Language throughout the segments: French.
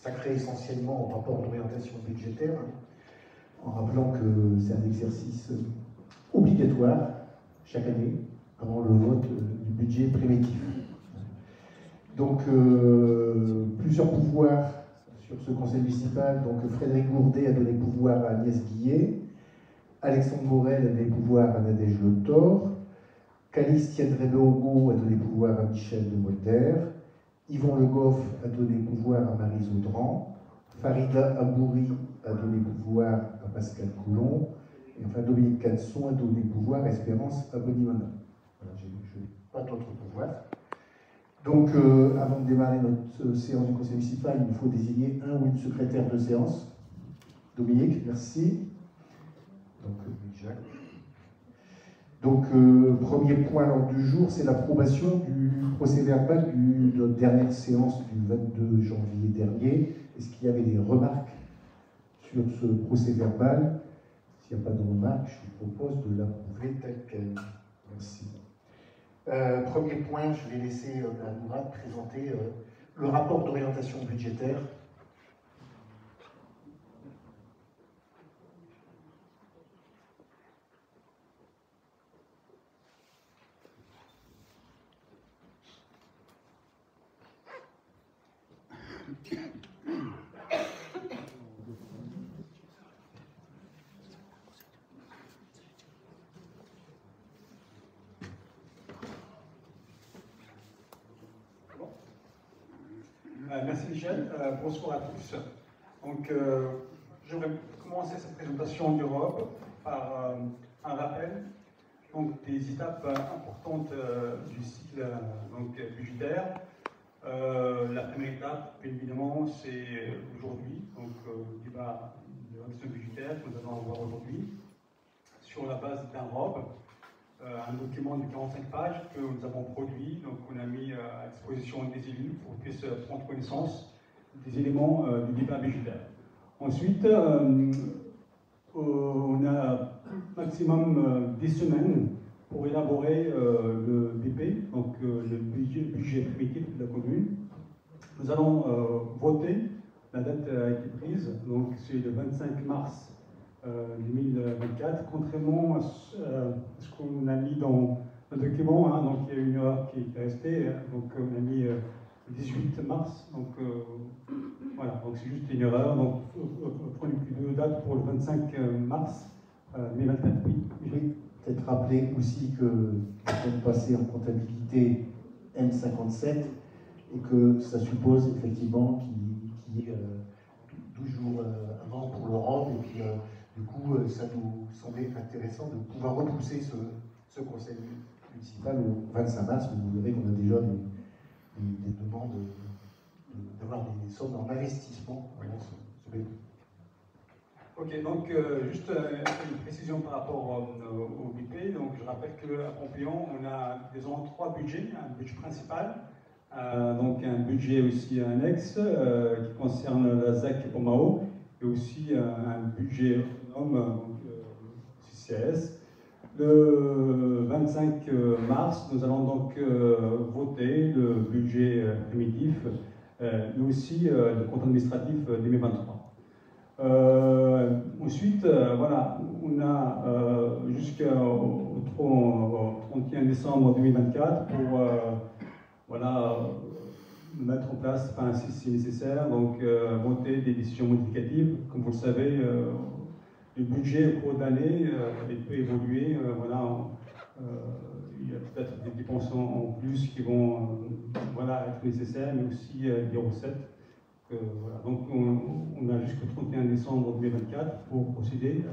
consacré essentiellement au rapport d'orientation budgétaire, en rappelant que c'est un exercice obligatoire chaque année avant le vote du budget préventif. Donc plusieurs pouvoirs sur ce conseil municipal. Donc Frédéric Gourdet a donné pouvoir à Agnès Guillet, Alexandre Morel a donné pouvoir à Nadège Le Thor, Calice Tiendré-Beogo a donné pouvoir à Michel de Molder, Yvon Le Goff a donné pouvoir à Marie Audran, Farida Abouri a donné pouvoir à Pascal Coulon, et enfin Dominique Casson a donné pouvoir à Espérance Abonimana. Voilà, je n'ai pas d'autres pouvoirs. Donc, avant de démarrer notre séance du conseil municipal, il nous faut désigner un ou une secrétaire de séance. Dominique, merci. Donc, Jacques. Donc, premier point à l'ordre du jour, c'est l'approbation du procès-verbal de notre dernière séance du 22 janvier dernier. Est-ce qu'il y avait des remarques sur ce procès-verbal? S'il n'y a pas de remarques, je vous propose de l'approuver tel quel. Merci. Premier point, je vais laisser Anoura présenter le rapport d'orientation budgétaire. Merci Michel, bonsoir à tous. Donc, j'aimerais commencer cette présentation d'Europe par un rappel donc, des étapes importantes du cycle budgétaire. La première étape, bien évidemment, c'est aujourd'hui, donc le débat de l'action budgétaire que nous allons avoir aujourd'hui, sur la base d'un ROB, un document de 45 pages que nous avons produit, donc on a mis à disposition des élus pour qu'ils puissent prendre connaissance des éléments du débat budgétaire. Ensuite, on a maximum 10 semaines pour élaborer le BP, donc le budget primitif de la commune. Nous allons voter, la date a été prise, donc c'est le 25 mars 2024, contrairement à ce qu'on a mis dans le document, hein, donc il y a une erreur qui est restée, donc on a mis 18 mars, donc voilà, donc c'est juste une erreur, donc prenez plus de date pour le 25 mars 2024. Oui, peut-être rappeler aussi que nous sommes passés en comptabilité M57 et que ça suppose effectivement qu'il y ait 12 jours avant pour le ROB, et puis du coup, ça nous semblait intéressant de pouvoir repousser ce conseil municipal au 25 mars. Vous verrez qu'on a déjà des demandes d'avoir des sommes en investissement avant ce BP. Ok, donc juste une précision par rapport au BP. Donc je rappelle qu'à Pompéon, on a disons 3 budgets, un budget principal, donc un budget aussi annexe qui concerne la ZAC et Pomao, et aussi un budget autonome, CCS. Le 25 mars, nous allons donc voter le budget primitif, mais aussi le compte administratif 2023. Ensuite, voilà, on a jusqu'au 31 décembre 2024 pour voilà, mettre en place, enfin, si c'est nécessaire, donc voter des décisions modificatives. Comme vous le savez, le budget au cours de l'année, il peut évoluer. Voilà, il y a peut-être des dépenses en plus qui vont voilà, être nécessaires, mais aussi des recettes. Voilà. Donc on a jusqu'au 31 décembre 2024 pour procéder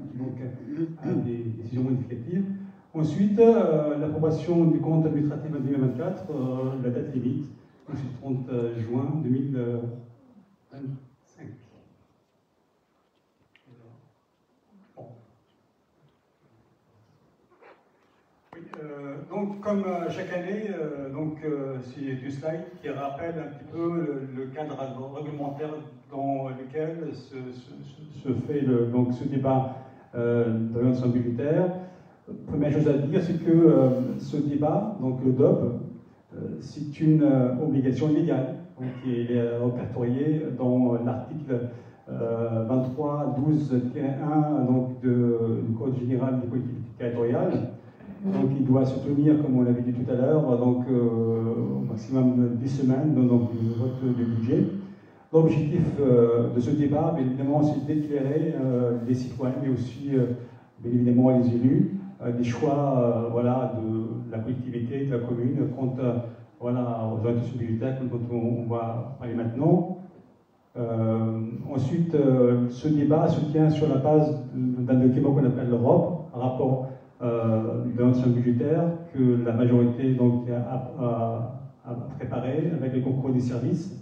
à des décisions modificatives. Ensuite, l'approbation du compte administratif 2024, la date limite, c'est le 30 juin 2025. Bon. Oui, donc comme chaque année, c'est deux slides qui rappellent un petit peu le cadre réglementaire dans lequel se fait ce débat d'orientation budgétaire. Première chose à dire, c'est que ce débat, donc le DOB, c'est une obligation légale Donc, il est répertorié dans l'article 23.12-1 donc du Code général des collectivités territoriales. Donc il doit se tenir, comme on l'avait dit tout à l'heure, donc au maximum de 10 semaines, donc le vote du budget. L'objectif de ce débat, bien évidemment, c'est d'éclairer les citoyens, mais aussi, bien évidemment, les élus, des choix voilà, de la collectivité, de la commune, quant voilà, aux orientations budgétaires dont on va parler maintenant. Ensuite, ce débat se tient sur la base d'un document qu'on appelle l'Europe, un rapport de l'ancien budgétaire que la majorité donc, a préparé avec le concours des services.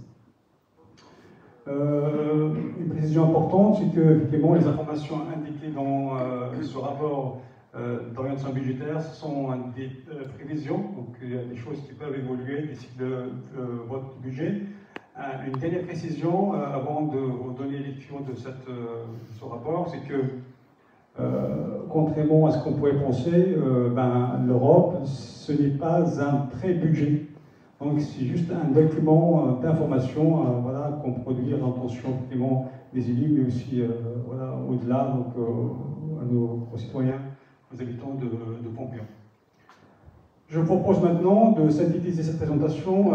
Une précision importante, c'est que effectivement, les informations indiquées dans ce rapport d'orientation budgétaire, ce sont des prévisions, donc il y a des choses qui peuvent évoluer d'ici le vote du budget. Une dernière précision avant de vous donner lecture de ce rapport, c'est que contrairement à ce qu'on pourrait penser, l'Europe, ce n'est pas un pré-budget. Donc c'est juste un document d'information voilà, qu'on produit à l'intention des élus, mais aussi voilà, au-delà à nos concitoyens, aux habitants de Pompéon. Je vous propose maintenant de synthétiser cette présentation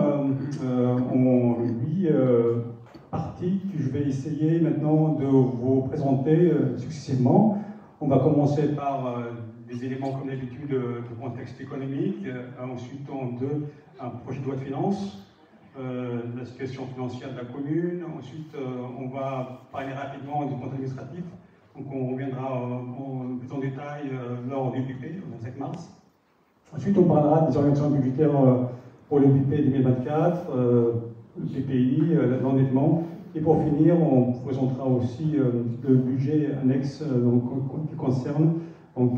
en 8 parties que je vais essayer maintenant de vous présenter successivement. On va commencer par des éléments comme d'habitude de contexte économique, ensuite en 2, un projet de loi de finances, la situation financière de la commune, ensuite on va parler rapidement du compte administratif, donc on reviendra plus en détail lors du UPP, le 25 mars. Ensuite on parlera des orientations budgétaires pour le UPP 2024, le PPI, l'endettement. Et pour finir, on présentera aussi le budget annexe qui concerne donc,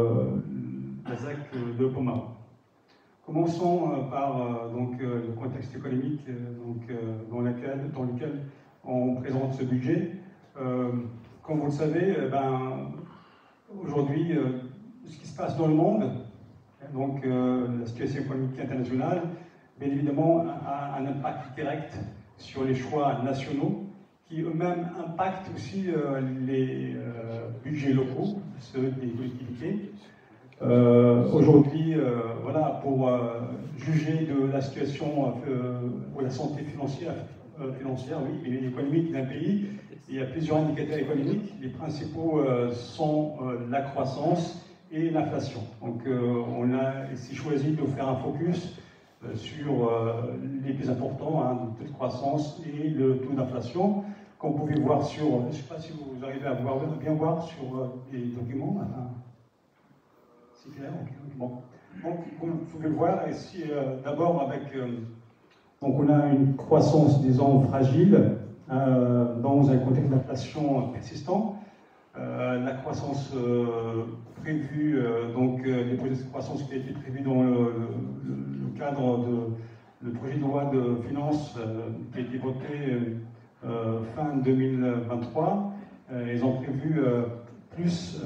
la ZAC de Pomaro. Commençons par le contexte économique dans lequel on présente ce budget. Comme vous le savez, aujourd'hui, ce qui se passe dans le monde, donc la situation économique internationale, bien évidemment, a un impact direct sur les choix nationaux, qui eux-mêmes impactent aussi les budgets locaux, ceux des collectivités. Aujourd'hui, voilà, pour juger de la situation ou la santé financière, oui, et économique d'un pays, il y a plusieurs indicateurs économiques. Les principaux sont la croissance et l'inflation. Donc on a ici choisi de faire un focus sur les plus importants, le taux de croissance et le taux d'inflation, qu'on pouvait voir sur, je ne sais pas si vous arrivez à bien voir sur les documents. C'est clair, okay. Bon. Donc vous pouvez le voir ici d'abord avec, donc on a une croissance, disons, fragile dans un contexte d'inflation persistant. La croissance prévue, les projets de croissance qui a été prévu dans le cadre du projet de loi de finances qui a été voté fin 2023, ils ont prévu plus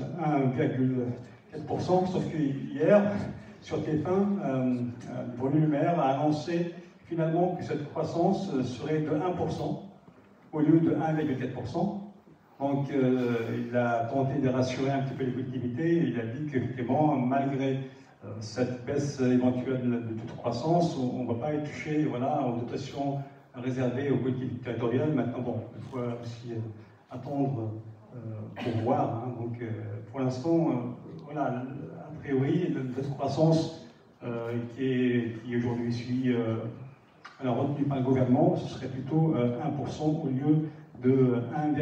1,4%, sauf que hier, sur TF1, Bruno Le Maire a annoncé finalement que cette croissance serait de 1% au lieu de 1,4%. Donc il a tenté de rassurer un petit peu les collectivités. Il a dit qu'effectivement, malgré cette baisse éventuelle de toute croissance, on ne va pas être touché voilà, aux dotations réservées aux collectivités territoriales. Maintenant, bon, il faut aussi attendre pour voir. Hein. Donc pour l'instant, voilà, a priori, cette croissance qui est aujourd'hui suivie, retenue par le gouvernement, ce serait plutôt 1% au lieu de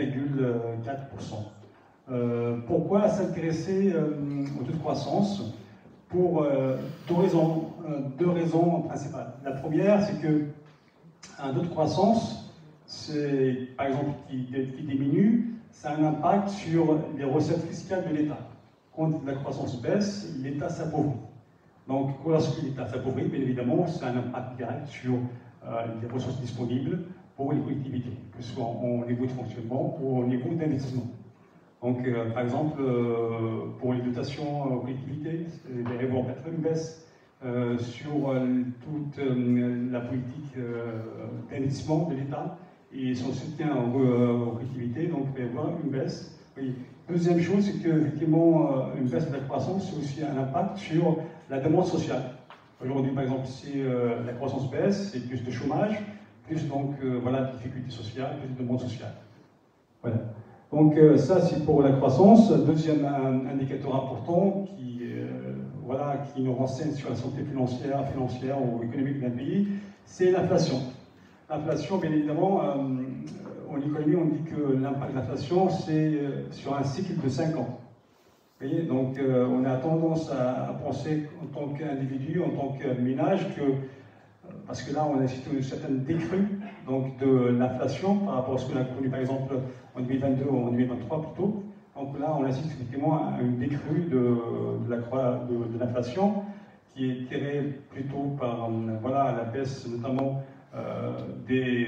1,4%. Pourquoi s'intéresser au taux de croissance? Pour deux raisons principales. La première, c'est qu'un taux de croissance, par exemple, qui diminue, ça a un impact sur les recettes fiscales de l'État. Quand la croissance baisse, l'État s'appauvrit. Donc, lorsque l'État s'appauvrit, bien évidemment, ça a un impact direct sur les ressources disponibles pour les collectivités, que ce soit au niveau de fonctionnement ou au niveau d'investissement. Donc, par exemple, pour les dotations aux collectivités, les vont être une baisse sur toute la politique d'investissement de l'État et son soutien aux collectivités, donc il va y avoir une baisse. Oui. Deuxième chose, c'est qu'effectivement, une baisse de la croissance, c'est aussi un impact sur la demande sociale. Aujourd'hui, par exemple, si la croissance baisse, c'est plus de chômage, plus donc voilà, de difficultés sociales, plus de demande sociale. Voilà. Donc ça, c'est pour la croissance. Deuxième indicateur important qui nous renseigne sur la santé financière ou économique d'un pays, c'est l'inflation. L'inflation, bien évidemment, en économie, on dit que l'impact de l'inflation, c'est sur un cycle de 5 ans. Vous voyez, donc on a tendance à penser en tant qu'individu, en tant que ménage, parce que là, on assiste à une certaine décrue donc, de l'inflation par rapport à ce qu'on a connu, par exemple, en 2022 ou en 2023 plutôt. Donc là, on assiste effectivement à une décrue de l'inflation qui est tirée plutôt par voilà, la baisse notamment des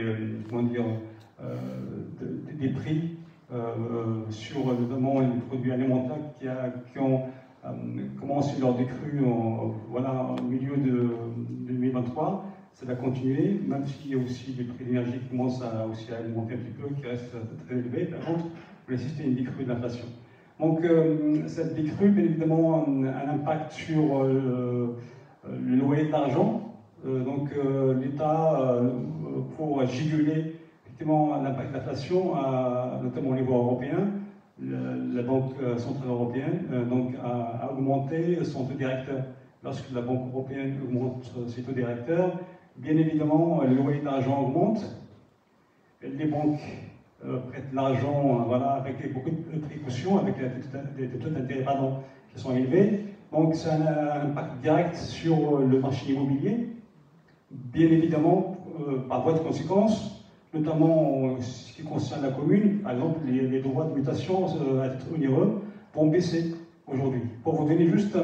prix sur notamment les produits alimentaires qui ont commencé leur décrue au milieu de 2023. Ça va continuer, même s'il y a aussi des prix d'énergie qui commencent aussi à augmenter un petit peu, qui restent très élevés. Par contre, on assiste à une décrue de l'inflation. Donc, cette décrue, bien évidemment, a un impact sur le loyer de l'argent. Donc, l'État, pour juguler effectivement l'impact de l'inflation, notamment au niveau européen, la Banque centrale européenne a augmenté son taux directeur. Lorsque la Banque européenne augmente ses taux directeurs, bien évidemment, le loyer d'argent augmente. Les banques prêtent l'argent avec beaucoup de précautions, avec des taux d'intérêt qui sont élevés. Donc, ça a un impact direct sur le marché immobilier. Bien évidemment, par voie de conséquence, notamment en ce qui concerne la commune, par exemple, les droits de mutation à titre onéreux vont baisser aujourd'hui. Pour vous donner juste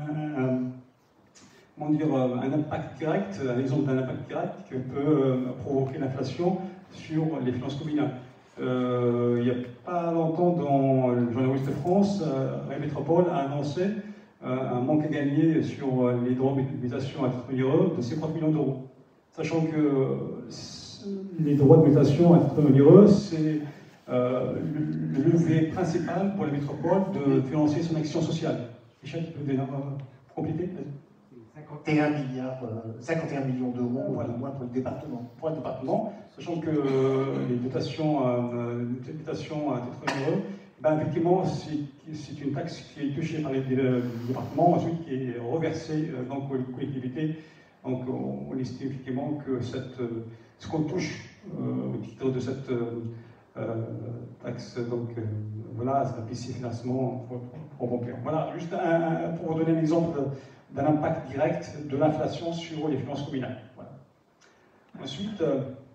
un impact direct, un exemple d'un impact direct qui peut provoquer l'inflation sur les finances communales. Il n'y a pas longtemps, dans le Journal Ouest de France, Rennes Métropole a annoncé un manque à gagner sur les droits de mutation à titre onéreux de 50 millions d'euros. Sachant que les droits de mutation à titre onéreux, c'est le levier principal pour la métropole de financer son action sociale. Michel, tu peux compléter? 51 millions d'euros, voilà, moins pour le département. Pour le département, sachant que les dotations à titre onéreux, effectivement, c'est une taxe qui est touchée par les départements, ensuite qui est reversée donc, aux collectivités. Donc on estime effectivement que ce qu'on touche au titre de cette taxe, donc voilà, c'est un PC financement pour remplir. Voilà, juste pour vous donner un exemple d'un impact direct de l'inflation sur les finances communales. Voilà. Ensuite,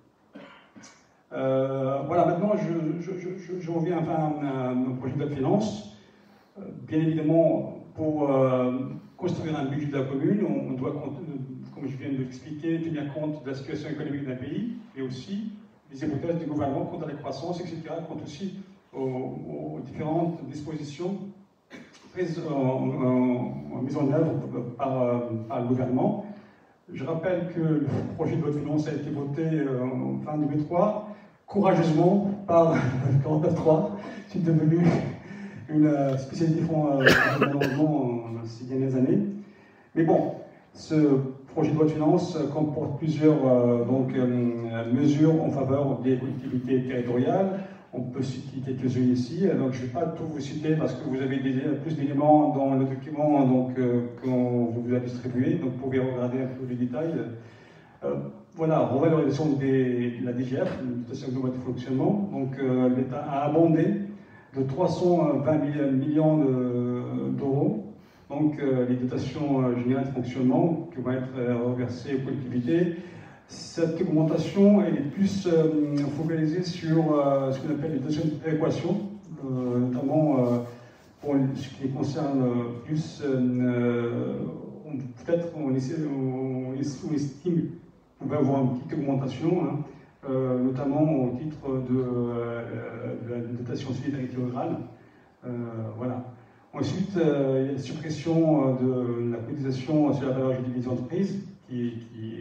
voilà, maintenant je reviens à mon projet de finance. Bien évidemment, pour construire un budget de la commune, on doit, comme je viens de l'expliquer, tenir compte de la situation économique d'un pays, mais aussi des hypothèses du gouvernement quant à la croissance, etc., quant aussi aux différentes dispositions prises mises en œuvre par le gouvernement. Je rappelle que le projet de loi de finances a été voté en fin 2003, courageusement par le 49.3. C'est devenu une spécialité malheureusement ces dernières années. Mais bon, ce projet de loi de finances comporte plusieurs mesures en faveur des collectivités territoriales. On peut citer quelques-unes ici, donc je ne vais pas tout vous citer parce que vous avez plus d'éléments dans le document qu'on vous a distribué, donc vous pouvez regarder un peu les détails. Voilà, revalorisation de la DGF, la dotation globale de fonctionnement. Donc l'État a abondé de 320 millions d'euros donc les dotations générales de fonctionnement qui vont être reversées aux collectivités. Cette augmentation elle est plus focalisée sur ce qu'on appelle les dotations de péréquation, notamment pour ce qui concerne plus, peut-être on estime qu'on va avoir une petite augmentation, hein, notamment au titre de la dotation solidarité rurale. Voilà. Ensuite, il y a la suppression de la cotisation sur la valeur ajoutée des entreprises qui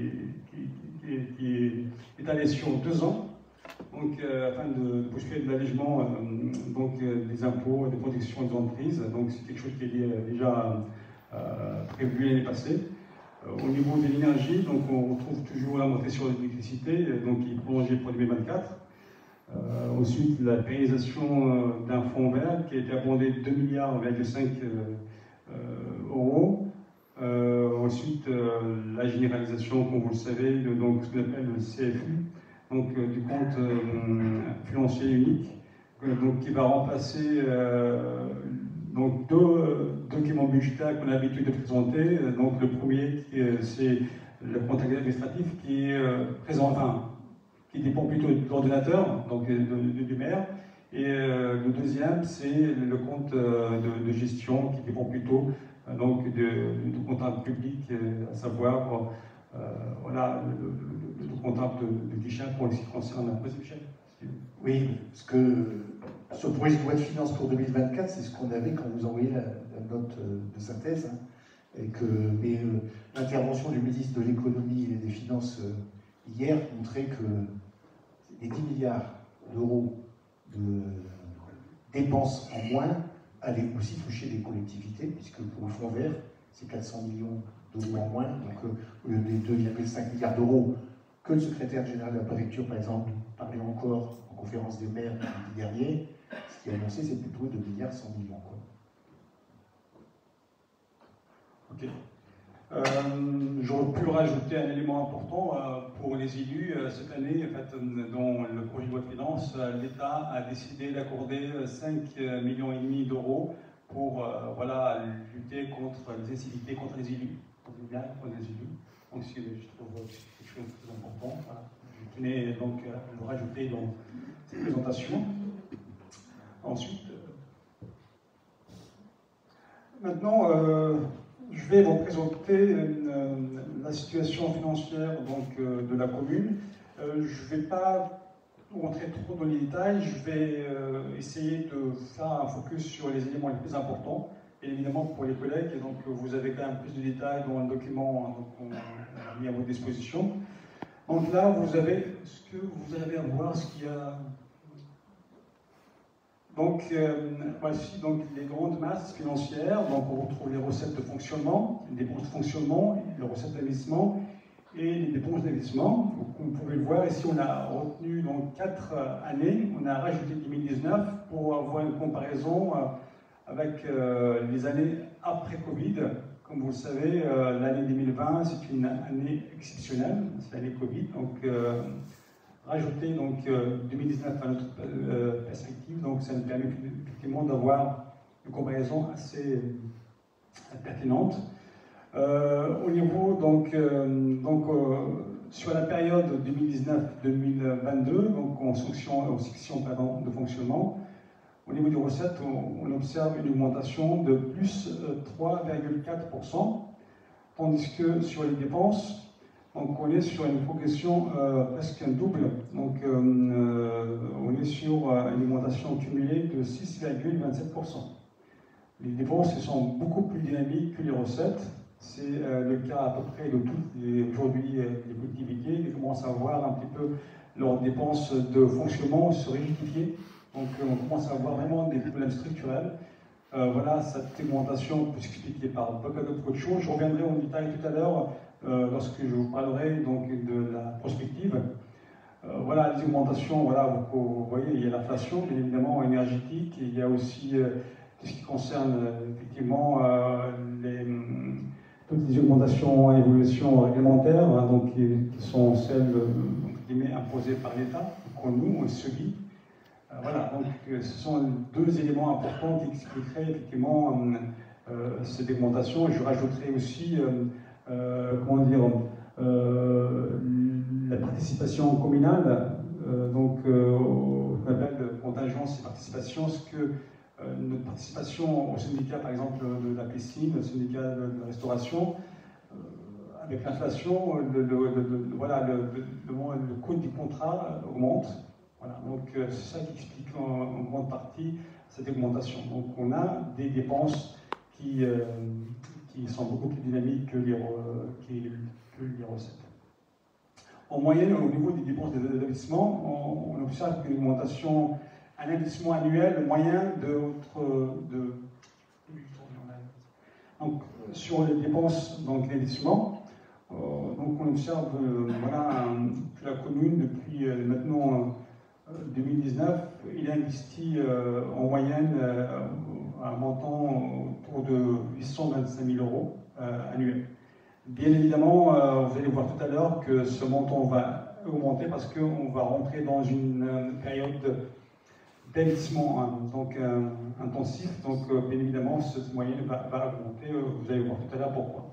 est allée sur 2 ans, donc, afin de poursuivre de l'allègement des impôts, des protections des entreprises. Donc c'est quelque chose qui est déjà prévu l'année passée. Au niveau de l'énergie, donc on retrouve toujours la montée sur l'électricité, donc qui est prolongée pour 2024. Ensuite, la pérennisation d'un fonds vert qui a été abondé de 2,5 milliards euros. Ensuite, la généralisation, comme vous le savez, de donc, ce qu'on appelle le CFU, donc, du compte financier unique, donc, qui va remplacer donc, 2 documents budgétaires qu'on a l'habitude de présenter. Donc, le premier, c'est le compte administratif qui est présent, enfin, qui dépend plutôt de l'ordinateur, donc du maire. Et le deuxième, c'est le compte de gestion qui dépend plutôt donc du comptable public, à savoir voilà, le comptable de Guichin pour ce qui concerne la Présidente Michel. Oui, parce que ce projet de loi de finances pour 2024, c'est ce qu'on avait quand vous envoyez la note de synthèse. Hein, mais l'intervention du ministre de l'économie et des finances hier montrait que les 10 milliards d'euros de dépenses en moins allaient aussi toucher les collectivités, puisque pour le fonds vert, c'est 400 millions d'euros en moins. Donc, au lieu des 2,5 milliards d'euros que le secrétaire général de la préfecture, par exemple, parlait encore en conférence des maires lundi dernier, ce qui est annoncé, c'est plutôt 2 milliards 100 millions. Quoi. Ok. J'aurais pu rajouter un élément important pour les élus. Cette année, en fait, dans le projet de loi de finances, l'État a décidé d'accorder 5,5 millions d'euros pour voilà, lutter contre les incivilités contre les élus. Contre les élus. Donc, je trouve que c'est quelque chose de très important. Voilà. Je tenais donc à le rajouter dans cette présentation. Ensuite, maintenant, je vais vous présenter la situation financière donc, de la commune. Je ne vais pas rentrer trop dans les détails, je vais essayer de faire un focus sur les éléments les plus importants, et évidemment pour les collègues, et donc vous avez quand même plus de détails dans le document qu'on a mis à votre disposition. Donc là, vous avez ce que vous avez à voir, ce qu'il y a. Donc, voici donc les grandes masses financières. Donc, on retrouve les recettes de fonctionnement, les dépenses de fonctionnement, les recettes d'investissement et les dépenses d'investissement. Comme vous pouvez le voir, ici, on a retenu donc 4 années. On a rajouté 2019 pour avoir une comparaison avec les années après Covid. Comme vous le savez, l'année 2020, c'est une année exceptionnelle, c'est l'année Covid. Donc, rajouter donc 2019 à notre perspective, donc ça nous permet effectivement d'avoir une comparaison assez pertinente. Au niveau sur la période 2019-2022, donc en section de fonctionnement, au niveau des recettes, on observe une augmentation de plus 3,4%, tandis que sur les dépenses, donc on est sur une progression presque un double. Donc on est sur une augmentation cumulée de 6,27%. Les dépenses sont beaucoup plus dynamiques que les recettes. C'est le cas à peu près de toutes aujourd'hui les collectivités qui commencent à voir un petit peu leurs dépenses de fonctionnement se rigidifier. Donc on commence à avoir vraiment des problèmes structurels. Voilà, cette augmentation peut s'expliquer par beaucoup de choses. Je reviendrai en détail tout à l'heure lorsque je vous parlerai donc de la prospective. Voilà, les augmentations, voilà, vous voyez, il y a l'inflation, bien évidemment, énergétique, et il y a aussi tout ce qui concerne effectivement toutes les augmentations et évolutions réglementaires, hein, donc, qui sont celles imposées par l'État, qu'on nous, on subit. Voilà, donc ce sont 2 éléments importants qui expliqueraient effectivement cette augmentation. Je rajouterai aussi, comment dire, la participation communale, donc on appelle contingence et participation, ce que notre participation au syndicat, par exemple, de la piscine, le syndicat de la restauration, avec l'inflation, voilà, le coût du contrat augmente. Voilà, donc c'est ça qui explique en grande partie cette augmentation. Donc on a des dépenses qui sont beaucoup plus dynamiques que les recettes. En moyenne, au niveau des dépenses d'investissement, on observe une augmentation, un investissement annuel moyen donc, sur les dépenses d'investissement. Donc on observe voilà, que la commune, depuis maintenant 2019, il a investi en moyenne un montant autour de 825 000 euros annuels. Bien évidemment, vous allez voir tout à l'heure que ce montant va augmenter parce qu'on va rentrer dans une période d'investissement intensif. Donc, bien évidemment, cette moyenne va augmenter. Vous allez voir tout à l'heure pourquoi.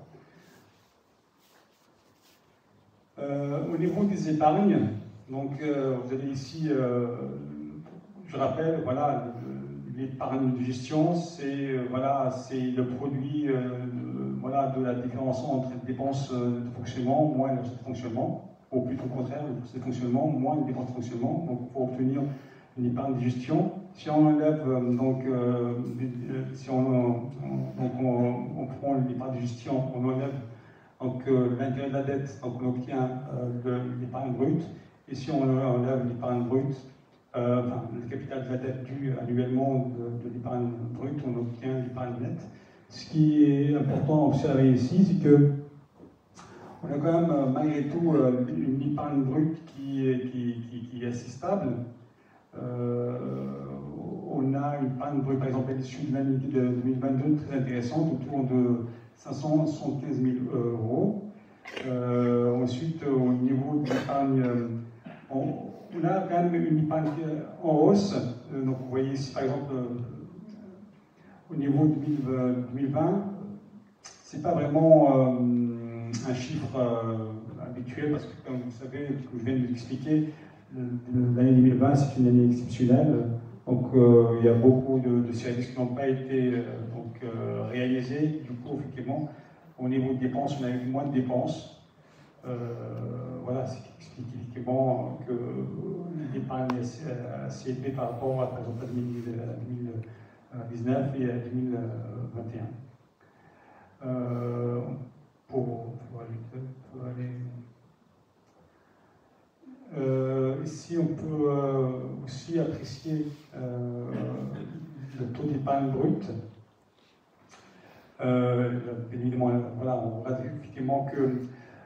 Au niveau des épargnes, donc, vous avez ici, je rappelle, voilà, l'épargne de gestion, c'est voilà, le produit voilà, de la différence entre les dépenses de fonctionnement moins les recettes de fonctionnement, ou plutôt au contraire, les recettes de fonctionnement moins les dépenses de fonctionnement. Donc, pour obtenir une épargne de gestion, si on enlève, si on prend l'épargne de gestion, on enlève l'intérêt de la dette, donc on obtient l'épargne brute, et si on enlève l'épargne brute, le capital de la dette due annuellement de l'épargne brute, on obtient l'épargne nette. Ce qui est important à observer ici, c'est que on a quand même malgré tout une épargne brute qui est assez stable. On a une épargne brute, par exemple, à l'issue de l'année 2022 très intéressante, autour de 575 000 euros. Ensuite, au niveau de l'épargne, on a quand même une épargne en hausse. Donc, vous voyez ici, par exemple, au niveau de 2020, c'est pas vraiment un chiffre habituel parce que, comme vous savez, comme je viens de l'expliquer, l'année 2020 c'est une année exceptionnelle. Donc, il y a beaucoup de services qui n'ont pas été réalisés. Du coup, effectivement, au niveau de dépenses, on a eu moins de dépenses. Voilà, ce qui explique effectivement que l'épargne est assez élevée par rapport à, par exemple, à 2019 et à 2021. Ici, on peut aussi apprécier le taux d'épargne brute. Évidemment, voilà, on voit effectivement que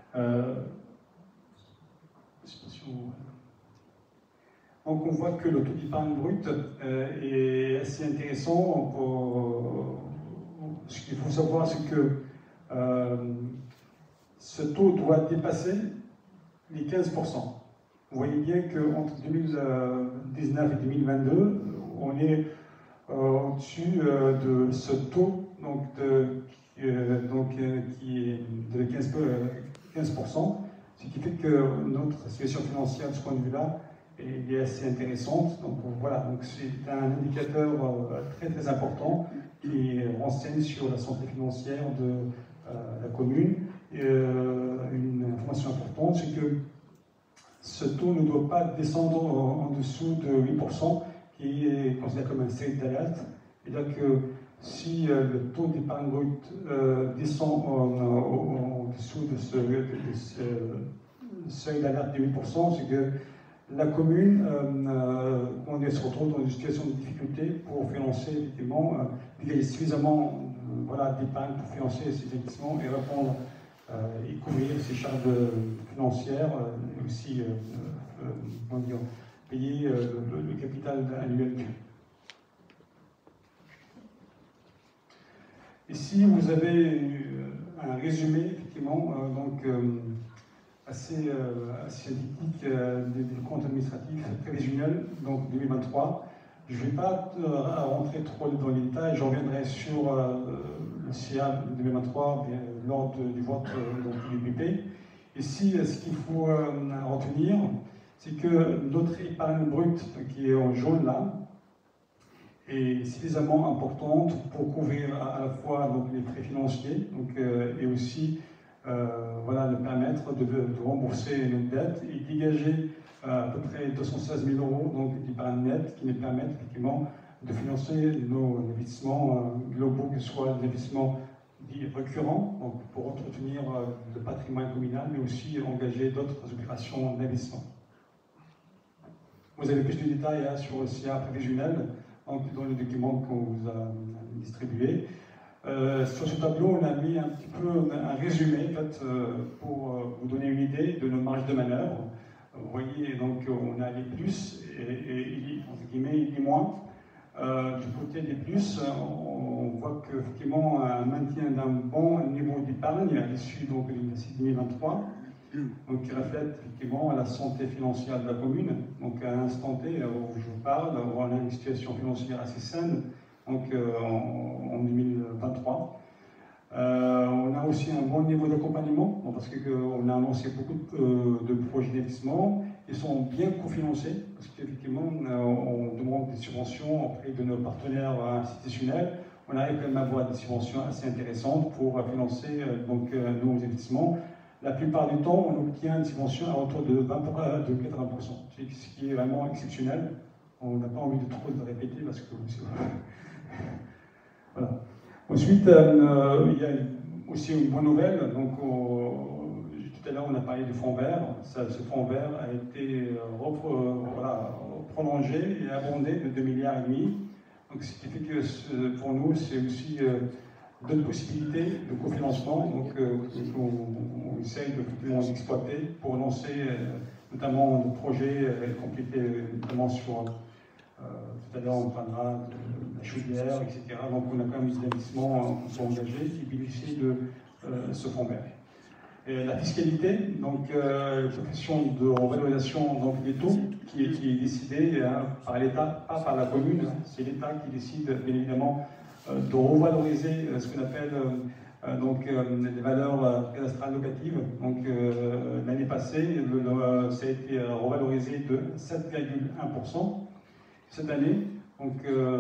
donc on voit que le taux d'épargne brute est assez intéressant. Ce qu'il faut savoir, c'est que ce taux doit dépasser les 15%. Vous voyez bien qu'entre 2019 et 2022, on est au-dessus de ce taux qui est de 15%, ce qui fait que notre situation financière de ce point de vue-là est assez intéressante. Donc voilà, donc c'est un indicateur très très important qui renseigne sur la santé financière de la commune. Une information importante, c'est que ce taux ne doit pas descendre en dessous de 8%, qui est considéré comme un seuil d'alerte. C'est-à-dire que si le taux d'épargne brute descend en dessous de ce seuil d'alerte de 8%, c'est que la commune se retrouve dans une situation de difficulté pour financer, effectivement, il y a suffisamment d'épargne pour financer ces investissements et répondre et couvrir ses charges financières et aussi payer le capital annuel dû. Ici, vous avez un résumé, effectivement, assez synthétique des comptes administratifs prévisionnels, donc 2023. Je ne vais pas rentrer trop dans les détails, je reviendrai sur le CA 2023 lors du vote du BP. Ici, ce qu'il faut retenir, c'est que notre épargne brute, qui est en jaune là, est suffisamment importante pour couvrir à la fois les frais financiers et aussi nous permettre de rembourser notre dette et dégager à peu près 216 000 euros d'épargne nette qui nous permettent effectivement de financer nos investissements globaux, que ce soit des investissements dits récurrents, donc pour entretenir le patrimoine communal, mais aussi engager d'autres opérations d'investissement. Vous avez plus de détails sur le CA prévisionnel donc, dans le document qu'on vous a distribué. Sur ce tableau, on a mis un petit peu un résumé en fait, pour vous donner une idée de nos marges de manœuvre. Vous voyez, donc on a les plus et entre guillemets, les moins. Du côté des plus, on voit qu'effectivement un maintien d'un bon niveau d'épargne à l'issue de l'exercice 2023, donc qui reflète effectivement la santé financière de la commune. Donc à l'instant T où je vous parle, on a une situation financière assez saine donc, en 2023. On a aussi un bon niveau d'accompagnement, parce qu'on a annoncé beaucoup de projets d'investissement. Ils sont bien cofinancés, parce qu'effectivement, on demande des subventions auprès de nos partenaires institutionnels. On arrive quand même à avoir des subventions assez intéressantes pour financer donc, nos investissements. La plupart du temps, on obtient une subvention à hauteur de 80%, ce qui est vraiment exceptionnel. On n'a pas envie de trop le répéter, parce que... Voilà. Ensuite, il y a aussi une bonne nouvelle. Donc, tout à l'heure, on a parlé du fonds vert. Ce fonds vert a été prolongé et abondé de 2,5 milliards. Donc, ce qui fait que pour nous, c'est aussi d'autres possibilités de cofinancement qu'on essaye d'exploiter pour lancer notamment des projets compliqués, notamment sur... tout à l'heure, on parlera de la chaudière, etc. Donc, on a quand même des investissements qui sont engagés qui bénéficient de ce fonds vert. Et la fiscalité, donc, la question de revalorisation donc, des taux qui est décidée par l'État, pas par la commune. C'est l'État qui décide, bien évidemment, de revaloriser ce qu'on appelle les valeurs cadastrales locatives. Donc, l'année passée, ça a été revalorisé de 7,1%. Cette année, donc,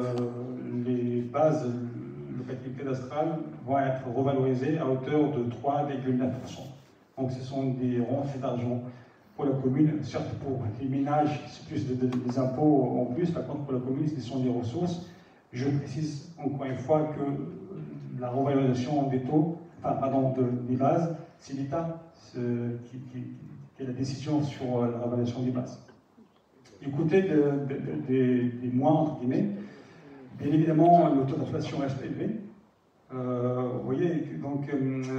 les bases locatives cadastrales vont être revalorisées à hauteur de 3,9%. Donc ce sont des rentrées d'argent pour la commune. Certes, pour les ménages, c'est plus des impôts en plus. Par contre, pour la commune, ce sont des ressources. Je précise encore une fois que la revalorisation des taux, des bases, c'est l'État qui a la décision sur la revalorisation des bases. Du côté des moins, entre guillemets, bien évidemment, le taux d'inflation reste élevé. Vous voyez, donc,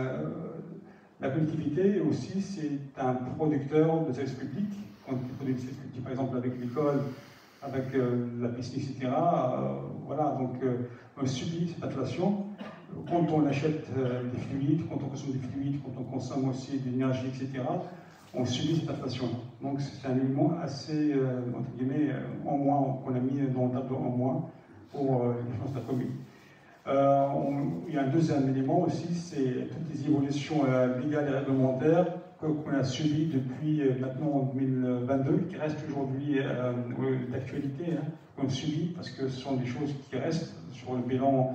la collectivité aussi, c'est un producteur de services publics. Quand on produit des services publics, par exemple, avec l'école, avec la piscine, etc., voilà, donc on subit cette inflation. Quand on achète des fluides, quand on consomme des fluides, quand on consomme aussi de l'énergie, etc., on subit cette inflation. Donc c'est un élément assez, entre guillemets, en moins, qu'on a mis dans le tableau en moins pour les finances de la commune. Il y a un deuxième élément aussi, c'est toutes les évolutions légales et réglementaires qu'on a subies depuis maintenant 2022, qui restent aujourd'hui d'actualité, qu'on subit, parce que ce sont des choses qui restent sur le bilan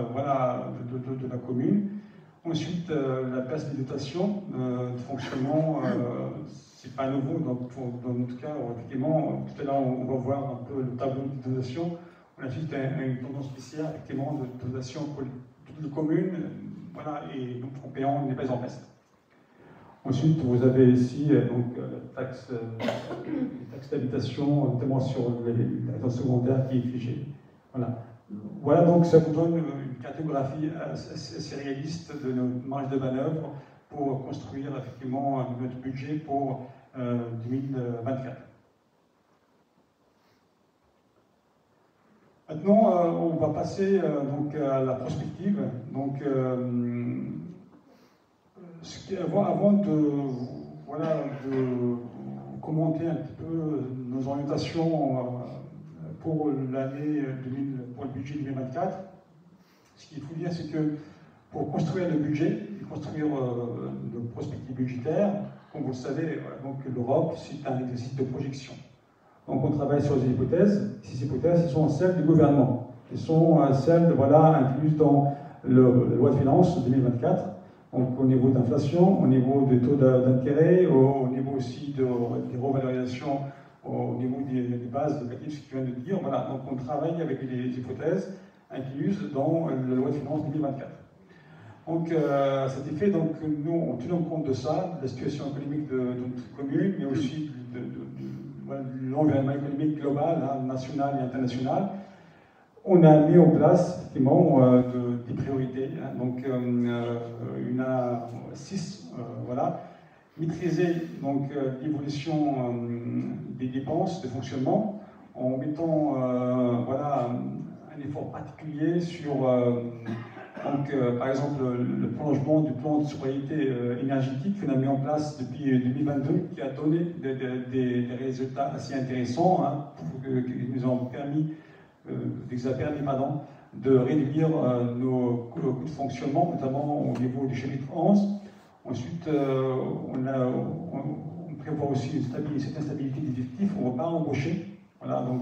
de la commune. Ensuite, la baisse des dotations de fonctionnement, c'est pas nouveau. Donc, dans notre cas, effectivement, tout à l'heure, on va voir un peu le tableau de dotation. On a juste une tendance spéciale, effectivement, de dotation pour toutes les communes, voilà, et notre payant n'est pas en baisse. Ensuite, vous avez ici donc, la taxe d'habitation, notamment sur les résidences secondaires qui est figée. Voilà. Voilà, donc ça vous donne une cartographie assez réaliste de nos marges de manœuvre pour construire effectivement notre budget pour 2024. Maintenant, on va passer donc, à la prospective. Donc, avant de commenter un petit peu nos orientations pour l'année pour le budget 2024, ce qu'il faut dire, c'est que pour construire le budget et construire nos prospectives budgétaires, comme vous le savez, donc l'Europe, c'est un exercice de projection. Donc on travaille sur des hypothèses. Ces hypothèses, ce sont celles du gouvernement. Elles sont celles incluses dans la loi de finances 2024. Donc au niveau d'inflation, au niveau des taux d'intérêt, au niveau aussi des revalorisations au niveau des bases locatives, ce que tu viens de dire. Voilà, donc on travaille avec les hypothèses incluses dans la loi de finances 2024. Donc, cet effet, donc, nous, on tient compte de ça, de la situation économique de notre commune, mais aussi de l'environnement économique global, hein, national et international. On a mis en place, effectivement, des priorités. Hein, donc, il y en a 6, voilà. Maîtriser donc l'évolution des dépenses de fonctionnement en mettant voilà, un effort particulier sur donc, par exemple, le prolongement du plan de sobriété énergétique qu'on a mis en place depuis 2022, qui a donné des résultats assez intéressants, hein, qui nous ont permis, de réduire nos coûts de fonctionnement, notamment au niveau du chapitre 11. Ensuite, on prévoit aussi une certaine stabilité des effectifs, on ne va pas embaucher. Voilà, donc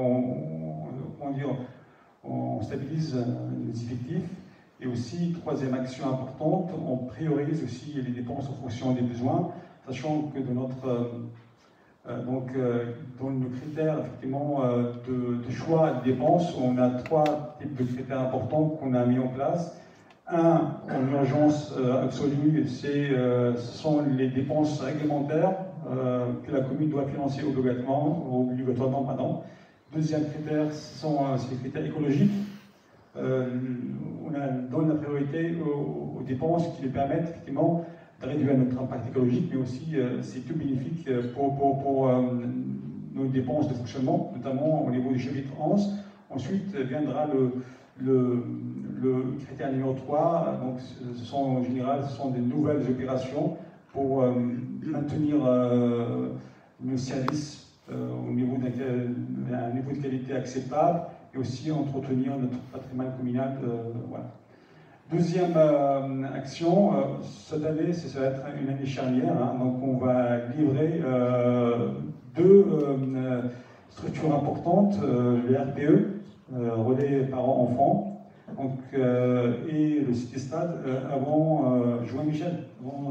on stabilise les effectifs. Et aussi, troisième action importante, on priorise aussi les dépenses en fonction des besoins, sachant que dans nos critères effectivement, de choix de dépenses, on a 3 types de critères importants qu'on a mis en place. Un, en urgence absolue, ce sont les dépenses réglementaires que la commune doit financer obligatoirement. Deuxième critère, c'est les critères écologiques. On donne la priorité aux dépenses qui nous permettent effectivement de réduire notre impact écologique, mais aussi c'est tout bénéfique pour nos dépenses de fonctionnement, notamment au niveau du chapitre 11. Ensuite viendra le critère numéro 3, donc en général ce sont des nouvelles opérations pour maintenir nos services au niveau d'un niveau de qualité acceptable et aussi entretenir notre patrimoine communal. Voilà. Deuxième action, cette année, ça va être une année charnière, hein, donc on va livrer 2 structures importantes, le RPE, relais parents-enfants, donc, et le Cité-Stade avant Jouin-Michel.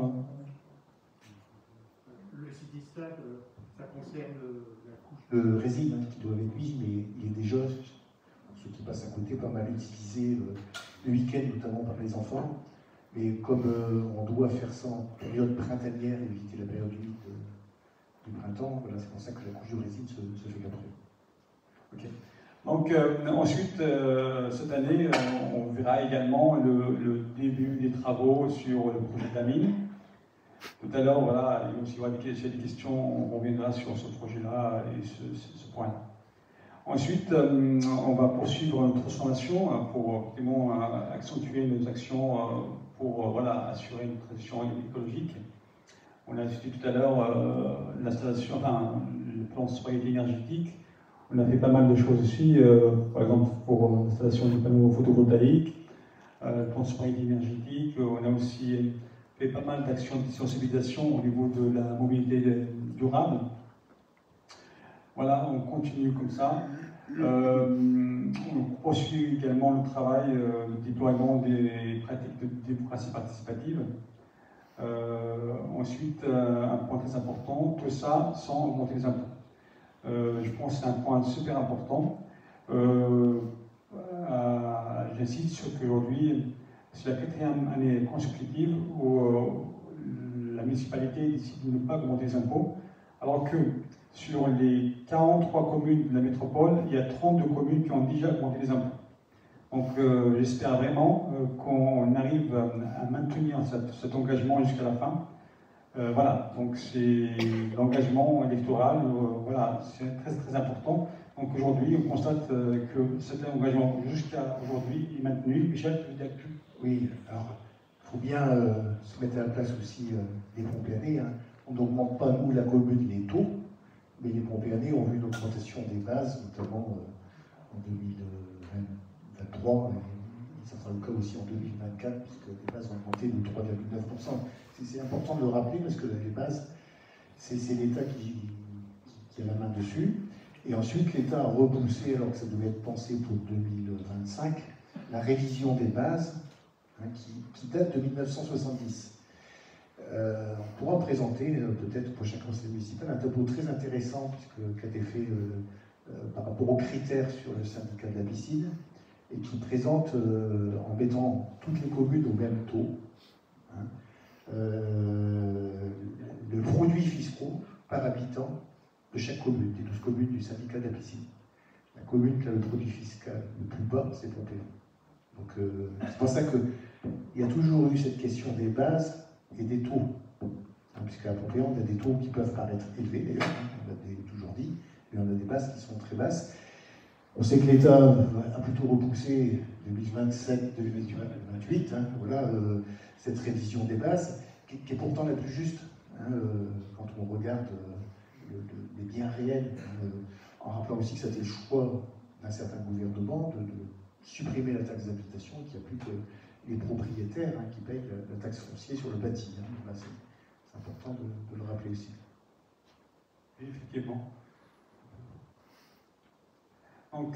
Le Cité-Stade, ça concerne la couche de résine hein, qui doit être mise, mais il est déjà, pour ceux qui passent à côté, pas mal utilisé le week-end, notamment par les enfants. Mais comme on doit faire ça en période printanière et éviter la période humide du printemps, voilà, c'est pour ça que la couche de résine se fait qu'après. Okay. Donc ensuite, cette année, on verra également le début des travaux sur le projet de la mine. Tout à l'heure, voilà, s'il y a des questions, on reviendra sur ce projet-là et ce point-là. Ensuite, on va poursuivre notre transformation pour vraiment accentuer nos actions pour voilà, assurer une transition écologique. On a discuté tout à l'heure l'installation, le plan de sobriété énergétique. On a fait pas mal de choses aussi, par exemple pour l'installation des panneaux photovoltaïques, le plan de sobriété énergétique. On a aussi fait pas mal d'actions de sensibilisation au niveau de la mobilité durable. Voilà, on continue comme ça. On poursuit également le travail de déploiement des pratiques de démocratie participative. Ensuite, un point très important, tout ça sans augmenter les impôts. Je pense que c'est un point super important. J'insiste sur qu'aujourd'hui, c'est la 4e année consécutive où la municipalité décide de ne pas augmenter les impôts, alors que sur les 43 communes de la métropole, il y a 32 communes qui ont déjà augmenté les impôts. Donc j'espère vraiment qu'on arrive à maintenir cet engagement jusqu'à la fin. Voilà, donc c'est l'engagement électoral, voilà, c'est très très important. Donc aujourd'hui, on constate que cet engagement jusqu'à aujourd'hui est maintenu. Michel, tu veux dire que... Oui, alors il faut bien se mettre à la place aussi des pompes années. Hein. On n'augmente pas, nous, la commune, les taux, mais les pompes années ont vu une augmentation des bases, notamment en 2023, et ça sera le cas aussi en 2024, puisque les bases ont augmenté de 3,9%. C'est important de le rappeler, parce que les bases, c'est l'État qui a la main dessus. Et ensuite, l'État a repoussé, alors que ça devait être pensé pour 2025, la révision des bases, hein, qui date de 1970. On pourra présenter peut-être au prochain conseil municipal un tableau très intéressant qui a été fait par rapport aux critères sur le syndicat de la piscine et qui présente, en mettant toutes les communes au même taux, hein, le produit fiscaux par habitant de chaque commune, des 12 communes du syndicat de la piscine. La commune qui a le produit fiscal le plus bas, c'est Pompéan. Donc c'est pour ça qu'il y a toujours eu cette question des bases et des taux. Puisqu'à Pompéan, on a des taux qui peuvent paraître élevés, d'ailleurs, on l'a toujours dit, mais on a des bases qui sont très basses. On sait que l'État a plutôt repoussé 2027-2028, hein, voilà, cette révision des bases, qui est pourtant la plus juste, hein, quand on regarde les biens réels, en rappelant aussi que c'était le choix d'un certain gouvernement de supprimer la taxe d'habitation, qu'il n'y a plus que les propriétaires qui payent la taxe foncière sur le bâti. Hein. Voilà, c'est important de le rappeler aussi. Oui, effectivement. Donc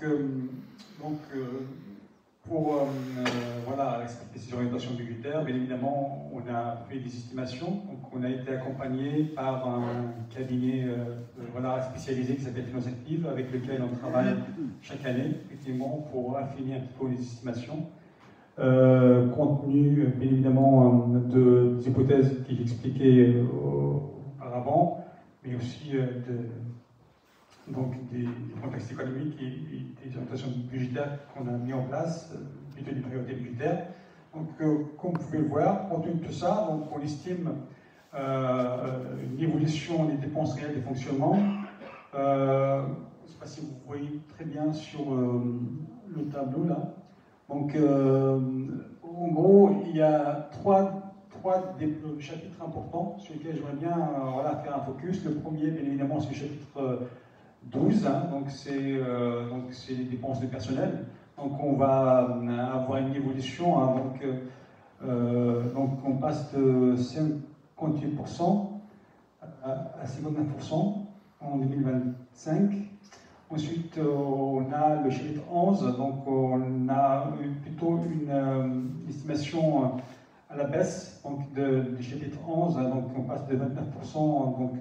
pour voilà, expliquer ces orientations budgétaires, bien évidemment, on a fait des estimations. Donc, on a été accompagné par un cabinet voilà, spécialisé qui s'appelle Finance Active, avec lequel on travaille chaque année, effectivement, pour affiner un petit peu les estimations. Compte tenu, bien évidemment, des hypothèses qu'il expliquait auparavant, mais aussi donc des contextes économiques et des orientations budgétaires qu'on a mis en place, plutôt des priorités budgétaires. Donc, comme vous pouvez le voir, compte tenu de tout ça, donc on estime une évolution des dépenses réelles de fonctionnement. Je ne sais pas si vous voyez très bien sur le tableau là. Donc, en gros, il y a trois chapitres importants sur lesquels j'aimerais bien voilà, faire un focus. Le premier, bien évidemment, c'est le chapitre 12, hein, donc c'est les dépenses de personnel. Donc on va avoir une évolution, hein, donc on passe de 58% à 59% en 2025. Ensuite, on a le chapitre 11, donc on a plutôt une estimation à la baisse donc du chapitre 11, donc on passe de 29%, donc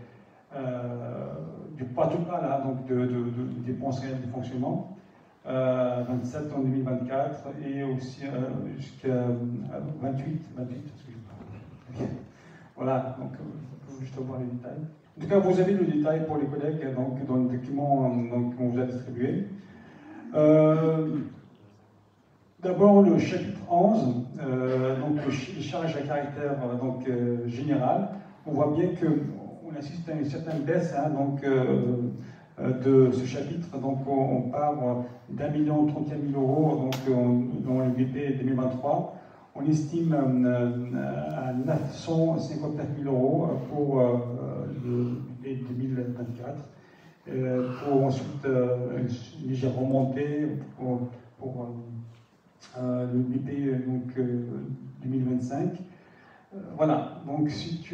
pas tout pas là, donc de dépenses réelles de fonctionnement, 27 en 2024 et aussi jusqu'à 28, voilà, donc juste voir les détails. En tout cas, vous avez le détail pour les collègues donc, dans le document qu'on vous a distribué. D'abord, le chapitre 11, donc les charges à caractère général. On voit bien qu'on assiste à une certaine baisse hein, de ce chapitre. Donc, on part d'1 031 000 € dans le BP 2023. On estime à 959 000 € pour le BP 2024. Pour ensuite une légère remontée pour le BP 2025. Voilà, donc c'est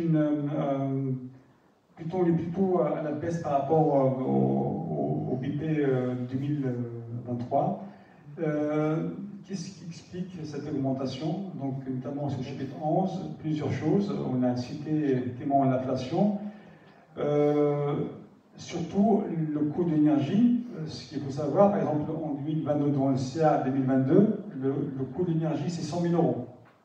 plutôt à la baisse par rapport au BP 2023. Qu'est-ce qui explique cette augmentation? Donc, notamment sur le chapitre 11, plusieurs choses. On a cité effectivement l'inflation. Surtout le coût de l'énergie. Ce qu'il faut savoir, par exemple, en 2022, dans le CA 2022, le coût de l'énergie, c'est 100 000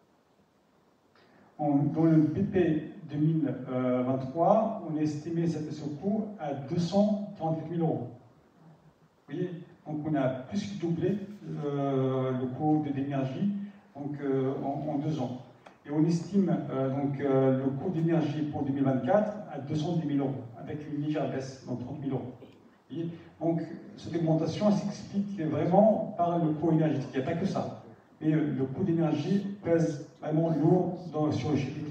€. Dans le BP 2023, on a estimé ce coût à 238 000 €. Vous voyez? Donc on a plus que doublé le coût de l'énergie en 2 ans. Et on estime le coût d'énergie pour 2024 à 210 000 €, avec une légère baisse, donc 30 000 €. Donc cette augmentation s'explique vraiment par le coût énergétique. Il n'y a pas que ça. Mais le coût d'énergie pèse vraiment lourd sur le chapitre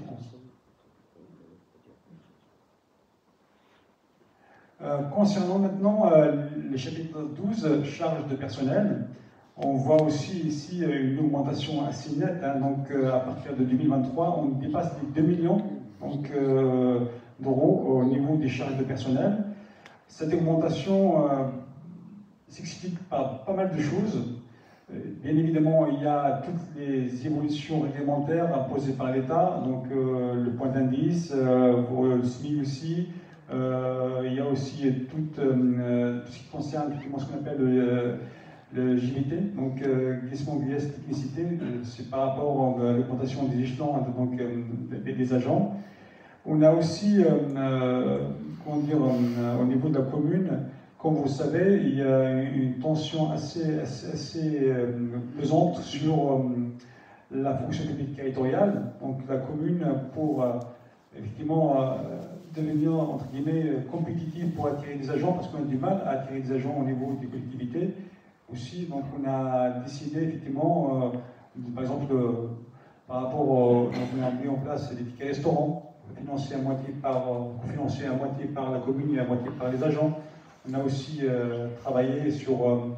11. Concernant maintenant le chapitre 12, charges de personnel, on voit aussi ici une augmentation assez nette. Hein, donc à partir de 2023, on dépasse les 2 millions d'euros au niveau des charges de personnel. Cette augmentation s'explique par pas mal de choses. Bien évidemment, il y a toutes les évolutions réglementaires imposées par l'État, donc le point d'indice, le SMIC aussi. Il y a aussi tout ce qui concerne ce qu'on appelle le JVT, donc glissement vieillesse technicité, c'est par rapport à l'augmentation des échelons donc, des agents. On a aussi, comment dire, au niveau de la commune, comme vous le savez, il y a une tension assez pesante sur la fonction publique territoriale. Donc la commune, pour effectivement devenir, entre guillemets, compétitive pour attirer des agents, parce qu'on a du mal à attirer des agents au niveau des collectivités aussi. Donc on a décidé effectivement, par exemple, par rapport donc on a mis en place des tickets restaurants, cofinancés à moitié par la commune et à moitié par les agents. On a aussi travaillé sur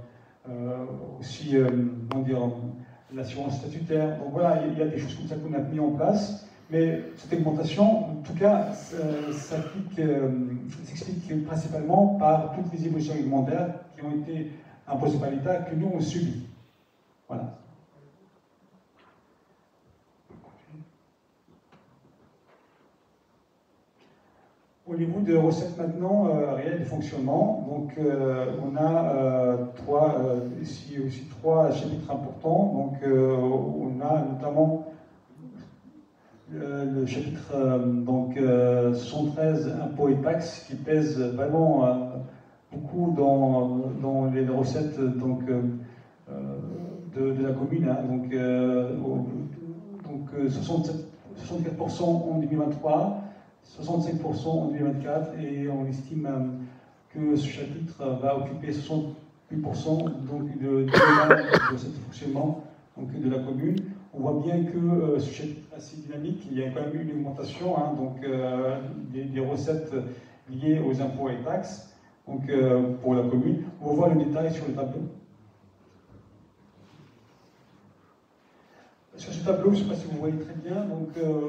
l'assurance statutaire. Donc voilà, il y a des choses comme ça qu'on a mis en place. Mais cette augmentation, en tout cas, s'explique principalement par toutes les évolutions réglementaires qui ont été imposées par l'État que nous on subit. Voilà. Au niveau des recettes maintenant, réelles de fonctionnement, donc on a ici aussi trois chapitres importants. Donc on a notamment le chapitre 113 impôts et taxes qui pèse vraiment beaucoup dans les recettes donc, de la commune. Hein. Donc 64% en 2023. 65% en 2024 et on estime que ce chapitre va occuper 68% donc de ce fonctionnement donc de la commune. On voit bien que ce chapitre est assez dynamique, il y a quand même une augmentation hein, donc, des recettes liées aux impôts et taxes donc, pour la commune. On va voir le détail sur le tableau. Sur ce tableau, je ne sais pas si vous voyez très bien, donc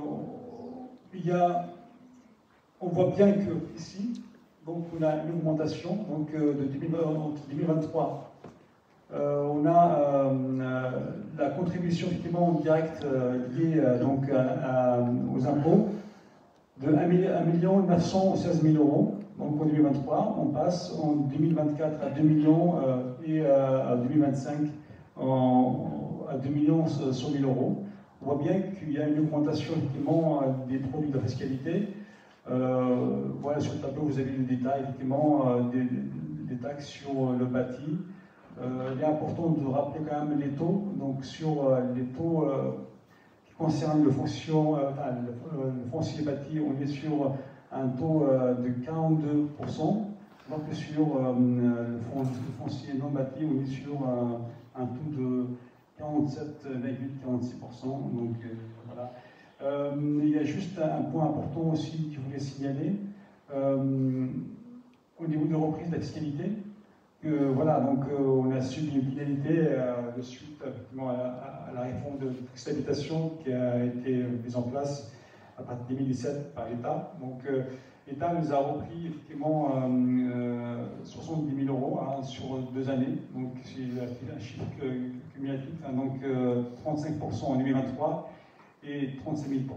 on voit bien que ici, donc on a une augmentation donc, entre 2023. On a la contribution effectivement directe liée donc, aux impôts de 1 916 000 euros. Donc en 2023, on passe en 2024 à 2 millions et à 2025 à 2 millions 100 000 euros. On voit bien qu'il y a une augmentation effectivement des produits de la fiscalité. Voilà, sur le tableau, vous avez le détail effectivement des taxes sur le bâti. Il est important de rappeler quand même les taux. Donc sur les taux qui concernent le foncier bâti, on est sur un taux de 42%, alors que sur le foncier non bâti, on est sur un taux de 47,46%. Donc voilà. Il y a juste un point important aussi que je voulais signaler au niveau de reprise de la fiscalité. Voilà, donc on a subi une pénalité de suite à la réforme de taxe d'habitation qui a été mise en place à partir de 2017 par l'État. Donc l'État nous a repris effectivement 70 000 euros hein, sur 2 années. Donc c'est un chiffre cumulatif, hein, donc 35% en 2023 et 35 000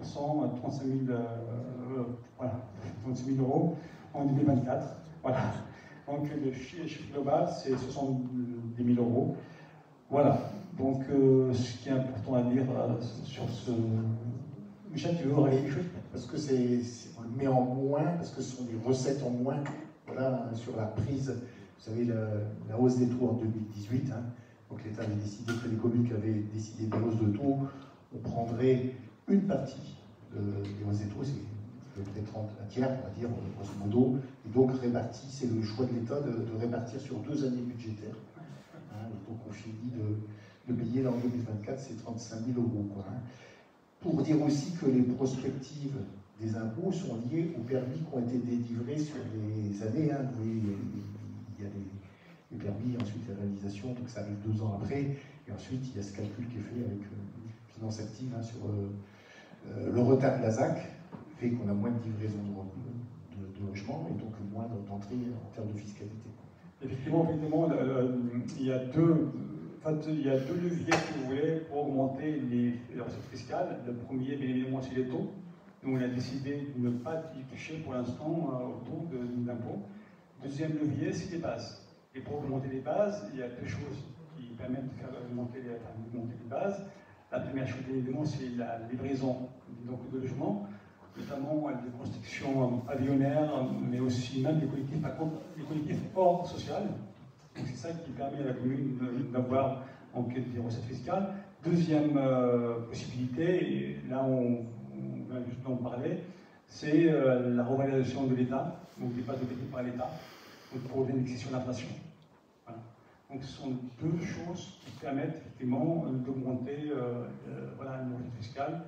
euros en 2024. Voilà. Donc le chiffre global, c'est 70 000 euros. Voilà. Donc ce qui est important à dire sur ce... Michel, tu veux rajouter quelque chose? Parce que on le met en moins, parce que ce sont des recettes en moins. Voilà, sur la prise, vous savez, la hausse des taux en 2018. Hein. Donc l'État avait décidé que les communes qui avaient décidé des hausses de taux, on prendrait une partie des hausses des taux, c'est peut-être un tiers, on va dire, grosso modo, et donc réparti, c'est le choix de l'État de répartir sur 2 années budgétaires. Hein, donc on finit de payer en 2024, c'est 35 000 euros. Quoi, hein. Pour dire aussi que les prospectives des impôts sont liées aux permis qui ont été délivrés sur les années. Hein. Vous voyez, il y a les permis, ensuite la réalisation, donc ça arrive 2 ans après, et ensuite il y a ce calcul qui est fait avec finance active hein, sur le retard de la ZAC, fait qu'on a moins de livraison de logements et donc moins d'entrées en termes de fiscalité. Effectivement, il y a deux en fait, il y a deux leviers, si vous voulez, pour augmenter les recettes fiscales. Le premier, bien évidemment, c'est les taux. Nous, on a décidé de ne pas y toucher pour l'instant au taux d'impôt. Deuxième levier, c'est les bases. Et pour augmenter les bases, il y a deux choses qui permettent de faire augmenter les bases. La première chose, bien évidemment, c'est la livraison donc, de logements, notamment des constructions pavillonnaires, mais aussi même des collectifs hors social. C'est ça qui permet à la commune d'avoir des recettes fiscales. Deuxième possibilité, et là on va justement parler, c'est la revalorisation de l'État, donc des bases développées par l'État, pour l'indexer sur l'inflation. Voilà. Donc ce sont deux choses qui permettent effectivement d'augmenter voilà, une recette fiscale.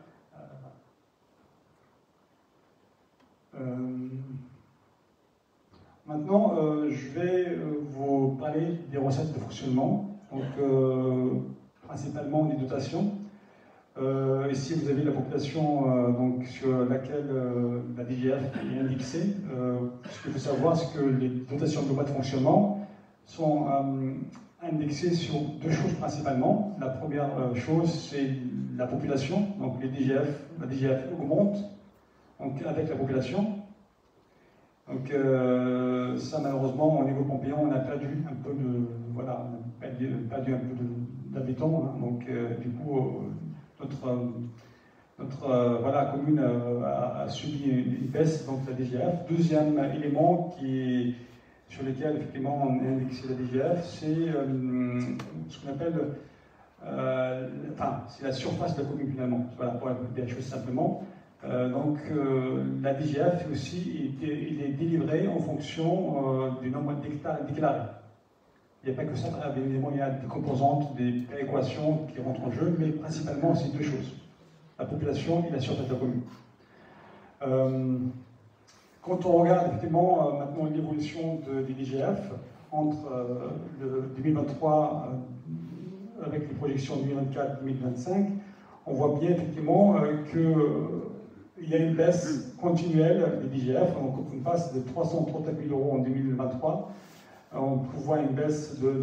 Maintenant, je vais vous parler des recettes de fonctionnement, donc principalement des dotations. Ici, vous avez la population donc, sur laquelle la DGF est indexée. Ce qu'il faut savoir, c'est que les dotations de loi de fonctionnement sont indexées sur deux choses principalement. La première chose, c'est la population. Donc la DGF augmente donc, avec la population. Donc ça, malheureusement, au niveau pompéen, on a perdu un peu de, voilà, perdu un peu d'habitants. Hein. Donc du coup, notre voilà, commune a subi une baisse, donc la DGF. Deuxième élément sur lequel effectivement on a indexé la DGF, c'est ce qu'on appelle, c'est la surface de la commune finalement. Voilà, pour dire les choses simplement. Donc la DGF aussi, il est délivré en fonction du nombre d'hectares déclarés. Il n'y a pas que ça, bien évidemment, il y a des composantes, des péréquations qui rentrent en jeu, mais principalement c'est deux choses, la population et la surface de la commune. Quand on regarde effectivement maintenant l'évolution des DGF entre le 2023 avec les projections 2024-2025, on voit bien effectivement qu'il y a une baisse continuelle des DGF. Donc on passe de 339 000 € en 2023. On voit une baisse de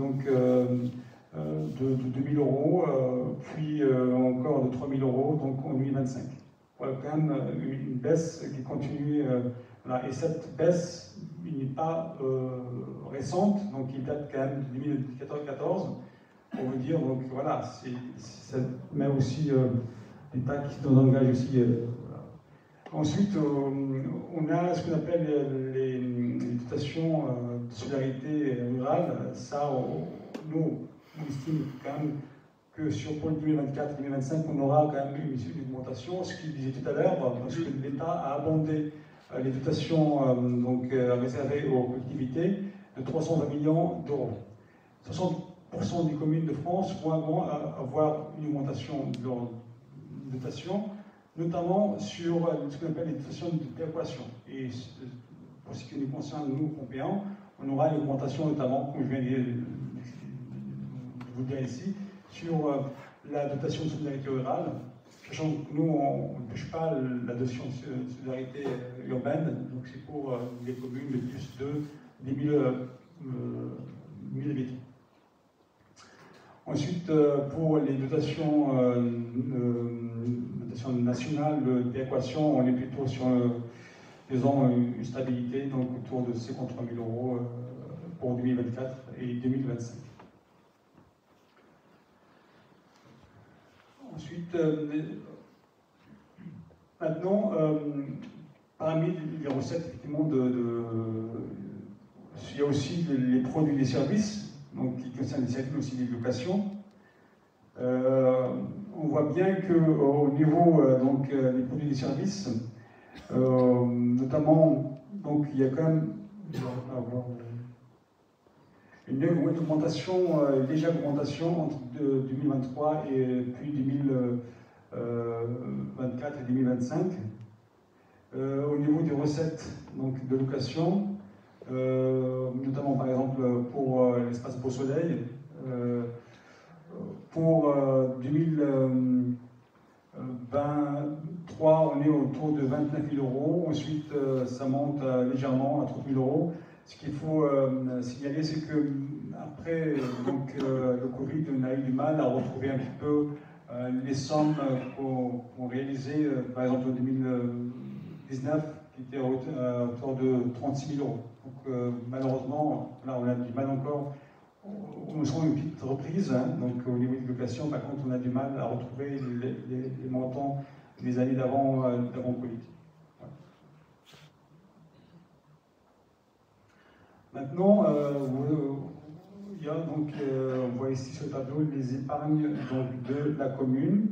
2 000 €, puis encore de 3 000 € donc en 2025. Voilà quand même une baisse qui continue. Voilà. Et cette baisse n'est pas récente, donc il date quand même de 2014. On veut dire, donc voilà, ça met aussi l'État qui nous engage aussi. Voilà. Ensuite, on a ce qu'on appelle les dotations de solidarité rurale. Ça, nous, on estime quand même que sur pour 2024-2025, on aura quand même une augmentation. Ce qu'il disait tout à l'heure, parce que l'État a abondé les dotations réservées aux collectivités de 320 millions d'euros. 60% des communes de France vont avoir une augmentation de leur dotation, notamment sur ce qu'on appelle les dotations de péréquation. Et pour ce qui nous concerne, nous, Pompéans, on aura une augmentation notamment, comme je viens de vous dire ici, sur la dotation de solidarité rurale, sachant que nous, on ne touche pas la dotation de solidarité urbaine, donc c'est pour les communes de plus de 10 000 habitants. Ensuite, pour les dotations nationales de péréquation, on est plutôt sur, disons, une stabilité, donc autour de 53 000 € pour 2024 et 2025. Ensuite, maintenant, parmi les recettes, effectivement, il y a aussi les produits et les services, donc qui concernent les services, mais aussi les locations. On voit bien qu'au niveau des produits et des services, notamment, donc il y a quand même une légère augmentation entre 2023 et puis 2024 et 2025. Au niveau des recettes donc, de location, notamment par exemple pour l'espace Beau Soleil, pour 2023, on est autour de 29 000 €. Ensuite, ça monte légèrement à 30 000 €. Ce qu'il faut signaler, c'est qu'à après donc, le Covid, on a eu du mal à retrouver un petit peu les sommes qu'on réalisait, par exemple en 2019, qui étaient autour de 36 000 euros. Donc malheureusement, là on a du mal encore. On sent une petite reprise, hein, donc au niveau de l'éducation, par contre on a du mal à retrouver les montants des années d'avant Covid. Ouais. Maintenant, il y a donc, on voit ici sur le tableau les épargnes donc, de la commune.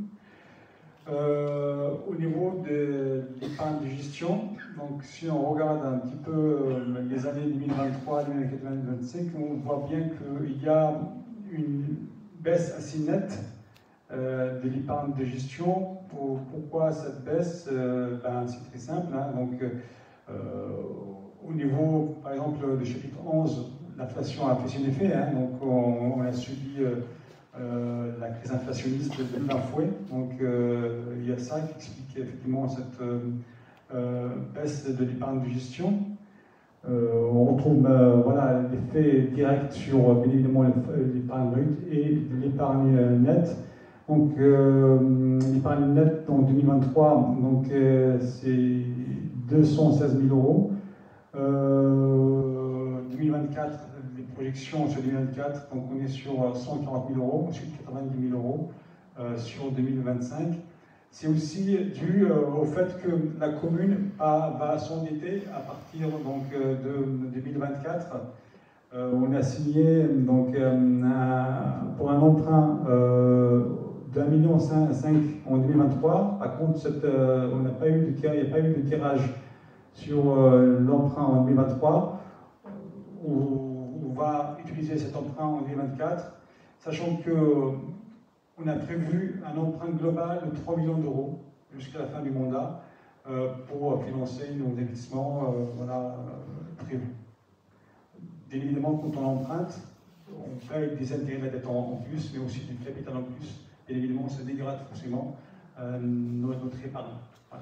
Au niveau de l'épargne de gestion, donc si on regarde un petit peu les années 2023, 2024, 2025, on voit bien qu'il y a une baisse assez nette de l'épargne de gestion. Pourquoi cette baisse? C'est très simple. Hein, donc, au niveau, par exemple, du chapitre 11, l'inflation a fait son effet. Hein, donc, on a subi la crise inflationniste de plein fouet. Donc il y a ça qui explique effectivement cette baisse de l'épargne de gestion. On retrouve voilà, l'effet direct sur bien évidemment l'épargne brute et l'épargne nette. Donc l'épargne nette en 2023, c'est 216 000 euros. 2024, les projections sur 2024, donc on est sur 140 000 euros, ensuite 90 000 euros sur 2025. C'est aussi dû au fait que la commune va s'endetter à partir donc, de 2024. On a signé donc, pour un emprunt d'1,5 million en 2023. Par contre, il n'y a pas eu de tirage sur l'emprunt en 2023. On va utiliser cet emprunt en 2024, sachant qu'on a prévu un emprunt global de 3 millions d'euros jusqu'à la fin du mandat pour financer nos investissements prévus. Bien évidemment, quand on emprunte, on paye des intérêts de la dette en plus, mais aussi du capital en plus. Bien évidemment, ça dégrade forcément notre épargne. Voilà.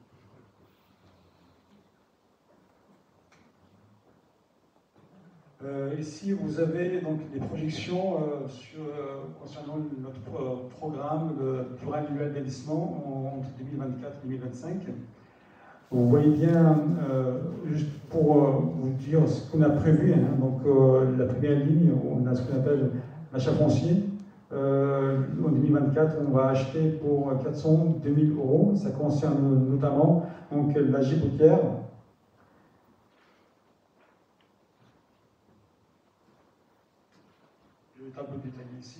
Ici, vous avez donc des projections concernant notre programme pluriannuel d'investissement entre 2024 et 2025. Vous voyez bien, juste pour vous dire ce qu'on a prévu, hein, donc la première ligne, on a ce qu'on appelle l'achat foncier. En 2024, on va acheter pour 402 000 euros. Ça concerne notamment donc, la giboutière. Le tableau détaillé ici.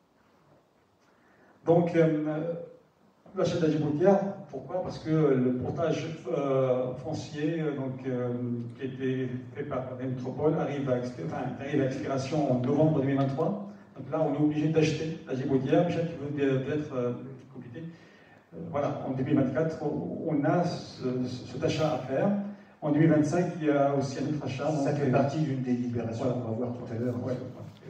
Donc, l'achat de la giboutière, pourquoi? Parce que le portage foncier qui a été fait par la métropole arrive à expiration en novembre 2023. Donc là, on est obligé d'acheter la giboutière. Michel, tu veux peut-être compléter? Voilà, en 2024, on a cet achat à faire. En 2025, il y a aussi un autre achat. Ça fait partie d'une délibération voilà. qu'on va voir tout à l'heure. Ouais.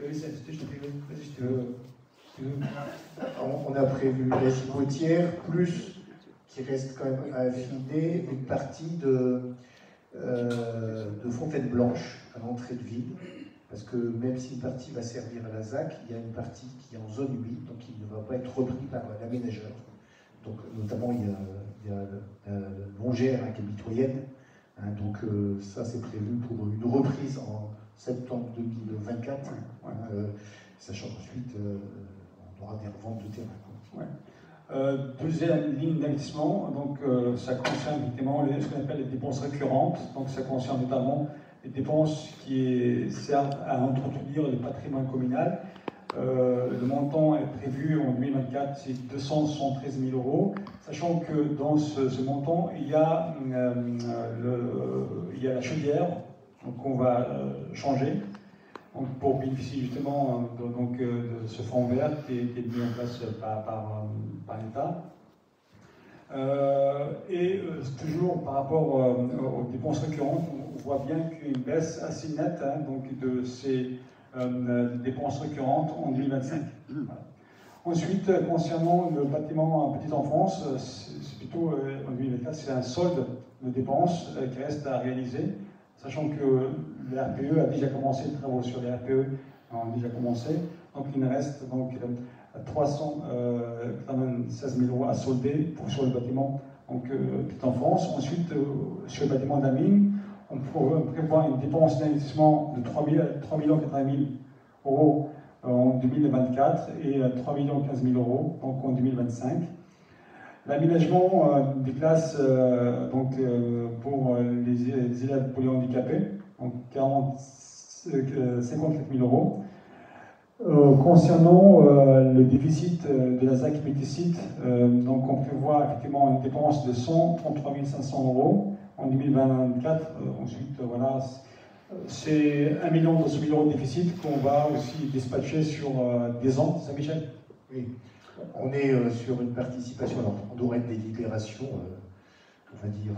On a prévu la giboutière, plus qui reste quand même à affiner une partie de Fontaine Blanche à l'entrée de ville. Parce que même si une partie va servir à la ZAC, il y a une partie qui est en zone 8, donc qui ne va pas être repris par l'aménageur. Donc notamment, il y a la longère qui est mitoyenne. Hein, donc ça, c'est prévu pour une reprise en septembre 2024. Ouais. Sachant qu'ensuite, on aura des reventes de terrain. Ouais. Deuxième ligne d'investissement, donc ça concerne effectivement ce qu'on appelle les dépenses récurrentes. Donc ça concerne notamment les dépenses qui servent à entretenir le patrimoine communal. Le montant est prévu en 2024, c'est 273 000 euros, sachant que dans ce montant, il y a la chaudière qu'on va changer donc pour bénéficier justement de ce fonds vert qui est mis en place par l'État. Toujours par rapport aux dépenses récurrentes, on voit bien qu'il y a une baisse assez nette donc de ces dépenses récurrentes en 2025. Voilà. Ensuite, concernant le bâtiment en petite enfance, c'est plutôt en 2024, c'est un solde de dépenses qui reste à réaliser. sachant que le RPE a déjà commencé, les travaux sur les RPE ont déjà commencé, donc il nous reste donc 396 000 euros à solder sur le bâtiment donc, tout en France. Ensuite, sur le bâtiment de la mine, on prévoit une dépense d'investissement de 3 080 000 euros en 2024 et 3 15 000 euros donc en 2025. L'aménagement des classes pour les élèves polyhandicapés, donc 54 000 euros. Concernant le déficit de la ZAC multisite, donc on prévoit effectivement une dépense de 133 500 euros en 2024. Ensuite, voilà, c'est 1 200 000 euros de déficit qu'on va aussi dispatcher sur des ans. C'est ça, Michel? Oui. On est sur une participation, alors on devrait être des libérations, on va dire,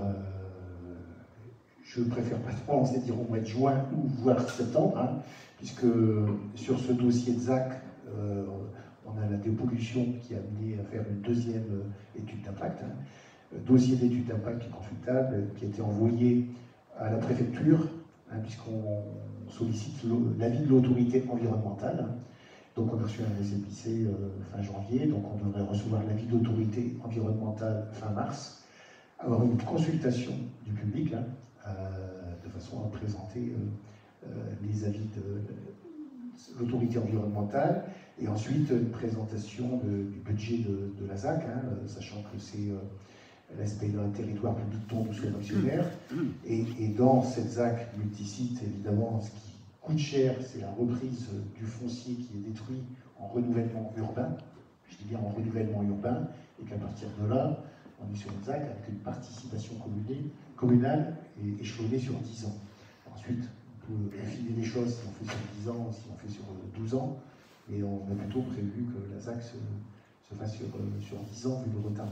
je préfère pas trop lancer dire au mois de juin ou voire septembre, hein, puisque sur ce dossier de ZAC, on a la dépollution qui a amené à faire une deuxième étude d'impact, hein, dossier d'étude d'impact qui est consultable, qui a été envoyé à la préfecture, hein, puisqu'on sollicite l'avis de l'autorité environnementale. Hein. Donc on a reçu un récépissé fin janvier, donc on devrait recevoir l'avis d'autorité environnementale fin mars, avoir une consultation du public, hein, de façon à présenter les avis de l'autorité environnementale, et ensuite une présentation du budget de la ZAC, hein, sachant que c'est l'aspect d'un territoire public dont nous sommes actionnaires, et dans cette ZAC multisite, évidemment, ce qui coûte cher, c'est la reprise du foncier qui est détruit en renouvellement urbain, je dis bien en renouvellement urbain, et qu'à partir de là, on est sur une ZAC avec une participation communale et échelonnée sur 10 ans. Ensuite, on peut affiner les choses si on fait sur 10 ans, si on fait sur 12 ans, mais on a plutôt prévu que la ZAC se fasse sur 10 ans vu le retard.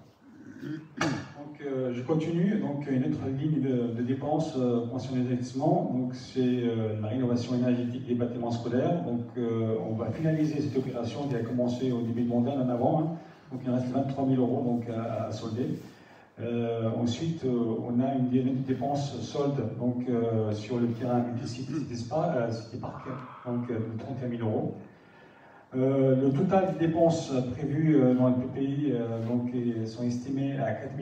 Donc, je continue. Donc, une autre ligne de dépenses concernant les investissements, donc c'est la rénovation énergétique des bâtiments scolaires. Donc, on va finaliser cette opération qui a commencé au début de mandat en avant. Hein. Donc, il reste 23 000 euros donc, à solder. Ensuite, on a une dépense solde donc, sur le terrain multisite Cité Parc, donc de 31 000 euros. Le total des dépenses prévues dans le PPI donc, sont estimées à 4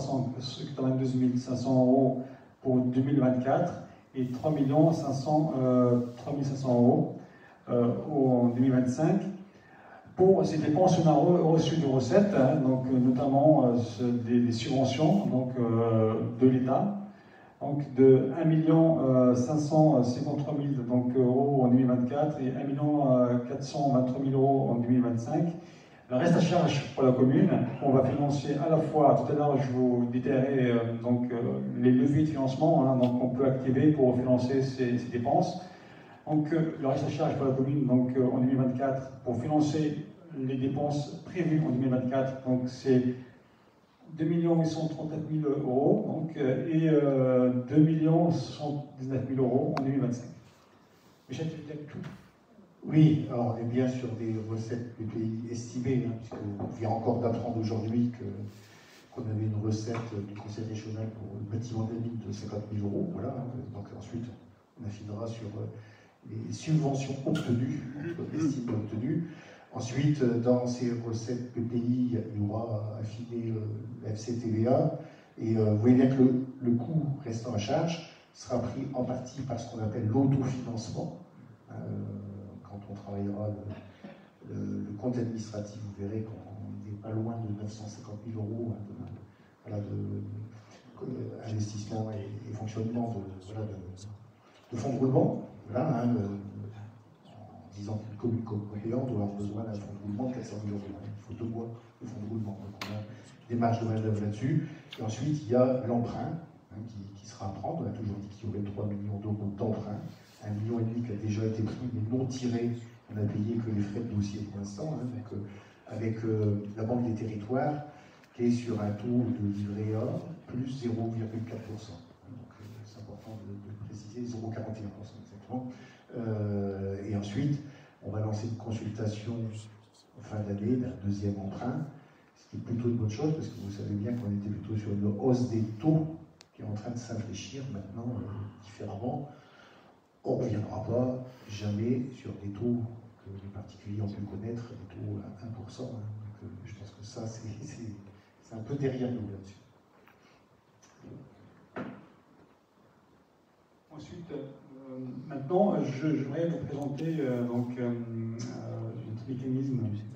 392 500 euros pour 2024 et 3 500 euros en 2025. Pour ces dépenses, on a reçu des recettes, hein, donc, notamment des subventions donc, de l'État, donc de 1 553 000 euros en 2024 et 1 423 000 euros en 2025. Le reste à charge pour la commune, on va financer à la fois, tout à l'heure je vous détaillerai les leviers de financement, hein, donc on peut activer pour financer ces dépenses. Donc le reste à charge pour la commune donc, en 2024 pour financer les dépenses prévues en 2024, donc c'est 2 834 000 euros donc, et 2 79 000 euros en 2025. Michel, tu veux dire tout? Oui, alors on est bien sur des recettes PPI estimées, hein, puisqu'on vient encore d'apprendre aujourd'hui qu'on avait une recette du Conseil régional pour le bâtiment de la mine de 50 000 euros. Voilà, hein, donc ensuite on affinera sur les subventions obtenues, estimées obtenues. Ensuite, dans ces recettes PPI, il y aura affiné la FCTVA, et vous voyez bien que le coût restant à charge sera pris en partie par ce qu'on appelle l'autofinancement. Quand on travaillera le compte administratif, vous verrez qu'on n'est pas loin de 950 000 euros hein, investissement et fonctionnement de fonds de roulement. Voilà, hein, en disant qu'une commune compléante doit avoir besoin d'un fonds de roulement de 400 000 euros. Il faut 2 mois de fonds de roulement. Donc on a des marges de manœuvre là-dessus. Et ensuite, il y a l'emprunt hein, qui sera à prendre. On a toujours dit qu'il y aurait 3 millions d'euros d'emprunt. 1,5 million qui a déjà été pris, mais non tiré. On n'a payé que les frais de dossier pour l'instant. Hein, donc, avec la Banque des Territoires, qui est sur un taux de livret A plus 0,4%. Donc c'est important de préciser, 0,41% exactement. Et ensuite, on va lancer une consultation en fin d'année d'un deuxième emprunt, ce qui est plutôt une bonne chose, parce que vous savez bien qu'on était plutôt sur une hausse des taux qui est en train de s'infléchir maintenant différemment. On ne reviendra pas jamais sur des taux que les particuliers ont pu connaître, des taux à 1%. Donc, je pense que ça, c'est un peu derrière nous là-dessus. Ensuite, maintenant, je voudrais vous présenter notre mécanisme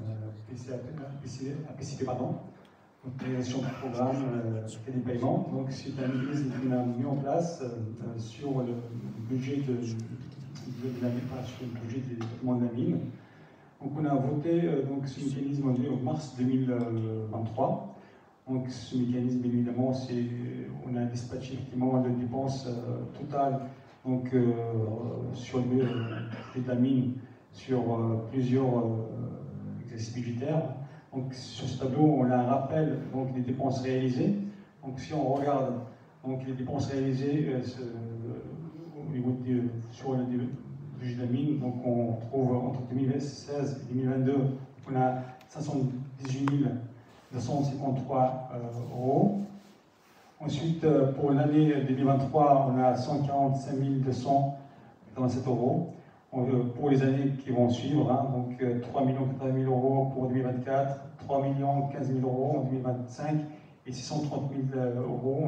APCP, pardon, création de programme crédit paiement. Donc, c'est un mécanisme qu'on a mis en place sur le budget de la mine, sur le budget des départements de la mine. Donc, on a voté donc, ce mécanisme en mars 2023. Donc, ce mécanisme, évidemment, on a dispatché effectivement les dépenses totales donc, sur le budget de la mine sur plusieurs exercices budgétaires. Donc, sur ce tableau, on a un rappel donc, des dépenses réalisées. Donc, si on regarde donc, les dépenses réalisées au niveau sur le budget de la mine, donc on trouve entre 2016 et 2022, on a 518 253 euros. Ensuite, pour l'année 2023, on a 145 287 euros. Pour les années qui vont suivre, hein, donc 3 80 000 euros pour 2024, 3 15 000 euros en 2025 et 630 000 euros en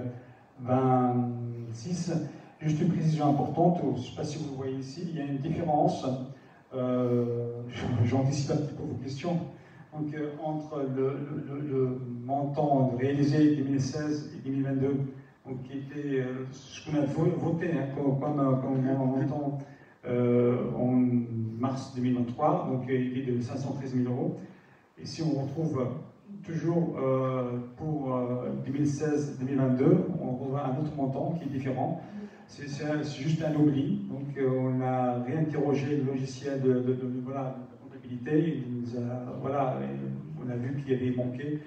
2026. Juste une précision importante, je ne sais pas si vous le voyez ici, il y a une différence, j'anticipe un petit peu vos questions, donc, entre le montant réalisé 2016 et 2022, donc, qui était ce qu'on a voté hein, comme montant en mars 2023, donc il est de 513 000 euros. Et si on retrouve toujours pour 2016-2022, on retrouve un autre montant qui est différent. C'est juste un oubli. Donc on a réinterrogé le logiciel de comptabilité. Voilà, on a vu qu'il y avait manqué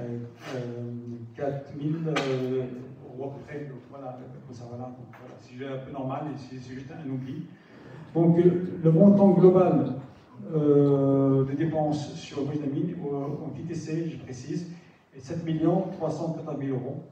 4 000 euros à peu près. Voilà, comme ça, voilà. Donc, voilà. C'est un peu normal, c'est juste un oubli. Donc le montant global de dépenses sur le budget de la mine en TTC, je précise, est 7 380 000 euros.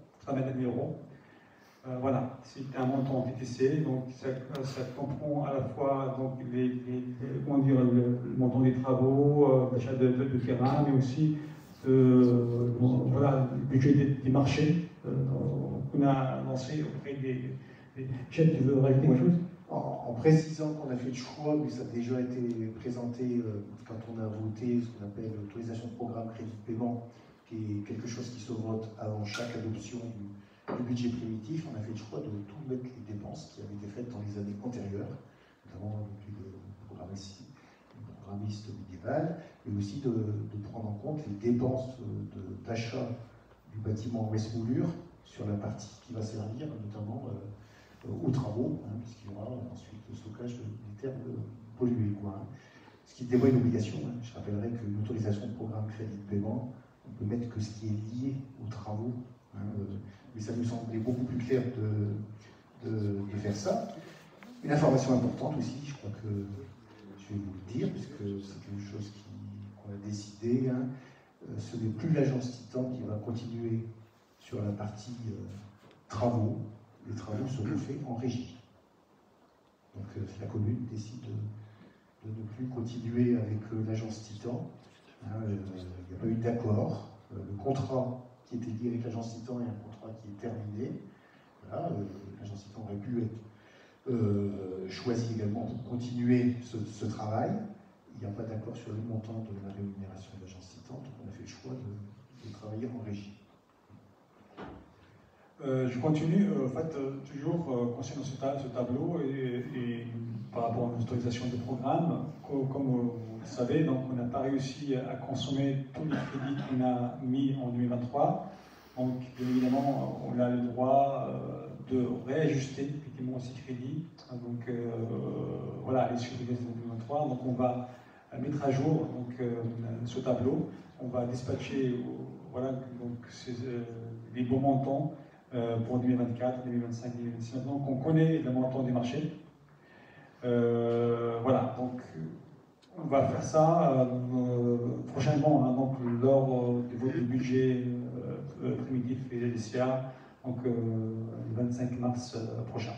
Voilà, c'est un montant en TTC, donc ça comprend à la fois donc, le montant des travaux, l'achat de terrain, mais aussi voilà, le budget des marchés qu'on a lancé auprès des... Michel, tu veux rajouter quelque chose ? En précisant qu'on a fait le choix, mais ça a déjà été présenté quand on a voté ce qu'on appelle l'autorisation de programme crédit de paiement, qui est quelque chose qui se vote avant chaque adoption du budget primitif. On a fait le choix de tout mettre les dépenses qui avaient été faites dans les années antérieures, notamment depuis le programmiste médiéval, mais aussi de prendre en compte les dépenses d'achat du bâtiment Ouest Moulure sur la partie qui va servir notamment aux travaux, hein, puisqu'il y aura ensuite le stockage des terres polluées. Ce qui prévoit une obligation. Hein. Je rappellerai qu'une autorisation de programme crédit de paiement, on peut mettre que ce qui est lié aux travaux. Hein, mais ça nous semblait beaucoup plus clair de faire ça. Une information importante aussi, je crois que je vais vous le dire, puisque c'est quelque chose qu'on a décidé. Hein, ce n'est plus l'agence Titan qui va continuer sur la partie travaux. Les travaux seront faits en régie. Donc la commune décide de ne plus continuer avec l'agence Titan. Hein, il n'y a pas eu d'accord. Le contrat qui était lié avec l'agence Titan est un contrat qui est terminé. Voilà, l'agence Titan aurait pu être choisie également pour continuer ce travail. Il n'y a pas d'accord sur le montant de la rémunération de l'agence Titan, donc on a fait le choix de travailler en régie. Je continue, en fait, toujours concernant ce tableau et par rapport à l'autorisation de programme. Comme vous le savez, donc, on n'a pas réussi à consommer tous les crédits qu'on a mis en 2023. Donc, bien évidemment, on a le droit de réajuster effectivement ces crédits. Donc, voilà, les sur 2023. Donc, on va mettre à jour donc, ce tableau. On va dispatcher voilà, donc, les bons montants. Pour 2024, 2025, 2026. Maintenant qu'on connaît le montant des marchés, voilà, donc on va faire ça prochainement, hein, donc lors du vote du budget primitif et LCA donc le 25 mars prochain.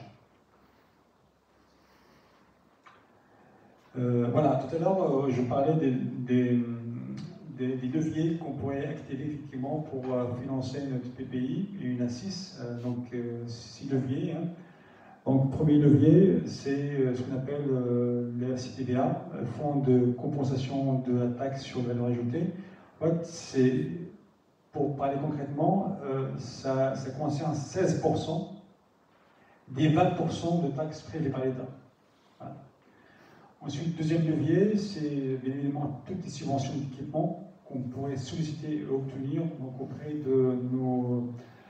Voilà, tout à l'heure, je parlais des leviers qu'on pourrait activer effectivement pour financer notre PPI, une à 6, donc 6 leviers. Hein. Donc, premier levier, c'est ce qu'on appelle le FCTVA, Fonds de compensation de la taxe sur la valeur ajoutée. En fait, c'est, pour parler concrètement, ça concerne 16% des 20% de taxes prélevées par l'État. Voilà. Ensuite, deuxième levier, c'est bien évidemment toutes les subventions d'équipement qu'on pourrait solliciter et obtenir donc, auprès de nos,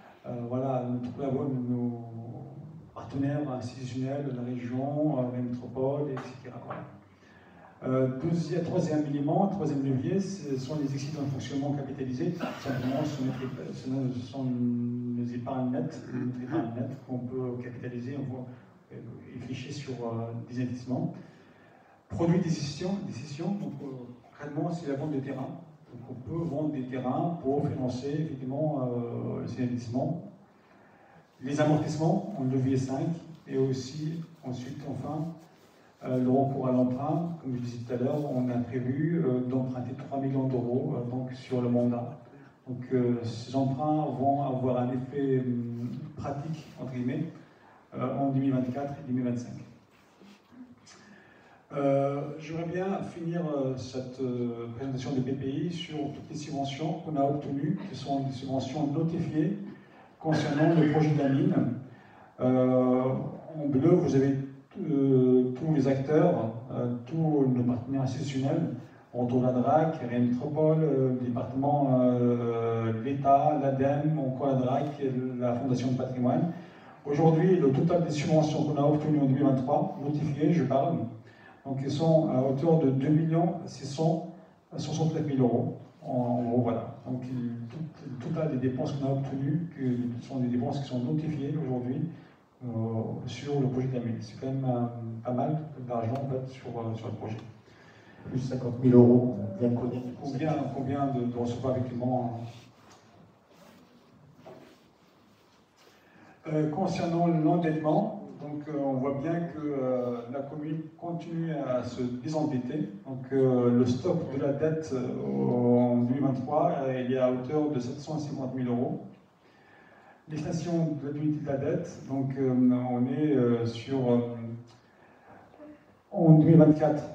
nos partenaires institutionnels de la région, la métropole, etc. Voilà. Troisième élément, troisième levier, ce sont les excédents de fonctionnement capitalisés. Simplement, ce sont nos épargnes nettes, qu'on peut capitaliser, on peut y flécher sur des investissements. Produits des cessions, donc concrètement, c'est la vente des terrains. Donc on peut vendre des terrains pour financer effectivement ces investissements. Les amortissements en levier 5 et aussi, ensuite, enfin, le recours à l'emprunt. Comme je disais tout à l'heure, on a prévu d'emprunter 3 millions d'euros donc sur le mandat. Donc ces emprunts vont avoir un effet pratique, entre guillemets, en 2024 et 2025. J'aimerais bien finir cette présentation de BPI sur toutes les subventions qu'on a obtenues, qui sont des subventions notifiées concernant le projet de la mine. En bleu, vous avez tous les acteurs, tous nos partenaires institutionnels, autour de la DRAC, Rennes Métropole, le département, l'État, l'ADEME, encore la DRAC, la Fondation de patrimoine. Aujourd'hui, le total des subventions qu'on a obtenues en 2023, notifiées, je parle, donc ils sont à hauteur de 2 669 000 euros. En gros, voilà. Donc le total des dépenses qu'on a obtenues, ce sont des dépenses qui sont notifiées aujourd'hui sur le projet de la mine. C'est quand même pas mal d'argent en fait, sur le projet. Plus 50 000 euros, bien connu. Combien de recevoir effectivement concernant l'endettement, donc on voit bien que la commune continue à se désendetter. Donc le stock de la dette en 2023, il est à hauteur de 750 000 euros. L'estimation de l'unité de la dette, donc on est sur en 2024,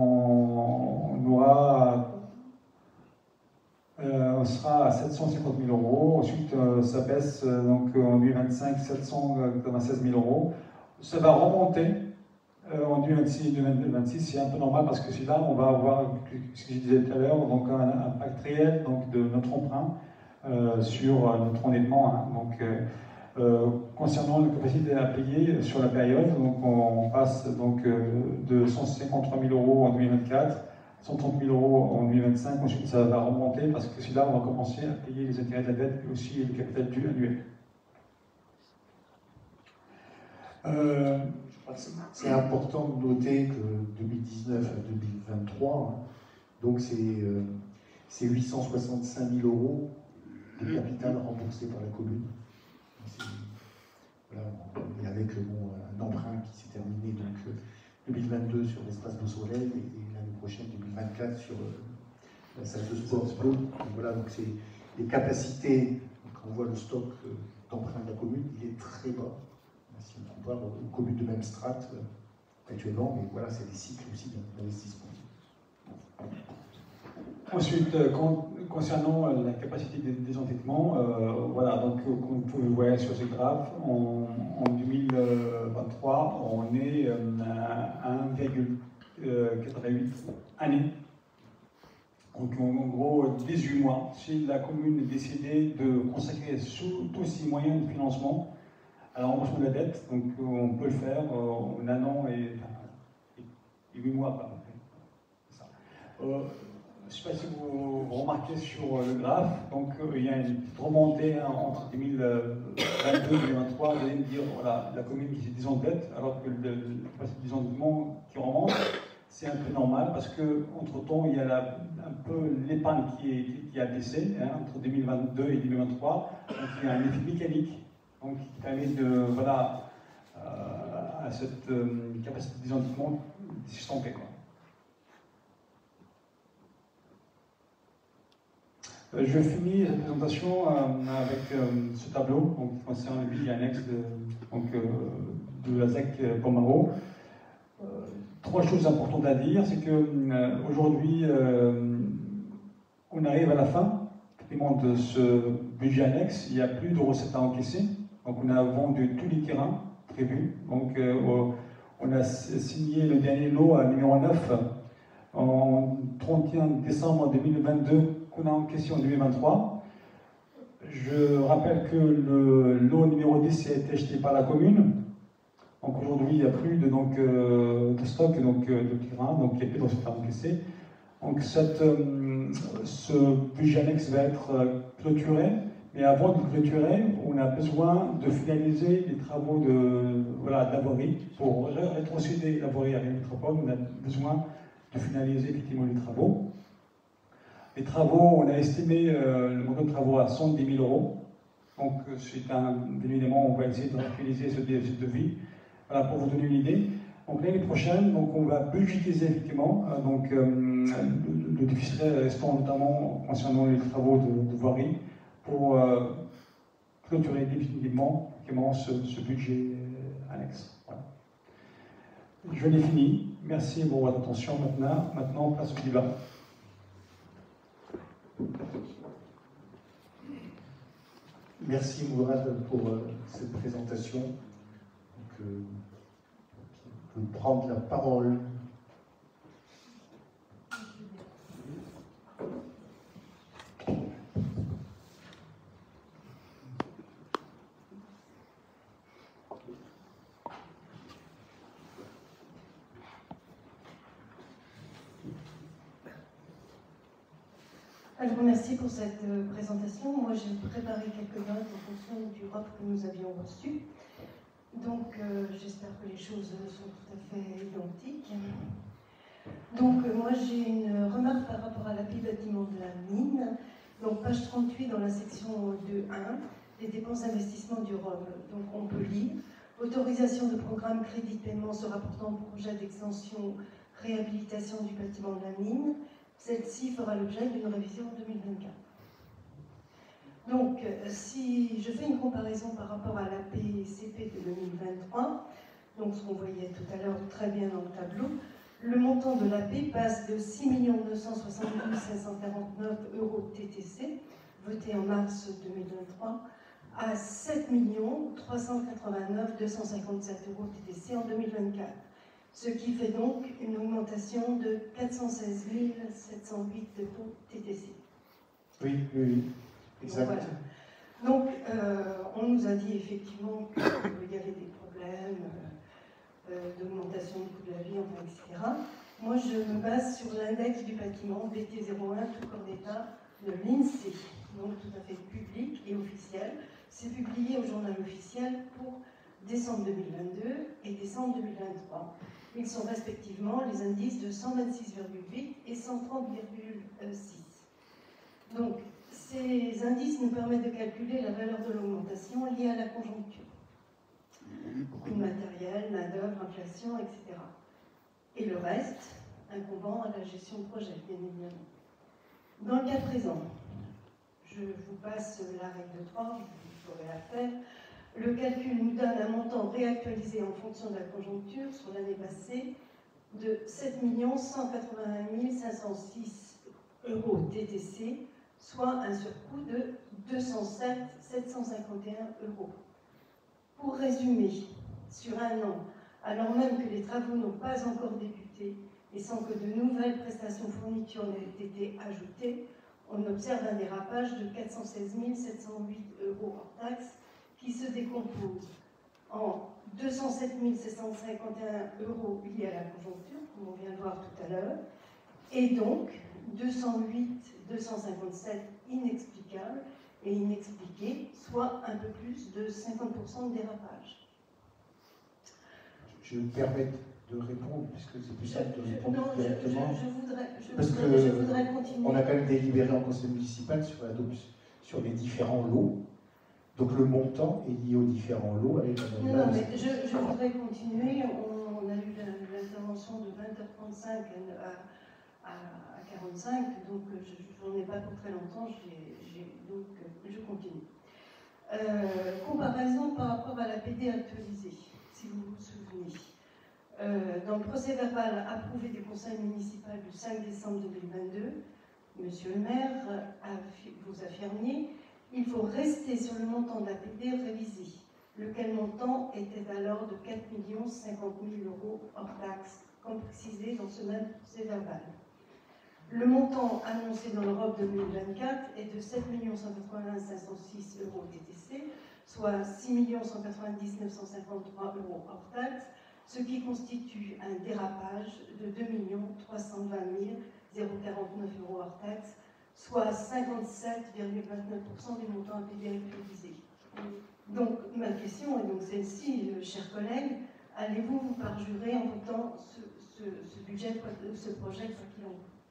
on sera à 750 000 euros. Ensuite, ça baisse donc en 2025, 796 000 euros. Ça va remonter en 2026 et 2026. C'est un peu normal parce que c'est là on va avoir, ce que je disais tout à l'heure, donc un impact réel donc, de notre emprunt sur notre endettement. Hein. Donc, concernant la capacité à payer sur la période, donc on passe donc, de 153 000 euros en 2024, 130 000 euros en 2025, ensuite ça va remonter parce que c'est là on va commencer à payer les intérêts de la dette et aussi le capital dû annuel. Je crois que c'est important de noter que 2019 à 2023, hein, donc c'est 865 000 euros de capital remboursé par la commune. Voilà, et avec un emprunt qui s'est terminé donc 2022 sur l'espace Beau Soleil et l'année prochaine 2024 sur la salle de sport. Donc voilà, donc c'est les capacités, quand on voit le stock d'emprunt de la commune, il est très bas. Si on compare aux communes de même strate actuellement, mais voilà, c'est des cycles aussi d'investissement. Ensuite, concernant la capacité de désendettement, voilà, donc comme vous pouvez voir sur ce graphe, en 2023, on est à 1,88 années. Donc en gros, 18 mois. Si la commune décidait de consacrer tous ses moyens de financement à la remboursement de la dette, donc on peut le faire en un an et 8 mois par exemple. Ça. Je ne sais pas si vous remarquez sur le graphe, donc il y a une petite remontée hein, entre 2022 et 2023. Vous allez me dire, voilà, la commune qui se désendette, alors que le désendettement qui remonte, c'est un peu normal parce qu'entre-temps, il y a un peu l'épargne qui a baissé hein, entre 2022 et 2023. Donc il y a un effet mécanique donc qui permet de, voilà, à cette capacité d'identification d'estomper, quoi. Je finis cette présentation avec ce tableau donc, qui concerne le budget annexe de la ZEC Pomereux. Trois choses importantes à dire, c'est qu'aujourd'hui, on arrive à la fin de ce budget annexe, il n'y a plus de recettes à encaisser, donc on a vendu tous les terrains prévus, donc on a signé le dernier lot à numéro 9 en 31 décembre 2022, qu'on a encaissé en 2023. Je rappelle que le lot numéro 10 a été acheté par la commune. Donc aujourd'hui, il n'y a plus de stock de terrain, donc il n'y a plus de recettes à encaisser. Donc ce budget annexe va être clôturé, mais avant de clôturer, on a besoin de finaliser les travaux de voirie. Pour rétrocéder la voirie à la métropole, on a besoin de finaliser effectivement les travaux. Les travaux, on a estimé le montant de travaux à 110 000 €. Donc, évidemment, on va essayer de réaliser ce devis. Voilà, pour vous donner une idée. Donc, l'année prochaine, donc, on va budgétiser effectivement le déficit restant, notamment concernant les travaux de voirie, pour clôturer définitivement ce budget annexe. Voilà. Je l'ai fini. Merci pour votre attention. Maintenant, place au débat. Merci Mourad pour cette présentation. Donc, je vais prendre la parole. Alors, merci pour cette présentation. Moi, j'ai préparé quelques notes en fonction du ROP que nous avions reçu. Donc, j'espère que les choses sont tout à fait identiques. Donc, moi, j'ai une remarque par rapport à l'appui bâtiment de la mine. Donc, page 38 dans la section 2.1, des dépenses d'investissement du ROP. Donc, on peut lire autorisation de programme crédit de paiement se rapportant au projet d'extension réhabilitation du bâtiment de la mine. Celle-ci fera l'objet d'une révision en 2024. Donc, si je fais une comparaison par rapport à la PCP de 2023, donc ce qu'on voyait tout à l'heure très bien dans le tableau, le montant de l'AP passe de 6 972 549 € TTC, voté en mars 2023, à 7 389 257 € TTC en 2024. Ce qui fait donc une augmentation de 416 708 € TTC. Oui, exact. Voilà. Donc, on nous a dit effectivement qu'il y avait des problèmes d'augmentation du coût de la vie, enfin, etc. Moi, je me base sur l'index du bâtiment BT01, tout corps d'État, de l'INSEE, donc tout à fait public et officiel. C'est publié au journal officiel pour décembre 2022 et décembre 2023. Ils sont respectivement les indices de 126,8 et 130,6. Donc, ces indices nous permettent de calculer la valeur de l'augmentation liée à la conjoncture. Coût de matériel, main-d'œuvre, inflation, etc. Et le reste, incombant à la gestion de projet, bien évidemment. Dans le cas présent, je vous passe la règle de 3, vous pourrez la faire. Le calcul nous donne un montant réactualisé en fonction de la conjoncture sur l'année passée de 7 181 506 € TTC, soit un surcoût de 207 751 €. Pour résumer, sur un an, alors même que les travaux n'ont pas encore débuté et sans que de nouvelles prestations fournitures n'aient été ajoutées, on observe un dérapage de 416 708 € hors taxes, qui se décompose en 207 751 € liés à la conjoncture, comme on vient de voir tout à l'heure, et donc 208 257 inexplicables et inexpliqués, soit un peu plus de 50% de dérapage. Je me permets de répondre, puisque c'est plus simple de répondre directement. Je voudrais continuer. On a quand même délibéré en conseil municipal sur les différents lots. Donc le montant est lié aux différents lots avec la Non, non, mais je voudrais continuer. On a eu l'intervention de 20h35 à 45, donc je n'en ai pas pour très longtemps, donc je continue. Comparaison par rapport à la PD actualisée, si vous vous souvenez. Dans le procès verbal approuvé du conseil municipal du 5 décembre 2022, monsieur le maire, vous affirmiez il faut rester sur le montant de la PD révisé, lequel montant était alors de 4 050 000 € hors taxes, comme précisé dans ce même procès verbal. Le montant annoncé dans l'Europe 2024 est de 7 181 506 € TTC, soit 6 190 953 € hors taxes, ce qui constitue un dérapage de 2 320 049 € hors taxes, soit 57,29% du montant à payer révisé. Donc, ma question est donc celle-ci, chers collègues, allez-vous vous parjurer en votant ce budget, ce projet, quoi qu'il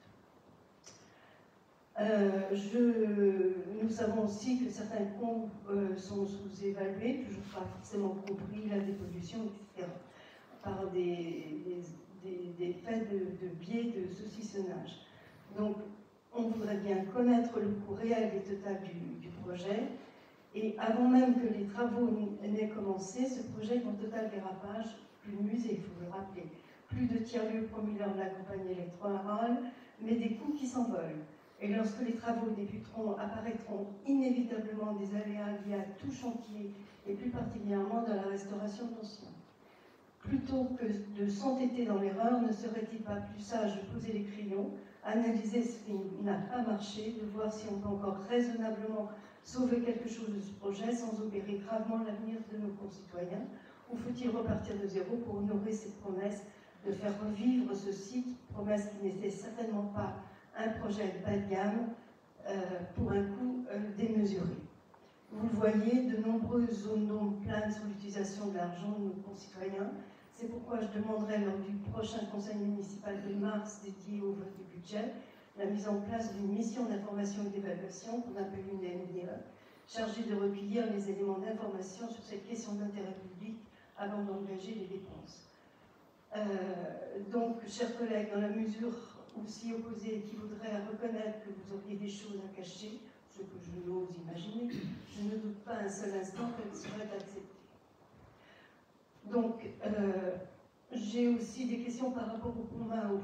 en coûte? Nous savons aussi que certains coûts sont sous-évalués, toujours pas forcément compris, la dépollution, etc., par des faits de biais de saucissonnage. Donc, on voudrait bien connaître le coût réel et total du projet. Et avant même que les travaux n'aient commencé, ce projet est en total dérapage, plus de musée, il faut le rappeler, plus de tiers-lieux promis lors de la campagne électorale, mais des coûts qui s'envolent. Et lorsque les travaux débuteront, apparaîtront inévitablement des aléas liés à tout chantier, et plus particulièrement dans la restauration d'anciens. Plutôt que de s'entêter dans l'erreur, ne serait-il pas plus sage de poser les crayons, analyser ce qui n'a pas marché, de voir si on peut encore raisonnablement sauver quelque chose de ce projet sans obérer gravement l'avenir de nos concitoyens? Ou faut-il repartir de zéro pour honorer cette promesse de faire revivre ce site, promesse qui n'était certainement pas un projet bas de gamme pour un coût démesuré? Vous le voyez, de nombreuses zones d'ombre planent sur l'utilisation de l'argent de nos concitoyens. C'est pourquoi je demanderai lors du prochain conseil municipal de mars dédié au vote du budget la mise en place d'une mission d'information et d'évaluation, qu'on appelle une MDE, chargée de recueillir les éléments d'information sur cette question d'intérêt public avant d'engager les dépenses. Donc, chers collègues, dans la mesure où s'y opposer équivaudrait à reconnaître que vous auriez des choses à cacher, ce que je n'ose imaginer, je ne doute pas un seul instant qu'elles seraient acceptées. Donc, j'ai aussi des questions par rapport au pont Mahou.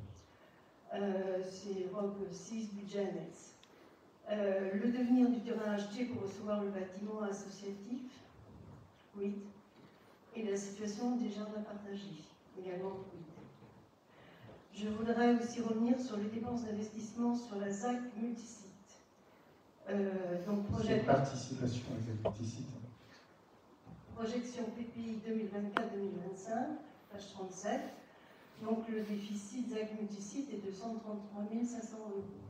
C'est ROB 6, budget annexe. Le devenir du terrain acheté pour recevoir le bâtiment associatif, 8. Et la situation des jardins partagés, également 8. Je voudrais aussi revenir sur les dépenses d'investissement sur la ZAC multisite. Donc, projet participation avec la multisite. Projection PPI 2024-2025, page 37. Donc le déficit ZAC multisite est de 133 500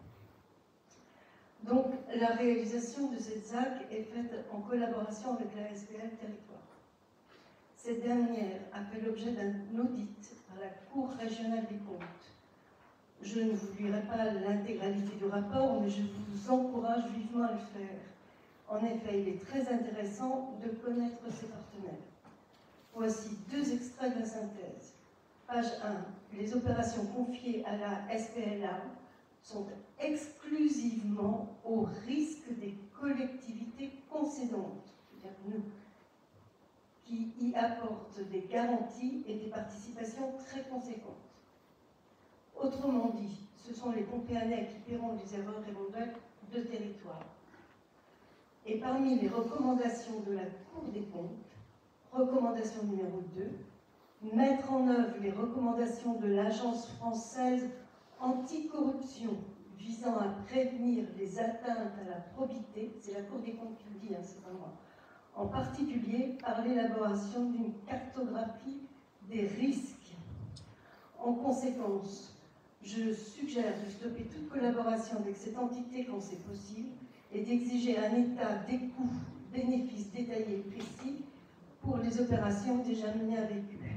€. Donc la réalisation de cette ZAC est faite en collaboration avec la SPL Territoire. Cette dernière a fait l'objet d'un audit par la Cour régionale des comptes. Je ne vous lirai pas l'intégralité du rapport, mais je vous encourage vivement à le faire. En effet, il est très intéressant de connaître ses partenaires. Voici 2 extraits de la synthèse. Page 1. Les opérations confiées à la SPLA sont exclusivement au risque des collectivités concédantes, c'est-à-dire nous, qui y apportent des garanties et des participations très conséquentes. Autrement dit, ce sont les compéanais qui paieront les erreurs éventuelles de territoire. Et parmi les recommandations de la Cour des comptes, recommandation numéro 2, mettre en œuvre les recommandations de l'Agence française anticorruption visant à prévenir les atteintes à la probité, c'est la Cour des comptes qui le dit, c'est pas moi, en particulier par l'élaboration d'une cartographie des risques. En conséquence, je suggère de stopper toute collaboration avec cette entité quand c'est possible et d'exiger un état des coûts, bénéfices détaillés et précis pour les opérations déjà menées avec eux.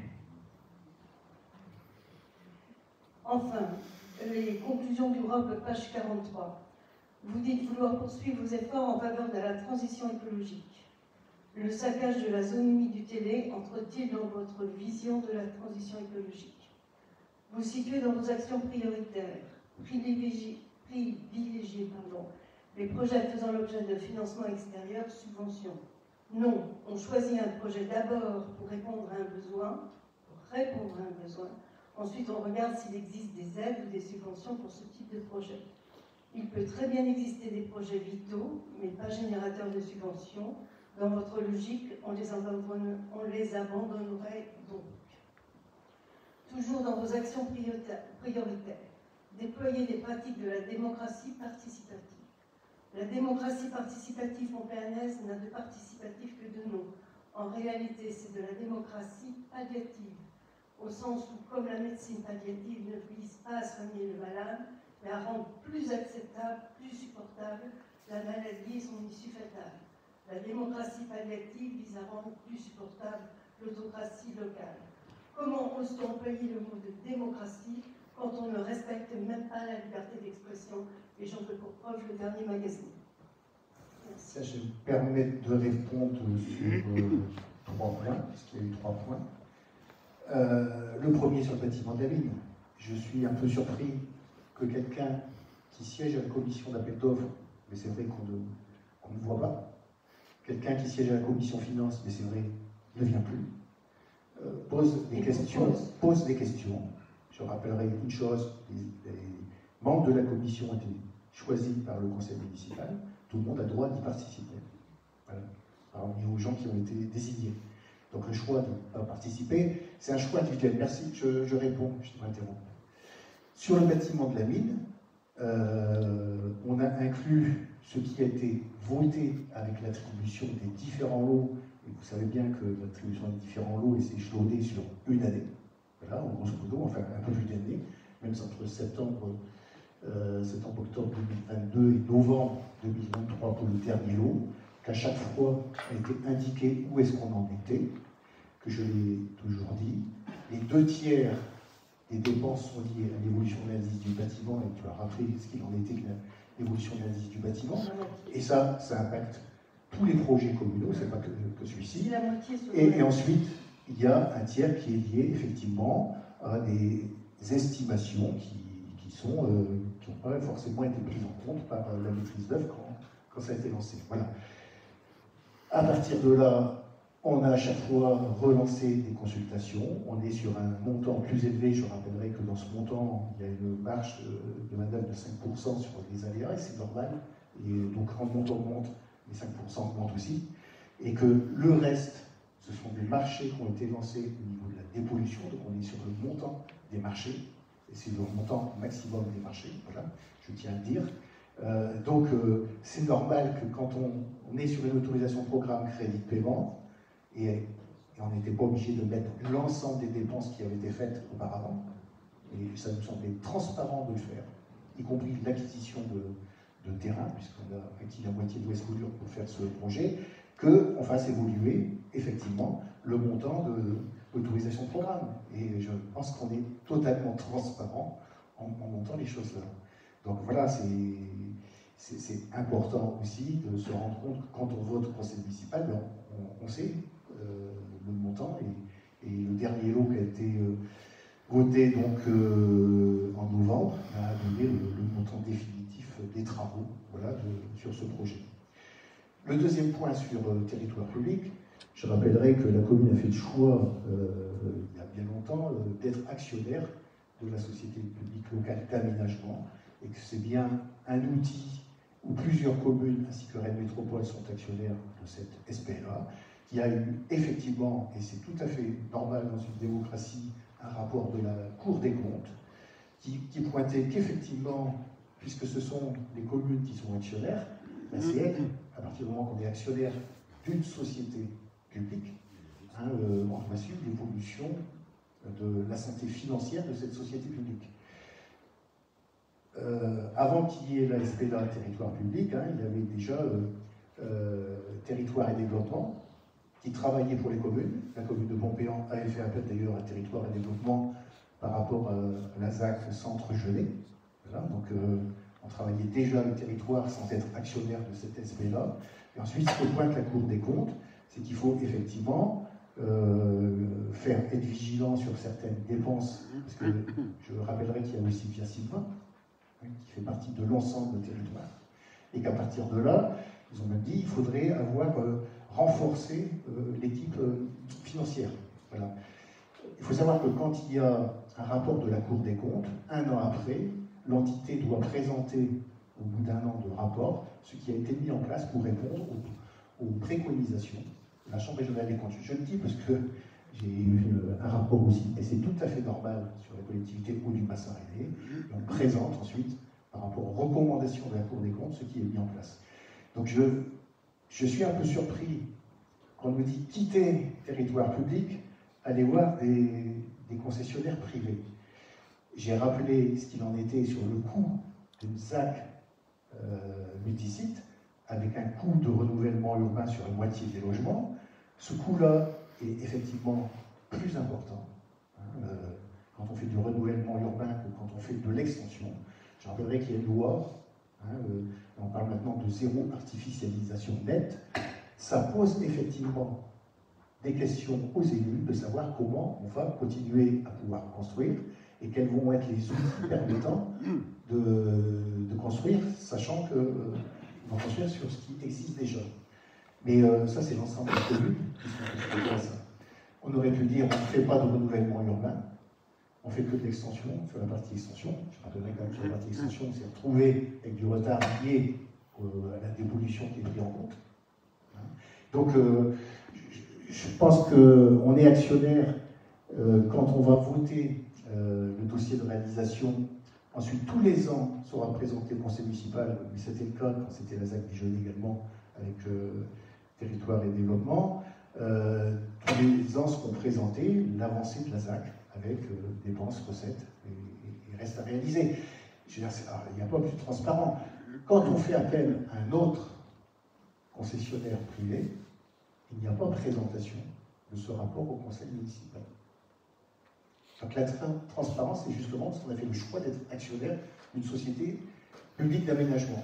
Enfin, les conclusions du ROB, page 43. Vous dites vouloir poursuivre vos efforts en faveur de la transition écologique. Le saccage de la zone humide du Télé entre-t-il dans votre vision de la transition écologique? Vous situez dans vos actions prioritaires, privilégiez les projets faisant l'objet de financement extérieur, subventions. Non, on choisit un projet d'abord pour répondre à un besoin, Ensuite, on regarde s'il existe des aides ou des subventions pour ce type de projet. Il peut très bien exister des projets vitaux, mais pas générateurs de subventions. Dans votre logique, on les abandonnerait donc. Toujours dans vos actions prioritaires, déployer des pratiques de la démocratie participative. La démocratie participative montpelliernaise n'a de participatif que de nom. En réalité, c'est de la démocratie palliative, au sens où, comme la médecine palliative ne vise pas à soigner le malade, mais à rendre plus acceptable, plus supportable la maladie et son issue fatale. La démocratie palliative vise à rendre plus supportable l'autocratie locale. Comment ose-t-on employer le mot de démocratie quand on ne respecte même pas la liberté d'expression? Et j'en veux pour preuve le dernier magazine. Merci. Ça, je me permets de répondre sur 3 points, puisqu'il y a eu 3 points. Le premier sur le bâtiment de la ville. Je suis un peu surpris que quelqu'un qui siège à la commission d'appel d'offres, mais c'est vrai qu'on ne voit pas, quelqu'un qui siège à la commission finance, mais c'est vrai, ne vient plus, pose des questions. Je rappellerai une chose, les membres de la commission ont été choisis par le conseil municipal, tout le monde a le droit d'y participer. Voilà. Parmi aux gens qui ont été désignés. Donc le choix de ne pas participer, c'est un choix individuel. Merci, je réponds, je m'interromps. Sur le bâtiment de la mine, on a inclus ce qui a été voté avec l'attribution des différents lots. Et vous savez bien que l'attribution des différents lots est échelonnée sur une année. Voilà, en grosso modo, enfin un peu plus d'année, même entre septembre-octobre 2022 et novembre 2023 pour le dernier lot, qu'à chaque fois a été indiqué où est-ce qu'on en était, que je l'ai toujours dit. Les 2/3 des dépenses sont liées à l'évolution de l'indice du bâtiment, et tu as rappelé ce qu'il en était de l'évolution de l'indice du bâtiment, et ça impacte tous les projets communaux, c'est pas que celui-ci. Et ensuite, il y a un tiers qui est lié effectivement à des estimations qui n'ont pas forcément été prises en compte par la maîtrise d'œuvre quand ça a été lancé. Voilà. À partir de là, on a à chaque fois relancé des consultations. On est sur un montant plus élevé. Je rappellerai que dans ce montant, il y a une marge de manœuvre de 5% sur les aléas, et c'est normal. Et donc quand le montant augmente, les 5% augmentent aussi. Et que le reste, ce sont des marchés qui ont été lancés au niveau de la dépollution. Donc on est sur le montant des marchés. Et c'est le montant maximum des marchés. Voilà, je tiens à le dire. Donc c'est normal que quand on est sur une autorisation de programme crédit de paiement, et on n'était pas obligé de mettre l'ensemble des dépenses qui avaient été faites auparavant, et ça nous semblait transparent de le faire, y compris l'acquisition de terrain, puisqu'on a acquis la moitié de Ouest Collioure pour faire ce projet, qu'on fasse évoluer effectivement le montant de l'autorisation de programme. Et je pense qu'on est totalement transparent en montant les choses là. Donc voilà, c'est important aussi de se rendre compte que quand on vote au conseil municipal, on sait le montant, et le dernier lot qui a été voté donc en novembre a donné le montant définitif des travaux, voilà, sur ce projet. Le deuxième point sur territoire public, je rappellerai que la commune a fait le choix, il y a bien longtemps, d'être actionnaire de la société publique locale d'aménagement, et que c'est bien un outil où plusieurs communes ainsi que Rennes Métropole sont actionnaires de cette SPLA, qui a eu effectivement, et c'est tout à fait normal dans une démocratie, un rapport de la Cour des comptes qui pointait qu'effectivement, puisque ce sont les communes qui sont actionnaires, c'est elles, à partir du moment qu'on est actionnaire d'une société publique, on doit suivre l'évolution de la santé financière de cette société publique. Avant qu'il y ait la SPLA territoire public, il y avait déjà territoire et développement qui travaillait pour les communes. La commune de Montpellier avait fait appel d'ailleurs à territoire et développement par rapport à la ZAC Centre Gelé. Voilà, donc on travaillait déjà le territoire sans être actionnaire de cet aspect-là. Et ensuite, ce que pointe la Cour des comptes, c'est qu'il faut effectivement faire être vigilant sur certaines dépenses, parce que je rappellerai qu'il y a aussi Via Sylvain, qui fait partie de l'ensemble du territoire, et qu'à partir de là, ils ont même dit qu'il faudrait avoir renforcé l'équipe financière. Voilà. Il faut savoir que quand il y a un rapport de la Cour des comptes, un an après, l'entité doit présenter, au bout d'un an de rapport, ce qui a été mis en place pour répondre aux préconisations de la Chambre régionale des comptes. Je le dis parce que j'ai eu un rapport aussi, et c'est tout à fait normal sur les collectivités ou du bassin rennais, et on présente ensuite, par rapport aux recommandations de la Cour des comptes, ce qui est mis en place. Donc je suis un peu surpris quand on me dit quitter territoire public, aller voir des concessionnaires privés. J'ai rappelé ce qu'il en était sur le coût d'une ZAC multisite, avec un coût de renouvellement urbain sur la moitié des logements. Ce coût-là est effectivement plus important quand on fait du renouvellement urbain que quand on fait de l'extension. Je rappellerai qu'il y a une loi, on parle maintenant de zéro artificialisation nette. Ça pose effectivement des questions aux élus de savoir comment on va continuer à pouvoir construire et quels vont être les outils permettant de construire, sachant qu'on va construire sur ce qui existe déjà. Mais ça, c'est l'ensemble des communes qui sont confrontées à ça. On aurait pu dire on ne fait pas de renouvellement urbain, on fait que de l'extension, sur la partie extension. Je rappellerai quand même sur la partie extension, on s'est retrouvé avec du retard lié à la dépollution qui est pris en compte. Donc, je pense qu'on est actionnaire quand on va voter le dossier de réalisation. Ensuite, tous les ans, sera présenté au conseil municipal, mais c'était le cas quand c'était la ZAC Dijon également, avec territoire et développement. Tous les ans seront présentés l'avancée de la ZAC, avec dépenses, recettes et reste à réaliser. Je veux dire, il n'y a pas plus transparent. Quand on fait appel à un autre concessionnaire privé, il n'y a pas de présentation de ce rapport au conseil municipal. Donc la transparence, c'est justement parce qu'on a fait le choix d'être actionnaire d'une société publique d'aménagement.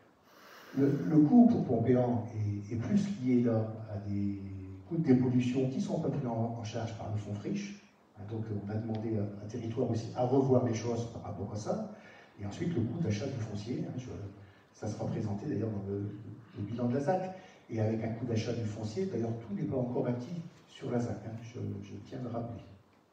Le coût pour Pompéan est plus lié là à des coûts de dépollution qui ne sont pas pris en charge par le fonds Friche. Donc on a demandé à Territoire aussi à revoir les choses par rapport à ça. Et ensuite le coût d'achat du foncier, ça sera présenté d'ailleurs dans le bilan de la ZAC. Et avec un coût d'achat du foncier, d'ailleurs tout n'est pas encore acquis sur la ZAC, je tiens à le rappeler.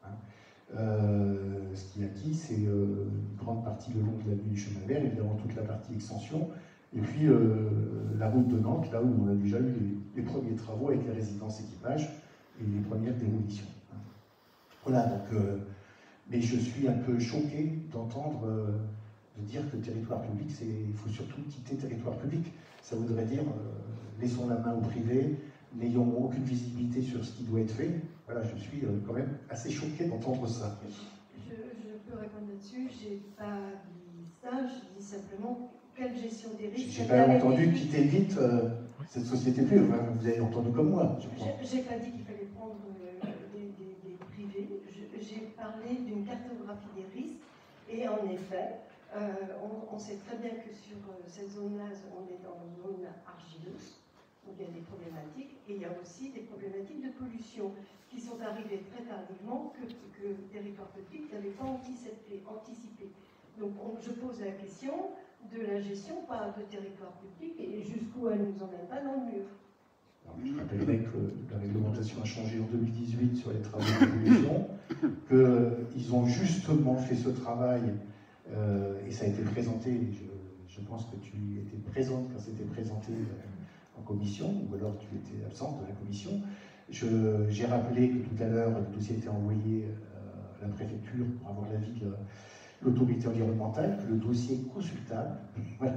Ce qui est acquis, c'est une grande partie le long de l'avenue du Chemin Vert, évidemment toute la partie extension, et puis la route de Nantes, là où on a déjà eu les premiers travaux avec les résidences équipages et les premières démolitions. Voilà, donc, mais je suis un peu choqué d'entendre de dire que le territoire public, il faut surtout quitter le territoire public. Ça voudrait dire laissons la main au privé, n'ayons aucune visibilité sur ce qui doit être fait. Voilà, je suis quand même assez choqué d'entendre ça. Je peux répondre là-dessus. Je n'ai pas dit ça, je dis simplement quelle gestion des risques. J'ai quand même entendu quitter vite cette société plus. Enfin, vous avez entendu comme moi, je crois. Je n'ai pas dit qu'il fallait prendre des privés. J'ai parlé d'une cartographie des risques. Et en effet, on sait très bien que sur cette zone-là, on est dans une zone argileuse. Donc il y a des problématiques, et il y a aussi des problématiques de pollution qui sont arrivées très tardivement, que le territoire public n'avait pas anticipé. Donc je pose la question de la gestion par le territoire public et jusqu'où elle ne nous emmène pas dans le mur. Alors, je rappellerai que la réglementation a changé en 2018 sur les travaux de pollution, qu'ils ont justement fait ce travail, et ça a été présenté, je pense que tu étais présente quand c'était présenté en commission, ou alors tu étais absente de la commission. J'ai rappelé que tout à l'heure, le dossier a été envoyé à la préfecture pour avoir l'avis de l'autorité environnementale, que le dossier est consultable. Voilà,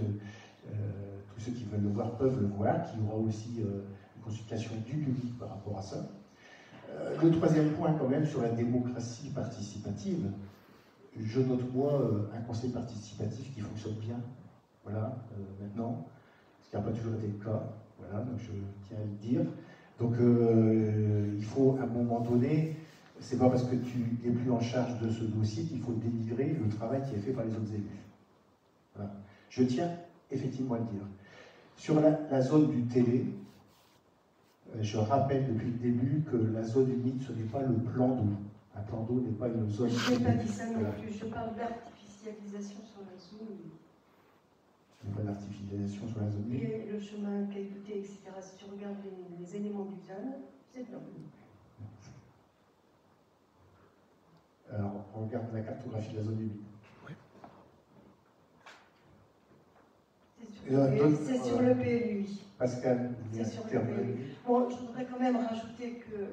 tous ceux qui veulent le voir peuvent le voir, qu'il y aura aussi une consultation du public par rapport à ça. Le troisième point, quand même, sur la démocratie participative, je note, moi, un conseil participatif qui fonctionne bien, voilà, maintenant, ce qui n'a pas toujours été le cas, voilà, donc je tiens à le dire. Donc, il faut, à un moment donné, c'est pas parce que tu n'es plus en charge de ce dossier qu'il faut dénigrer le travail qui est fait par les autres élus. Voilà. Je tiens effectivement à le dire. Sur la zone du télé, je rappelle depuis le début que la zone humide, ce n'est pas le plan d'eau. Un plan d'eau n'est pas une zone. Je n'ai pas dit ça non plus, je parle d'artificialisation sur la zone humide. Il n'y a pas d'artificialisation sur la zone humide. Et le chemin caillouté, etc. Si tu regardes les éléments du ZAN, c'est blanc. Alors, on regarde la cartographie de la zone humide. C'est sur le PLUI. Pascal, C'est sur le PLUI. Bon, je voudrais quand même rajouter que,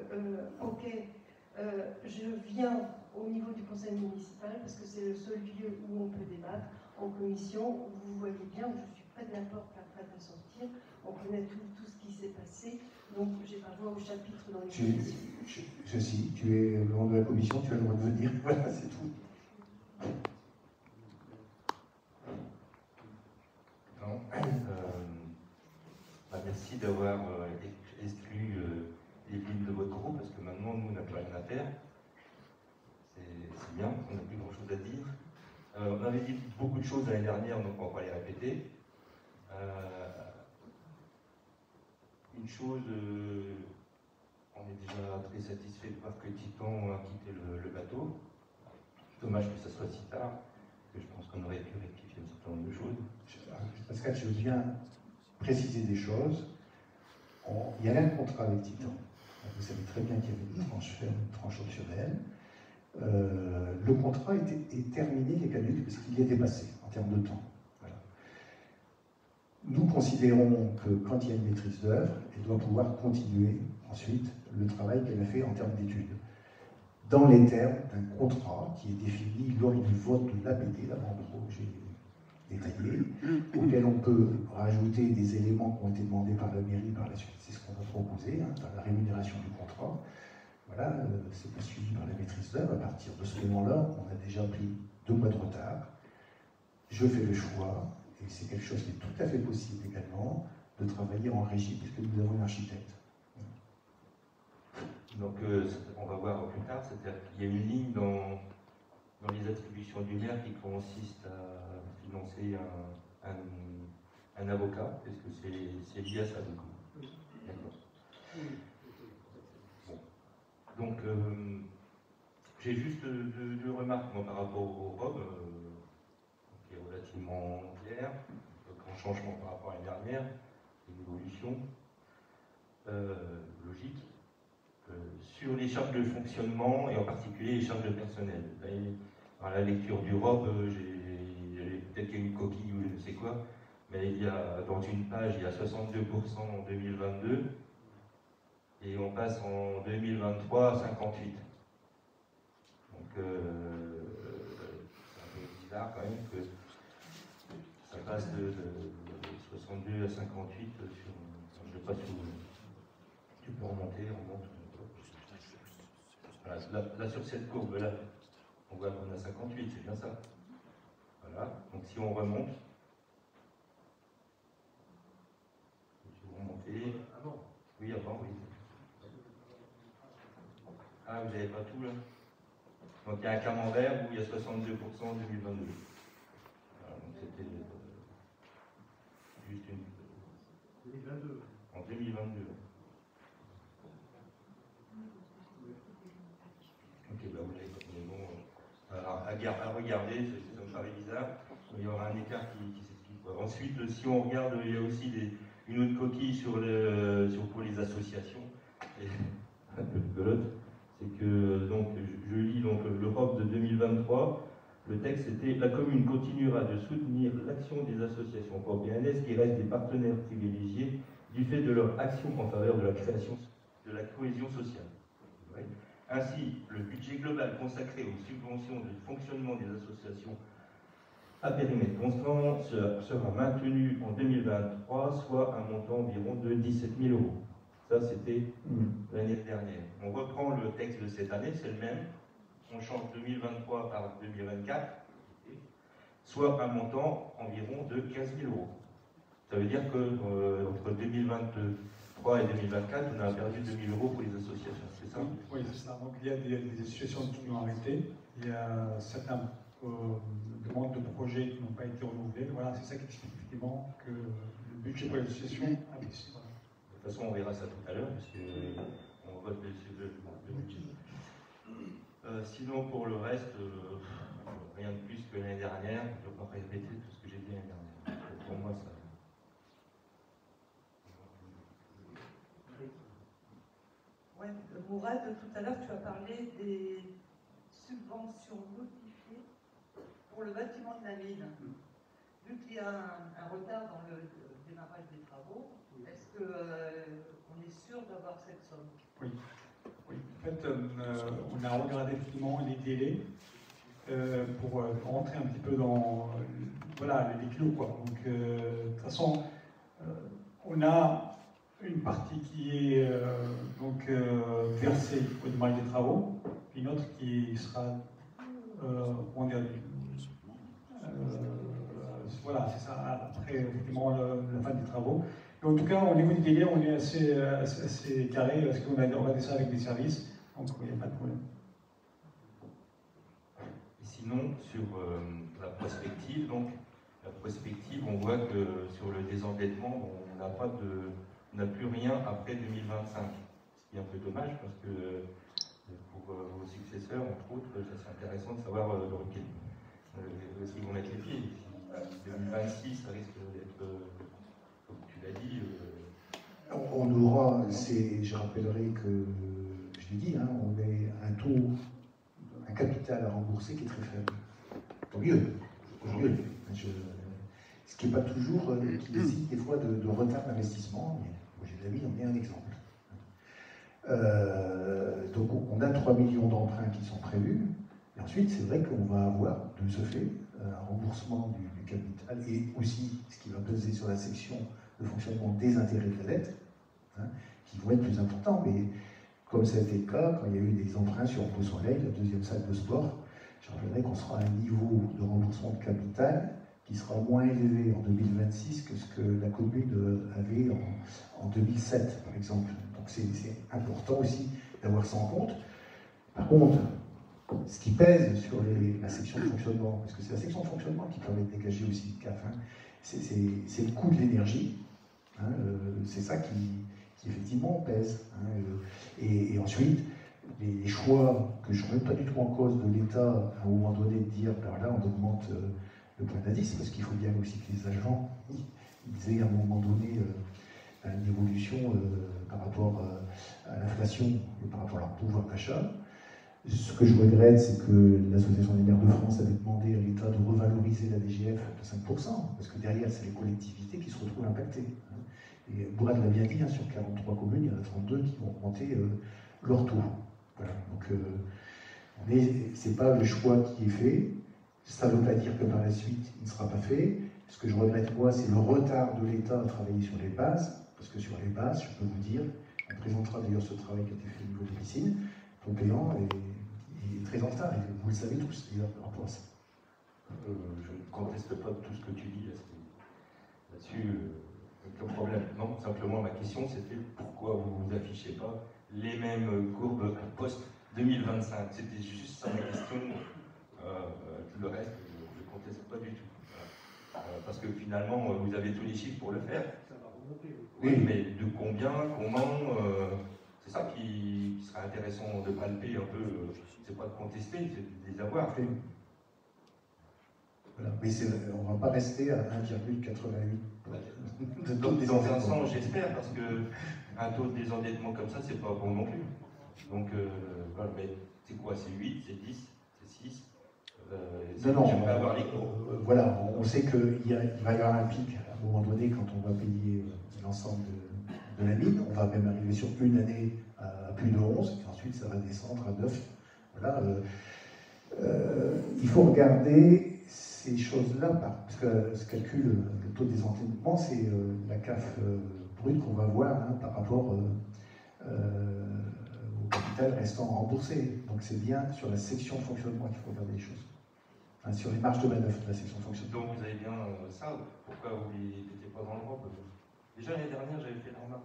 je viens au niveau du conseil municipal parce que c'est le seul lieu où on peut débattre. En commission, vous voyez bien, je suis près de la porte, là, près de sortir. On connaît tout ce qui s'est passé, donc je n'ai pas voix au chapitre dans les commissions. Si, tu es le membre de la commission, tu as le droit de venir, voilà, c'est tout. Merci d'avoir exclu les lignes de votre groupe, parce que maintenant, nous, on n'a plus rien à faire. C'est bien, on n'a plus grand-chose à dire. On avait dit beaucoup de choses l'année dernière, donc on ne va pas les répéter. Une chose, on est déjà très satisfait de voir que Titan a quitté le bateau. Dommage que ça soit si tard, parce que je pense qu'on aurait pu rectifier un certain nombre de choses. Pascal, je veux bien préciser des choses. Il y avait un contrat avec Titan. Vous savez très bien qu'il y avait une tranche optionnelle. Le contrat est terminé, il est caduc, parce qu'il est dépassé en termes de temps. Voilà. Nous considérons que quand il y a une maîtrise d'œuvre, elle doit pouvoir continuer ensuite le travail qu'elle a fait en termes d'études. Dans les termes d'un contrat qui est défini lors du vote de l'APD, l'avant-propos que j'ai détaillé, auquel on peut rajouter des éléments qui ont été demandés par la mairie par la suite. C'est ce qu'on a proposé dans la rémunération du contrat. Voilà, c'est poursuivi par la maîtrise d'œuvre. À partir de ce moment-là, on a déjà pris 2 mois de retard. Je fais le choix, et c'est quelque chose qui est tout à fait possible également, de travailler en régie, puisque nous avons un architecte. Donc, on va voir plus tard, c'est-à-dire qu'il y a une ligne dans les attributions du maire qui consiste à financer un avocat. Est-ce que c'est lié à ça, du coup? D'accord. Bon. Donc, j'ai juste 2 remarques moi, par rapport aux robes, qui est relativement clair, grand changement par rapport à l'année dernière, une évolution logique. Sur les charges de fonctionnement et en particulier les charges de personnel. Dans la lecture du ROB, peut-être qu'il y a une coquille ou je ne sais quoi, mais il y a, dans une page, il y a 62% en 2022 et on passe en 2023 à 58%. Donc c'est un peu bizarre quand même que ça passe de 62 à 58 sur, je ne sais pas si tu peux remonter, remonte. Voilà, là, sur cette courbe-là, on voit qu'on a 58, c'est bien ça. Voilà, donc si on remonte, si vous remontez. Avant. Oui, avant, oui. Ah, vous n'avez pas tout là. Donc il y a un camembert où il y a 62% en 2022. Voilà, donc c'était juste une. 2022. En 2022. Ok, bah vous l'avez pas. Mais bon, à regarder, ça me paraît bizarre. Il y aura un écart qui s'explique. Ensuite, si on regarde, il y a aussi une autre coquille pour les associations. Et, un peu rigolote. C'est que, donc, je lis donc, l'Europe de 2023. Le texte était « La commune continuera de soutenir l'action des associations européennes qui restent des partenaires privilégiés du fait de leur action en faveur de la création de la cohésion sociale. » Ainsi, le budget global consacré aux subventions de fonctionnement des associations à périmètre constant sera maintenu en 2023, soit un montant environ de 17 000 €. Ça, c'était l'année dernière. On reprend le texte de cette année, c'est le même. On change 2023 par 2024, soit un montant environ de 15 000 €. Ça veut dire qu'entre 2023 et 2024, on a perdu 2 000 € pour les associations, c'est ça? Oui, c'est ça. Donc il y a des associations qui ont arrêté. Il y a certaines demandes de projets projets qui n'ont pas été renouvelés. Voilà, c'est ça qui explique effectivement que le budget pour l'association a baissé. Voilà. De toute façon, on verra ça tout à l'heure, puisqu'on vote le budget. Sinon, pour le reste, rien de plus que l'année dernière. Je ne vais pas répéter tout ce que j'ai dit l'année dernière. Pour moi, ça. Ouais, Mourad, tout à l'heure, tu as parlé des subventions notifiées pour le bâtiment de la mine. Vu qu'il y a un retard dans le démarrage des travaux, est-ce qu'on est sûr d'avoir cette somme? Oui. Oui. En fait, on a regardé effectivement les délais pour rentrer un petit peu dans voilà, les clous, quoi. Donc, de toute façon, on a une partie qui est versée au démarrage des travaux, puis une autre qui sera voilà, c'est ça, après effectivement la fin des travaux. Mais en tout cas, au niveau du délai, on est assez carré, parce qu'on a regardé ça avec des services, donc il n'y a pas de problème. Et sinon, sur la prospective, on voit que sur le désendettement, on n'a plus rien après 2025. Ce qui est un peu dommage, parce que pour vos successeurs, entre autres, c'est intéressant de savoir où est-ce qu'ils vont mettre les pieds. Si 2026, ça risque d'être, comme tu l'as dit. On aura, je rappellerai que, je l'ai dit, hein, on a un capital à rembourser qui est très faible. Tant mieux. Ce qui n'est pas toujours, qui décide des fois de retard d'investissement, mais j'ai de la vie, on est un exemple. Donc on a 3 millions d'emprunts qui sont prévus, et ensuite c'est vrai qu'on va avoir, de ce fait, un remboursement du capital, et aussi ce qui va peser sur la section de fonctionnement des intérêts de la dette, hein, qui vont être plus importants, mais comme ça a été le cas quand il y a eu des emprunts sur Beau Soleil, la deuxième salle de sport, je rappellerai qu'on sera à un niveau de remboursement de capital qui sera moins élevé en 2026 que ce que la commune avait en 2007, par exemple. Donc c'est important aussi d'avoir ça en compte. Par contre, ce qui pèse sur la section de fonctionnement, parce que c'est la section de fonctionnement qui permet de dégager aussi le CAF, hein, c'est le coût de l'énergie, hein, c'est ça qui effectivement pèse. Hein, et ensuite, les choix que je ne remets pas du tout en cause de l'État, à un moment donné, de dire, ben là on augmente le point d'indice, parce qu'il faut bien aussi que les agents ils aient à un moment donné une évolution par rapport à l'inflation et par rapport à leur pouvoir d'achat. Ce que je regrette, c'est que l'Association des maires de France avait demandé à l'État de revaloriser la DGF de 5%, parce que derrière, c'est les collectivités qui se retrouvent impactées. Et Mourad l'a bien dit, hein, sur 43 communes, il y en a 32 qui vont augmenter leur taux. Voilà. Donc, c'est pas le choix qui est fait. Ça ne veut pas dire que par la suite, il ne sera pas fait. Ce que je regrette, moi, c'est le retard de l'État à travailler sur les bases, parce que sur les bases, je peux vous dire, on présentera d'ailleurs ce travail qui a été fait au niveau des piscines, ton payant est très en retard, et vous le savez tous d'ailleurs par rapport à ça. Je ne conteste pas tout ce que tu dis là-dessus, aucun problème. Non, simplement ma question c'était pourquoi vous ne vous affichez pas les mêmes courbes post-2025. C'était juste ça ma question. Le reste, je ne conteste pas du tout. Parce que finalement, vous avez tous les chiffres pour le faire. Oui, mais de combien, comment, c'est ça qui serait intéressant de palper un peu. C'est pas de contester, c'est de les avoir. Voilà. Mais on ne va pas rester à 1,88. Dans un sens, j'espère, parce qu'un taux de désendettement comme ça, c'est pas bon non plus. Donc, voilà, mais c'est quoi? C'est 8, c'est 10, c'est 6 Non, j'aimerais avoir les cours. Voilà, on sait qu'il va y avoir un pic à un moment donné quand on va payer l'ensemble de la mine. On va même arriver sur une année à plus de 11, et ensuite ça va descendre à 9. Voilà, il faut regarder ces choses-là, parce que ce calcul, le taux de désendettement, c'est la CAF brute qu'on va voir hein, par rapport au capital restant remboursé. Donc c'est bien sur la section de fonctionnement qu'il faut regarder les choses. Hein, sur les marges de manœuvre de la section de fonctionnement. Donc vous avez bien ça, pourquoi vous n'étiez pas dans l'Europe? Déjà l'année dernière, j'avais fait la remarque.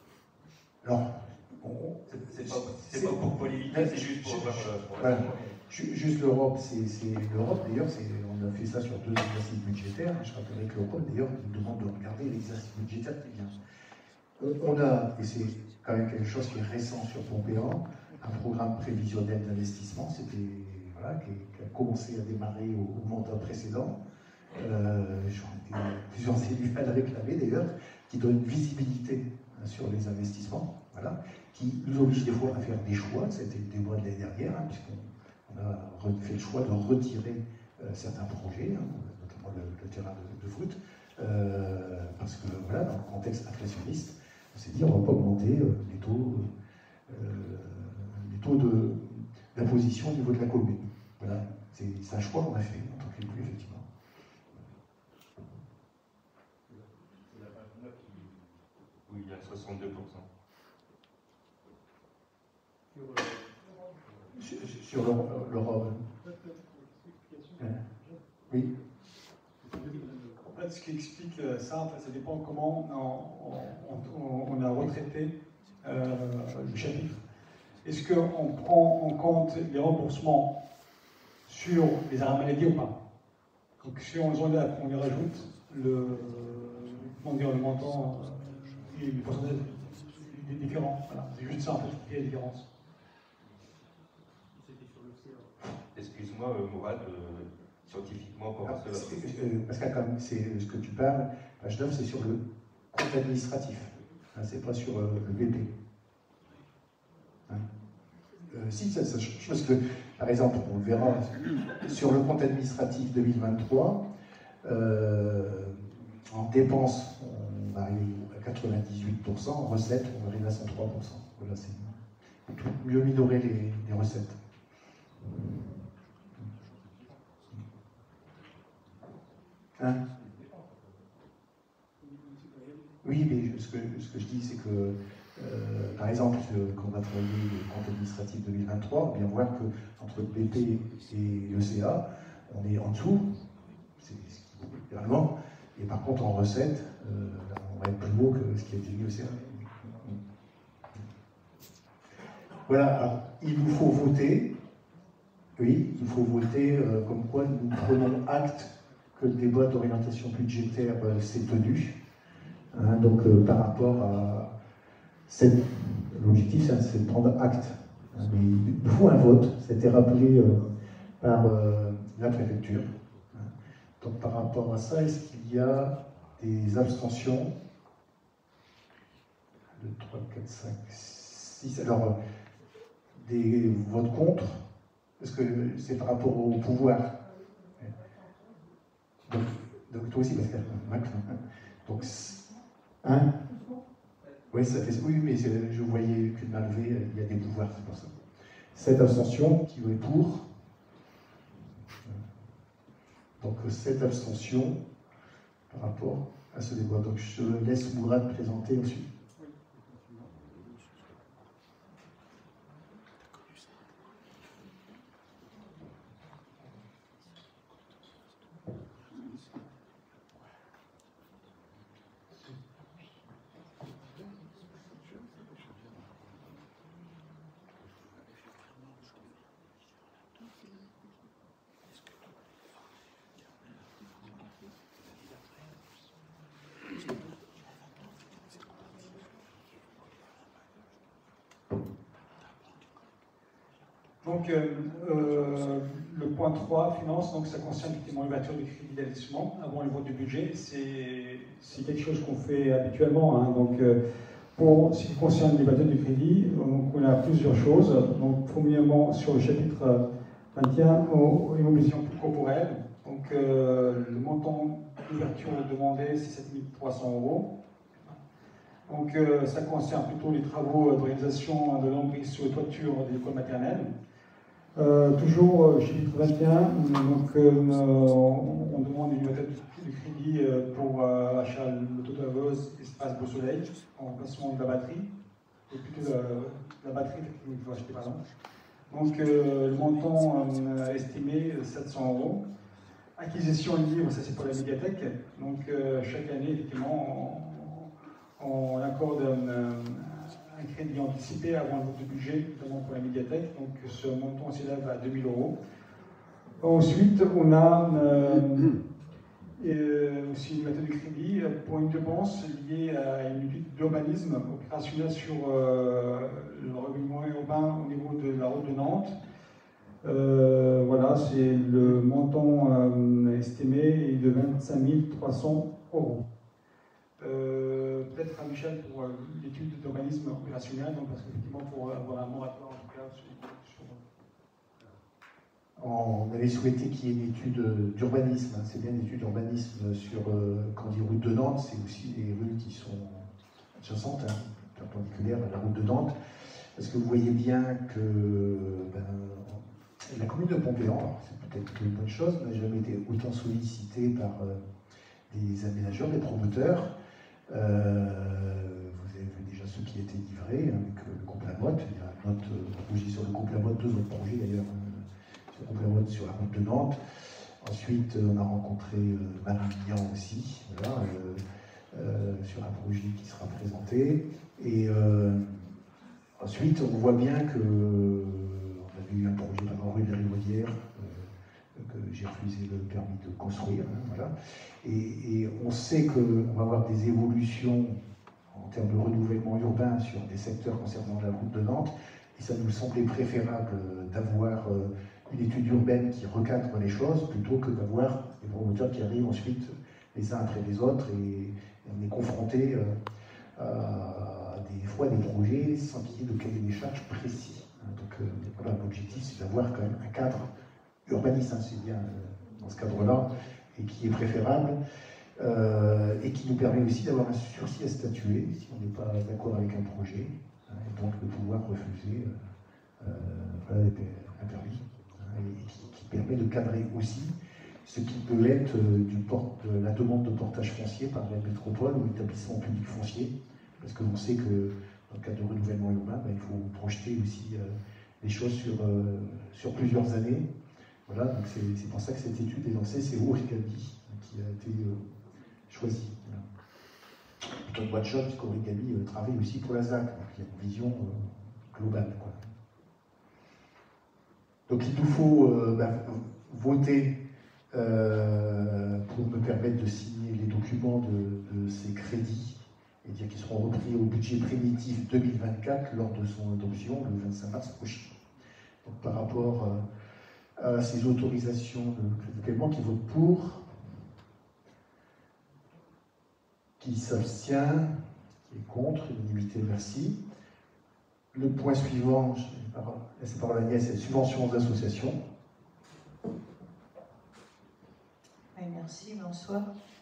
Alors, c'est pas pour polémiquer, c'est juste pour voir. Voilà. Juste l'Europe, l'Europe d'ailleurs, on a fait ça sur 2 exercices budgétaires. Je rappellerai que l'Europe d'ailleurs nous demande de regarder l'exercice budgétaire qui vient. On a, et c'est quand même quelque chose qui est récent sur Pompéan, un programme prévisionnel d'investissement, voilà, qui a commencé à démarrer au mandat précédent. Plusieurs élus à le réclamer d'ailleurs, qui donne une visibilité sur les investissements, voilà, qui nous oblige des fois à faire des choix. C'était des mois de l'année dernière, puisqu'on a fait le choix de retirer certains projets, notamment le terrain de foot, parce que voilà, dans le contexte inflationniste, on s'est dit on ne va pas augmenter les taux d'imposition au niveau de la commune. Voilà, c'est un choix qu'on a fait en tant qu'élu, effectivement. Oui, il y a 62%. Sur l'Europe. Oui. En fait, ce qui explique ça, en fait, ça dépend comment on a retraité le chapitre. Est-ce qu'on prend en compte les remboursements sur les arrêts maladie ou pas? Donc si on les enlève, on les rajoute, le montant et le pourcentage est différent. Voilà. C'est juste ça en fait qui fait la différence. Excuse-moi, Mourad, scientifiquement, comment cela? Parce que comme c'est ce que tu parles, page 9, c'est sur le compte administratif, c'est pas sur le BP. Si, parce que, par exemple, on le verra, sur le compte administratif 2023, en dépenses, on arrive à 98%, en recettes, on arrive à 103%. Voilà, c'est mieux minorer les recettes. Hein? Oui, mais ce que je dis, c'est que, par exemple, quand on va travailler le compte administratif 2023, on va bien voir qu'entre le BP et le CA, on est en dessous, c'est ce qui vaut littéralement, et par contre en recette, on va être plus haut que ce qui a été mis au CA. Voilà, alors, il nous faut voter, oui, il faut voter comme quoi nous prenons acte que le débat d'orientation budgétaire s'est tenu. Hein, donc par rapport à l'objectif, c'est de prendre acte. Hein, mais il faut un vote, c'était rappelé par la préfecture. Hein. Donc par rapport à ça, est-ce qu'il y a des abstentions? 2, 3, 4, 5, 6. Alors, des votes contre? Est-ce que c'est par rapport au pouvoir? Donc toi aussi, Pascal. Donc, hein? Oui, ça fait. Oui, mais je voyais qu'une main levée, il y a des pouvoirs, c'est pour ça. Cette abstention, qui est pour? Donc, cette abstention par rapport à ce débat. Donc, je laisse Mourad présenter ensuite. Donc, le point 3, finance, donc ça concerne effectivement l'ouverture du crédit d'investissement avant le vote du budget. C'est quelque chose qu'on fait habituellement. Hein. Donc, pour ce qui concerne l'ouverture du crédit, donc, on a plusieurs choses. Donc, premièrement, sur le chapitre 21, immobilisation corporelle. Donc, le montant d'ouverture demandé, c'est 7 300 €. Donc, ça concerne plutôt les travaux de réalisation de l'embris sur les toitures des écoles maternelles. Toujours chapitre 21, donc, on demande une ouverture de crédit pour achat l'auto-laveuse espace Beau Soleil en remplacement de la batterie, et plutôt la batterie qu'il faut acheter, pardon. Donc le montant estimé 700 €. Acquisition de livres, ça c'est pour la médiathèque. Donc chaque année, effectivement, on accorde un un crédit anticipé avant le vote du budget, notamment pour la médiathèque. Donc ce montant s'élève à 2 000 €. Ensuite, on a aussi une méthode de crédit pour une dépense liée à une étude d'urbanisme opérationnel sur le règlement urbain au niveau de la route de Nantes. Voilà, c'est le montant estimé est de 25 300 €. Peut-être à Michel pour l'étude d'urbanisme opérationnel, donc parce qu'effectivement, pour avoir un moratoire en tout cas sur. On avait souhaité qu'il y ait une étude d'urbanisme, c'est bien une étude d'urbanisme sur, quand on dit route de Nantes, c'est aussi les rues qui sont adjacentes, perpendiculaires à la route de Nantes, parce que vous voyez bien que la commune de Pompéan, c'est peut-être une bonne chose, n'a jamais été autant sollicitée par des aménageurs, des promoteurs. Vous avez vu déjà ceux qui étaient livrés avec le groupe Lamotte. Il y a un autre projet sur le groupe Lamotte, 2 autres projets d'ailleurs sur le groupe Lamotte sur la route de Nantes. Ensuite, on a rencontré Marignan aussi, voilà, sur un projet qui sera présenté. Et ensuite, on voit bien que on avait eu un projet dans la rue de la Rivaudière, que j'ai refusé le permis de construire. Voilà. Et on sait qu'on va avoir des évolutions en termes de renouvellement urbain sur des secteurs concernant la route de Nantes, et ça nous semblait préférable d'avoir une étude urbaine qui recadre les choses plutôt que d'avoir des promoteurs qui arrivent ensuite les uns après les autres, et on est confronté à des fois des projets sans qu'il y ait de cahier des charges précis. Donc voilà, l'objectif c'est d'avoir quand même un cadre urbaniste, c'est bien dans ce cadre-là, et qui est préférable, et qui nous permet aussi d'avoir un sursis à statuer si on n'est pas d'accord avec un projet, et donc de pouvoir refuser un permis, et qui permet de cadrer aussi ce qui peut être de la demande de portage foncier par la métropole ou l'établissement public foncier, parce que l'on sait que dans le cadre de renouvellement urbain, il faut projeter aussi les choses sur plusieurs années. Voilà, donc c'est pour ça que cette étude est lancée, c'est Origami qui a été choisi. Voilà. Plutôt une bonne chose, parce qu'Origami travaille aussi pour la ZAC, donc il y a une vision globale, quoi. Donc il nous faut voter pour me permettre de signer les documents de ces crédits, et dire qu'ils seront repris au budget primitif 2024 lors de son adoption le 25 mars prochain. Donc par rapport à ces autorisations de paiement, qui votent pour, qui s'abstient, qui est contre, unanimité, merci. Le point suivant, je laisse la parole à Agnès, c'est subventions aux associations. Oui, merci, bonsoir.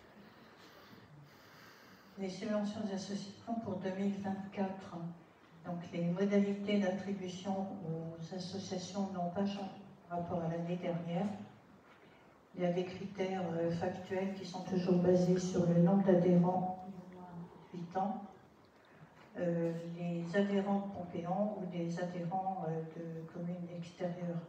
Les subventions aux associations pour 2024. Donc les modalités d'attribution aux associations n'ont pas changé par rapport à l'année dernière. Il y a des critères factuels qui sont toujours basés sur le nombre d'adhérents de moins de 8 ans, les adhérents de Pompéan ou des adhérents de communes extérieures.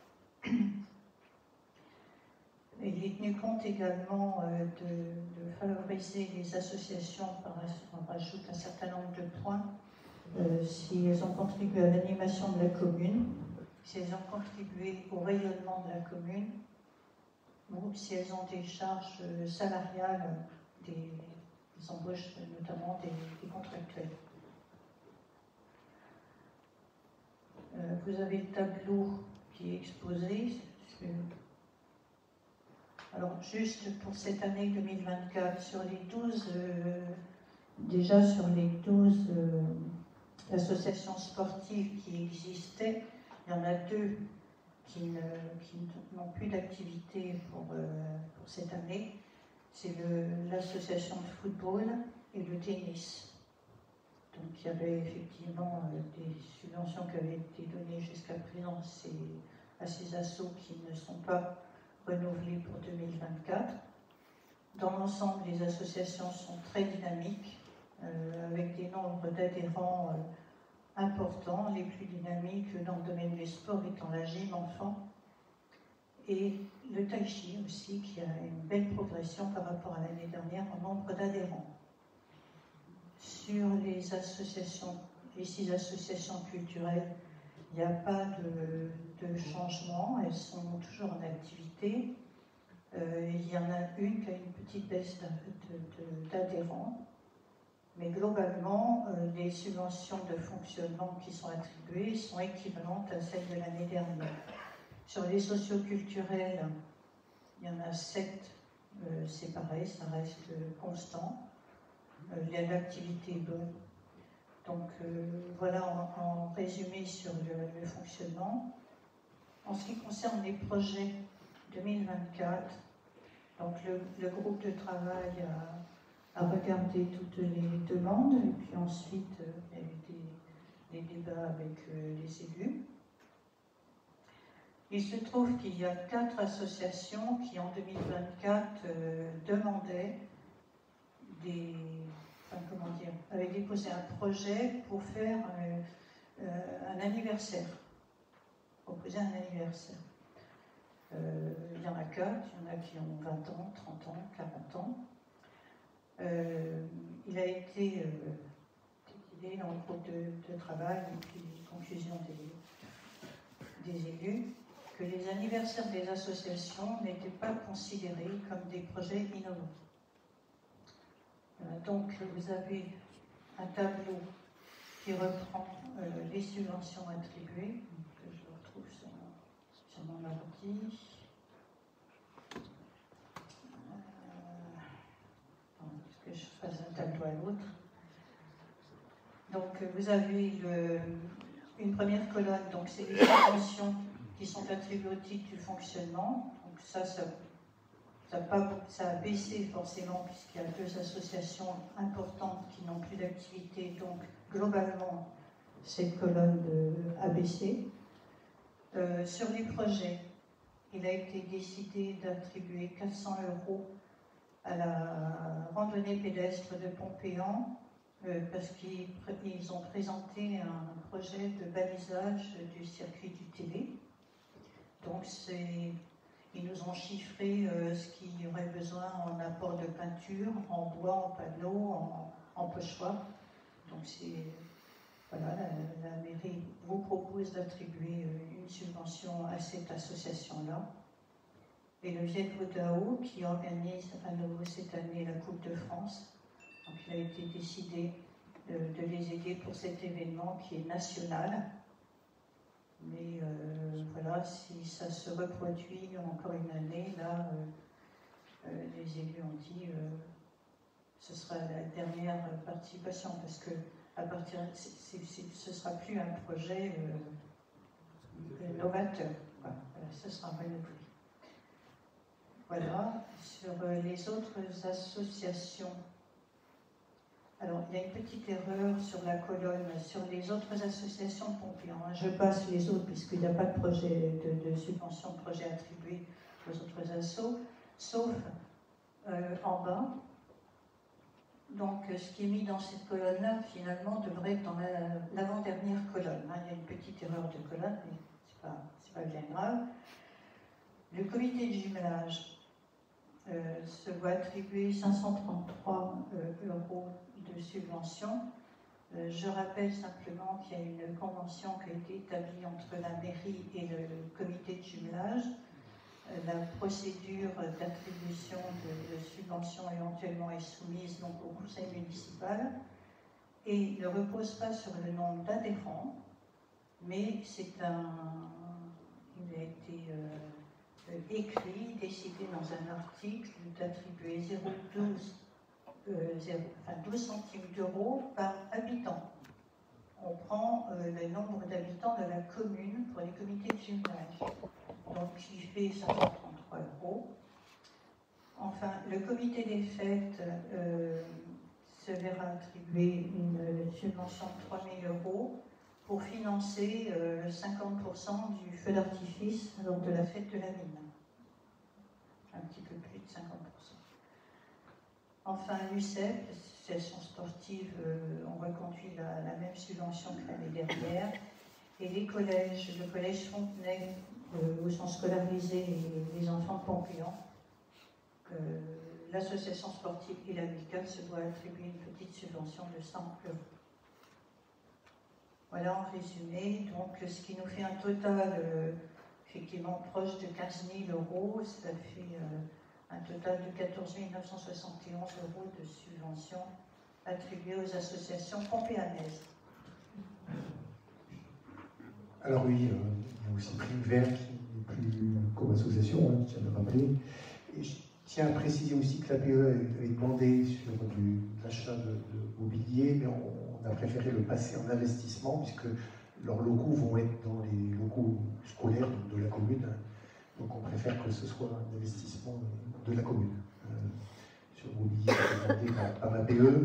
Il est tenu compte également de favoriser les associations, on rajoute un certain nombre de points, si elles ont contribué à l'animation de la commune, si elles ont contribué au rayonnement de la commune, ou si elles ont des charges salariales, des embauches, notamment des contractuels. Vous avez le tableau qui est exposé. Alors, juste pour cette année 2024, sur les 12, déjà sur les 12 associations sportives qui existaient, il y en a 2 qui n'ont plus d'activité pour cette année. C'est l'association de football et le tennis. Donc il y avait effectivement des subventions qui avaient été données jusqu'à présent à ces assos qui ne sont pas renouvelées pour 2024. Dans l'ensemble, les associations sont très dynamiques, avec des nombres d'adhérents importants, les plus dynamiques dans le domaine des sports étant la gym enfant et le tai chi aussi, qui a une belle progression par rapport à l'année dernière en nombre d'adhérents. Sur les associations les 6 associations culturelles, il n'y a pas de changement, elles sont toujours en activité. Il y en a une qui a une petite baisse d'adhérents, mais globalement, les subventions de fonctionnement qui sont attribuées sont équivalentes à celles de l'année dernière. Sur les socioculturels, il y en a 7, c'est pareil, ça reste constant. L'activité est bonne. Donc voilà en résumé sur le fonctionnement. En ce qui concerne les projets 2024, donc le groupe de travail a regardé toutes les demandes et puis ensuite il y a eu des débats avec les élus. Il se trouve qu'il y a 4 associations qui en 2024 demandaient avaient déposé un projet pour faire un anniversaire, proposer un anniversaire. Il y en a 4, il y en a qui ont 20 ans, 30 ans, 40 ans. Il a été décidé dans le groupe de travail et puis les conclusions des élus que les anniversaires des associations n'étaient pas considérés comme des projets innovants. Donc vous avez un tableau qui reprend les subventions attribuées. Je le retrouve sur mon ordi. Que je fasse un tableau à l'autre. Donc vous avez une première colonne, donc c'est les subventions qui sont attribuées au titre du fonctionnement. Donc ça a baissé forcément puisqu'il y a 2 associations importantes qui n'ont plus d'activité. Donc globalement, cette colonne a baissé. Sur les projets, il a été décidé d'attribuer 400 € à la randonnée pédestre de Pompéan parce qu'ils ont présenté un projet de balisage du circuit du Télé. Donc ils nous ont chiffré ce qu'il y aurait besoin en apport de peinture, en bois, en panneaux, en pochoir. Donc voilà, la mairie vous propose d'attribuer une subvention à cette association-là. Et le Viet Vo Dao qui organise à nouveau cette année la Coupe de France. Donc il a été décidé de les aider pour cet événement qui est national. Mais voilà, si ça se reproduit encore une année, là, les élus ont dit ce sera la dernière participation parce que à partir, ce sera plus un projet novateur. Voilà, ce sera renouvelé. Voilà, sur les autres associations. Alors, il y a une petite erreur sur la colonne, sur les autres associations de Pompéan. Je passe les autres, puisqu'il n'y a pas de projet de subvention de projet attribué aux autres assos, sauf en bas. Donc, ce qui est mis dans cette colonne-là, finalement, devrait être dans l'avant-dernière colonne. Il y a une petite erreur de colonne, mais c'est pas bien grave. Le comité de jumelage se voit attribuer 533 € de subvention. Je rappelle simplement qu'il y a une convention qui a été établie entre la mairie et le comité de jumelage. La procédure d'attribution de subventions éventuellement est soumise donc au conseil municipal et ne repose pas sur le nombre d'adhérents, mais il a été écrit, décidé dans un article d'attribuer 12 centimes d'euros par habitant. On prend le nombre d'habitants de la commune pour les comités de jumelage, donc qui fait 533 €. Enfin, le comité des fêtes se verra attribuer une subvention de 3 000 € pour financer 50% du feu d'artifice lors de la fête de la mine. Un petit peu plus de 50%. Enfin, l'UCEP, l'association sportive, on reconduit la même subvention que l'année dernière. Et les collèges, le collège Fontenay, où sont scolarisés les enfants de Pompéan, l'association sportive et l'amicale se doit attribuer une petite subvention de 100 €. Voilà en résumé. Donc, ce qui nous fait un total effectivement proche de 15 000 €. Ça fait un total de 14 971 € de subventions attribuées aux associations pompéanaises. Alors oui, il y a aussi Prime Vert qui n'est plus comme association, je tiens à le rappeler. Et je tiens à préciser aussi que l'APE avait demandé sur l'achat de mobilier, mais on a préféré le passer en investissement, puisque leurs locaux vont être dans les locaux scolaires de la commune. Donc on préfère que ce soit un investissement de la commune. Sur le mobilier qui est demandé par l'APE.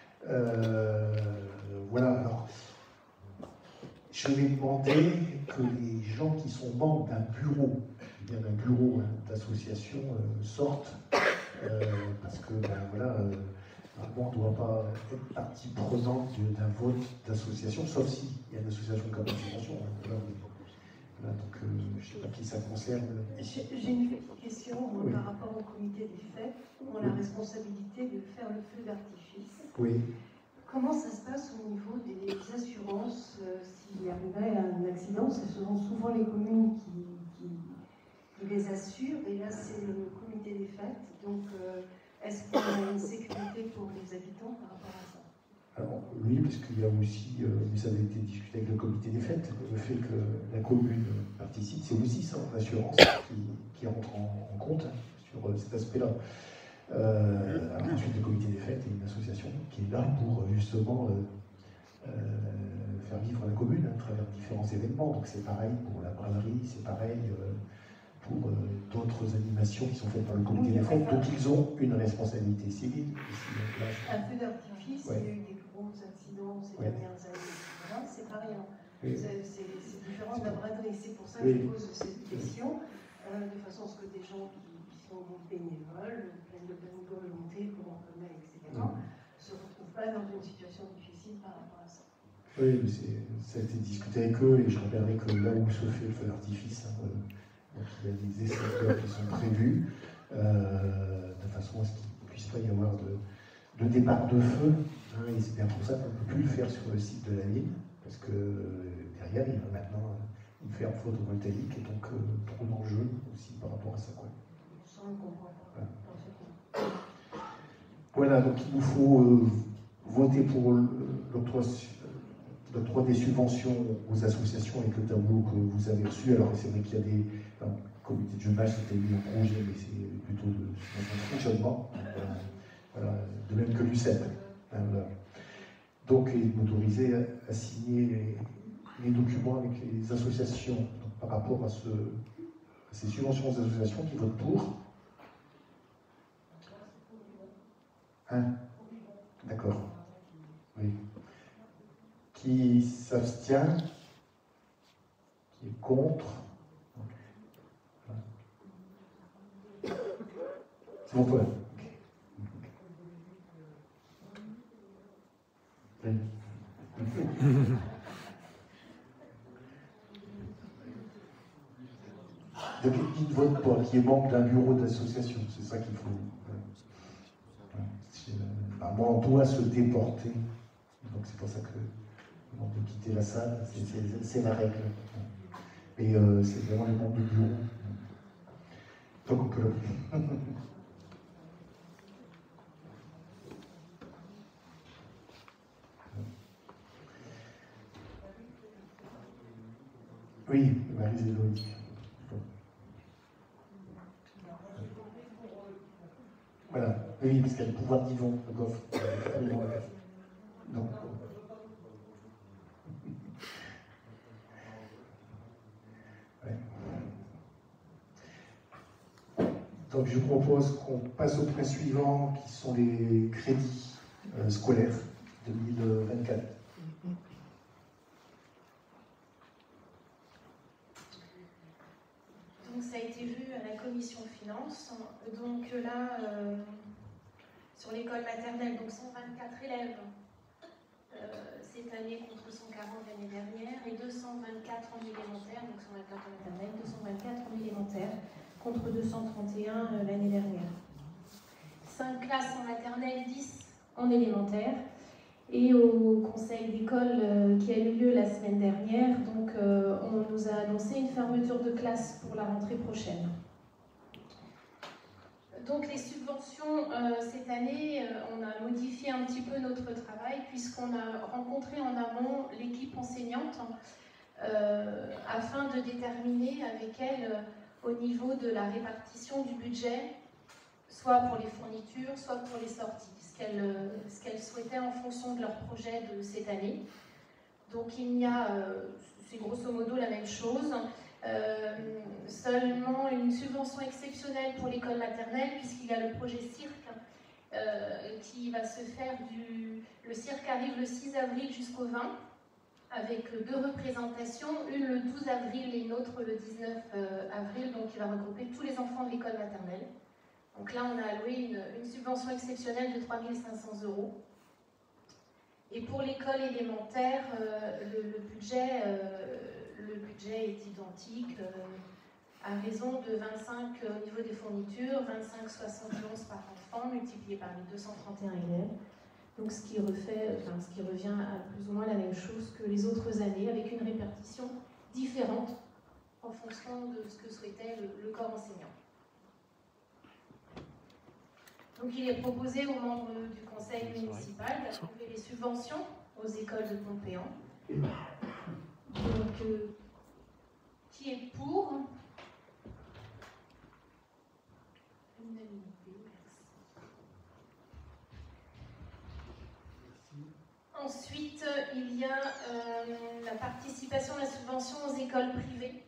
Voilà, alors je vais demander que les gens qui sont membres d'un bureau, d'association, sortent, parce que normalement on ne doit pas être partie prenante d'un vote d'association, sauf s'il y a une association comme une subvention. Donc je ne sais pas qui ça concerne. J'ai une question oui. Par rapport au comité des fêtes. On a la responsabilité de faire le feu d'artifice. Oui. Comment ça se passe au niveau des assurances s'il y arrivait un accident? Ce sont souvent les communes qui les assurent, et là c'est le comité des fêtes. Donc est-ce qu'il y a une sécurité pour les habitants par rapport à ça? Alors oui, parce qu'il y a aussi, mais ça avait été discuté avec le comité des fêtes, le fait que la commune participe, c'est aussi ça, l'assurance qui rentre en compte sur cet aspect-là. Alors ensuite, le comité des fêtes est une association qui est là pour justement faire vivre la commune à travers différents événements. Donc c'est pareil pour la braderie, c'est pareil pour d'autres animations qui sont faites par le comité des fêtes. Donc ils ont une responsabilité civile. Un feu d'artifice, ouais. Il y a eu des gros accidents ces dernières années, etc. C'est pas rien. Oui. C'est différent de la braderie. C'est pour ça que je pose cette question, de façon à ce que des gens qui sont bénévoles, pleins de bonne volonté pour en remettre, etc., ne se retrouvent pas dans une situation difficile par rapport à ça. Oui, mais ça a été discuté avec eux, et je rappellerai que là où se fait le feu d'artifice, donc il y a des extincteurs qui sont prévus, de façon à ce qu'il ne puisse pas y avoir de départ de feu. Et c'est bien pour ça qu'on ne peut plus le faire sur le site de la mine, parce que derrière, il y a maintenant une ferme photovoltaïque, et donc trop d'enjeux aussi par rapport à ça. Ça, on ne comprend pas. Voilà, donc il nous faut voter pour l'octroi des subventions aux associations avec le tableau que vous avez reçu. Alors c'est vrai qu'il y a des comités de jeunesse, c'était mis en projet, mais c'est plutôt de fonctionnement. Voilà, de même que l'UCEP. Voilà. Donc il est autorisé à signer les documents avec les associations. Donc, par rapport à ces subventions aux associations qui votent pour. D'accord. Oui. Qui s'abstient? Qui est contre? C'est bon, toi. Oui. Donc, qui ne vote pas, qui est membre d'un bureau d'association, c'est ça qu'il faut. Normalement, on doit se déporter. Donc c'est pour ça qu'on peut quitter la salle, c'est la règle. Mais c'est vraiment les membres du bureau. Donc on peut le... Oui, Marie-Zéloïque. Voilà, oui, parce qu'il y a le pouvoir d'Yvon, le coffre. Donc, ouais. Donc je propose qu'on passe au point suivant, qui sont les crédits scolaires 2024. Donc ça a été vu à la commission finances. Donc là, sur l'école maternelle, donc 124 élèves cette année contre 140 l'année dernière, et 224 en élémentaire, donc 124 en maternelle, 224 en élémentaire contre 231 l'année dernière. 5 classes en maternelle, 10 en élémentaire, et au conseil d'école qui a eu lieu la semaine dernière. Donc on nous a annoncé une fermeture de classe pour la rentrée prochaine. Donc les subventions, cette année, on a modifié un petit peu notre travail puisqu'on a rencontré en amont l'équipe enseignante afin de déterminer avec elle au niveau de la répartition du budget, soit pour les fournitures, soit pour les sorties, ce qu'elles souhaitaient en fonction de leur projet de cette année. Donc il y a, c'est grosso modo la même chose, seulement une subvention exceptionnelle pour l'école maternelle, puisqu'il y a le projet cirque qui va se faire le cirque arrive le 6 avril jusqu'au 20, avec 2 représentations, une le 12 avril et une autre le 19 avril, donc il va regrouper tous les enfants de l'école maternelle. Donc là, on a alloué une subvention exceptionnelle de 3 500 €. Et pour l'école élémentaire, le budget est identique, à raison de 25 au niveau des fournitures, 25,71 par enfant, multiplié par les 231 élèves. Donc ce qui revient à plus ou moins la même chose que les autres années, avec une répartition différente en fonction de ce que souhaitait le corps enseignant. Donc il est proposé aux membres du conseil municipal d'approuver les subventions aux écoles de Pompéan. Donc, qui est pour? Unanimité, merci. Ensuite, il y a la participation à la subvention aux écoles privées.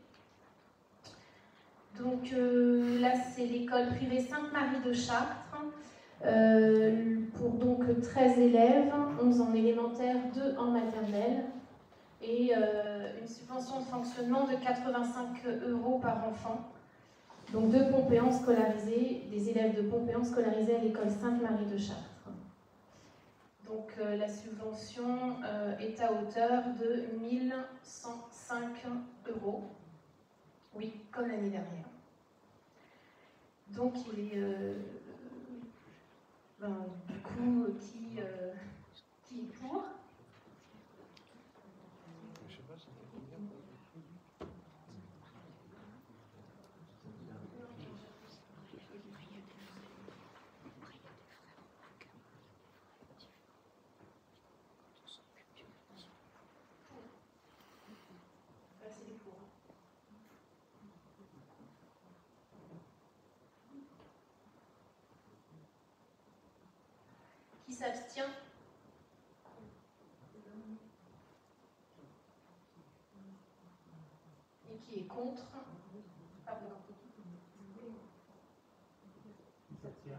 Donc là, c'est l'école privée Sainte-Marie de Chartres, pour donc 13 élèves, 11 en élémentaire, 2 en maternelle, et une subvention de fonctionnement de 85 € par enfant. Donc des élèves de Pompéan scolarisés à l'école Sainte-Marie de Chartres. Donc la subvention est à hauteur de 1105 €. Oui, comme l'année dernière. Donc il est du coup qui est pour? Je sais pas, c'est Qui s'abstient? Et qui est contre? Pardon. Qui s'abstient?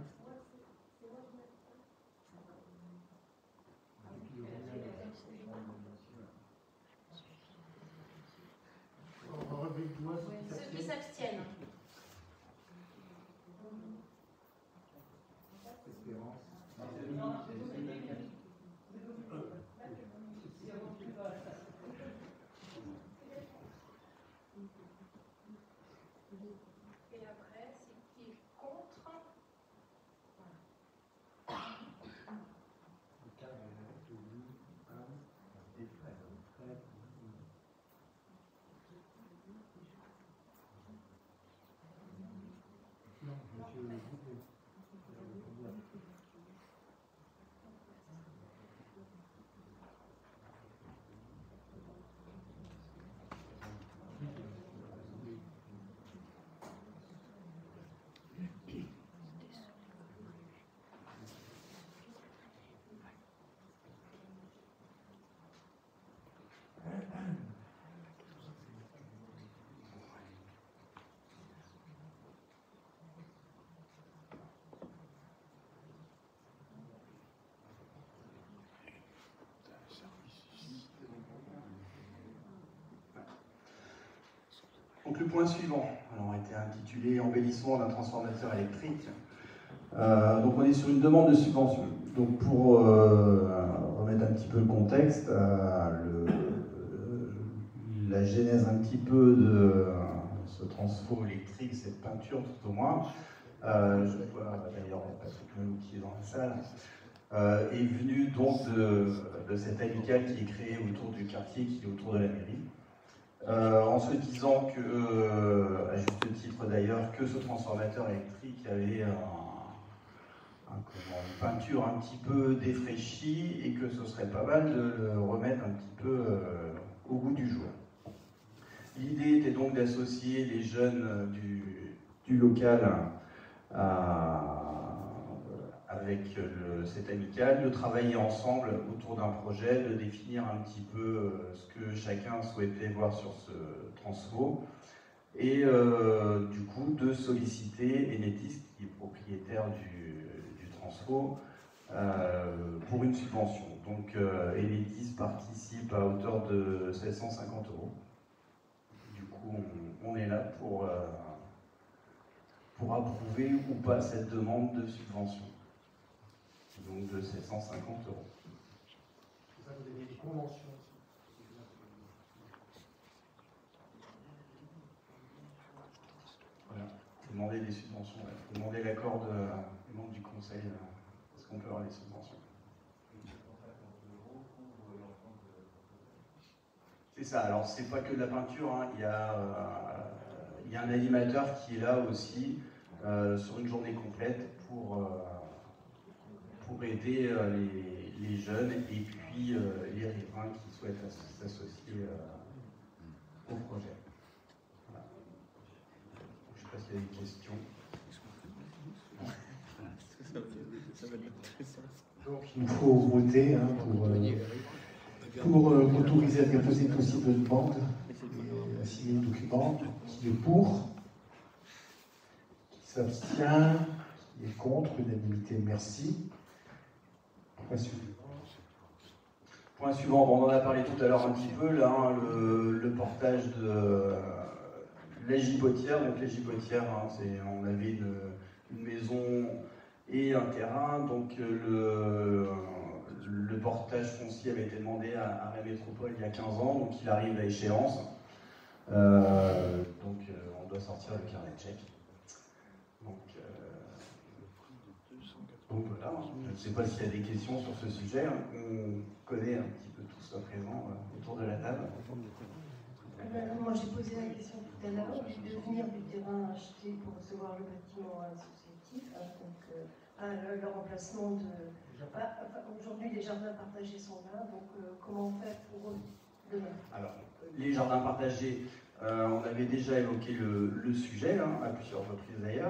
Ceux qui s'abstiennent. Et après, c'est qui est contre? Donc le point suivant alors, a été intitulé « Embellissement d'un transformateur électrique ». Donc on est sur une demande de subvention. Donc pour remettre un petit peu le contexte, la genèse un petit peu de ce transfo électrique, cette peinture tout au moins, je vois d'ailleurs Patrick Melou qui est dans la salle, est venu donc de cette amicale qui est créée autour du quartier, qui est autour de la mairie. En se disant que, à juste titre d'ailleurs, que ce transformateur électrique avait une peinture un petit peu défraîchie et que ce serait pas mal de le remettre un petit peu au goût du jour. L'idée était donc d'associer les jeunes du local avec cette amicale, de travailler ensemble autour d'un projet, de définir un petit peu ce que chacun souhaitait voir sur ce transfo, et du coup de solliciter Enetis, qui est propriétaire du transfo, pour une subvention. Donc Enetis participe à hauteur de 750 €. Du coup, on est là pour approuver ou pas cette demande de subvention. Donc de 750 €. Vous avez des conventions aussi. Voilà, demander des subventions, ouais. Demander l'accord des membres du conseil, est-ce qu'on peut avoir des subventions. C'est ça, alors c'est pas que de la peinture, hein. Il y a un animateur qui est là aussi sur une journée complète pour aider les jeunes et puis les riverains qui souhaitent s'associer au projet. Voilà. Je ne sais pas s'il y a des questions. Donc il nous faut voter pour autoriser à déposer le dossier de demande et à signer le document. Qui est pour? Qui s'abstient? Qui est contre? Unanimité, merci. Point suivant. Point suivant, bon, on en a parlé tout à l'heure un petit peu, là, hein, le portage de la gibotière. Donc la gibotière, hein, on avait une maison et un terrain, donc le portage foncier avait été demandé à la métropole il y a 15 ans, donc il arrive à échéance. Donc on doit sortir le carnet de chèques. Donc voilà, je ne sais pas s'il y a des questions sur ce sujet. On connaît un petit peu tous à présent autour de la table. Moi j'ai posé la question tout à l'heure du devenir du terrain acheté pour recevoir le bâtiment associatif, le remplacement de... Aujourd'hui les jardins partagés sont là, donc comment faire pour eux demain? Alors, les jardins partagés, on avait déjà évoqué le sujet, hein, à plusieurs reprises d'ailleurs.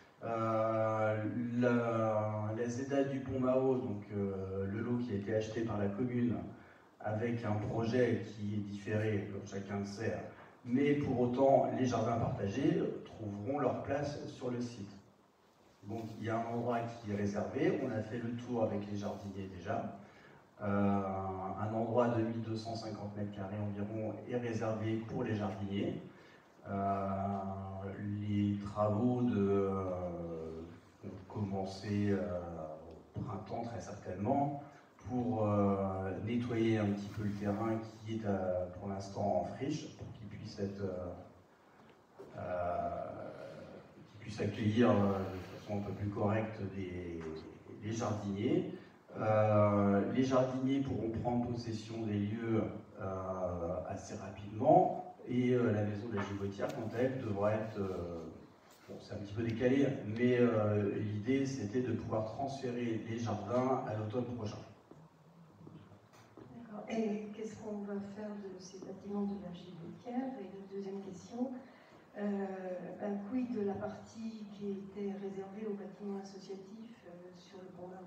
La ZEDA du Pont-Mao, donc le lot qui a été acheté par la commune avec un projet qui est différé, comme chacun le sait, mais pour autant les jardins partagés trouveront leur place sur le site. Donc il y a un endroit qui est réservé, on a fait le tour avec les jardiniers déjà. Un endroit de 1250 m² environ est réservé pour les jardiniers. Les travaux vont commencer au printemps très certainement pour nettoyer un petit peu le terrain qui est pour l'instant en friche pour qu'il puisse accueillir de façon un peu plus correcte les jardiniers. Les jardiniers pourront prendre possession des lieux assez rapidement. Et la maison de la gibotière, quant à elle, devra être, bon, c'est un petit peu décalé, mais l'idée c'était de pouvoir transférer les jardins à l'automne prochain. D'accord. Et qu'est-ce qu'on va faire de ces bâtiments de la gibotière? Et la deuxième question, quid de la partie qui était réservée aux bâtiments associatifs sur le Pont-Mao?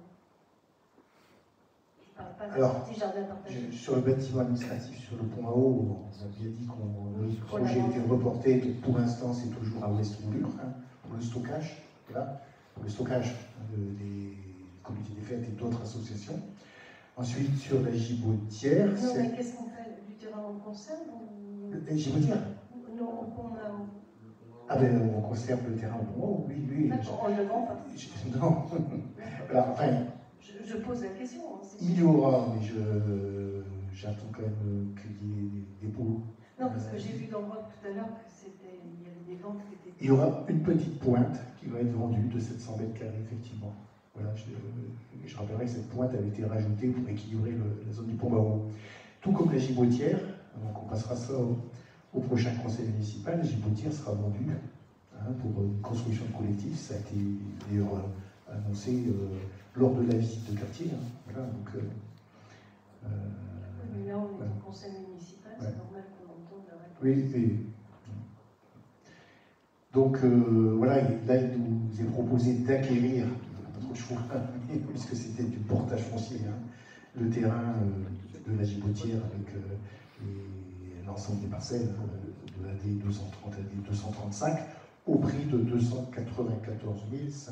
Alors, sur le bâtiment administratif sur le Pont-Mao, on a bien dit que le projet était reporté, donc pour l'instant c'est toujours à Ouest-Moulure, hein, pour le stockage, voilà, pour le stockage des comités des fêtes et d'autres associations. Ensuite, sur la gibotière... Non, mais qu'est-ce qu'on fait? Du terrain en conserve ou... La gibotière? Non, au Pont-Mao. Ah ben, on conserve le terrain au Pont-Mao, oui. D'accord, on ne le vend pas. Non. Alors, enfin... Je pose la question. Hein, il y aura, mais j'attends quand même qu'il y ait des dépôts. Non, parce que j'ai vu dans l'Europe tout à l'heure qu'il y avait des ventes qui étaient... Il y aura une petite pointe qui va être vendue de 700 m², effectivement. Voilà, je rappellerai que cette pointe avait été rajoutée pour équilibrer la zone du Pont-Barreau. Tout comme la gibotière, donc on passera ça au prochain conseil municipal, la gibotière sera vendue pour une construction de collectif. Ça a été d'ailleurs annoncé lors de la visite de quartier. Voilà, donc, mais là, on est au conseil municipal, c'est normal qu'on entende la réponse. Oui. Donc voilà, là il nous est proposé d'acquérir, pas trop de choix, puisque c'était du portage foncier, le terrain de la gibotière avec l'ensemble des parcelles de l'AD 230 à l'AD 235 au prix de 294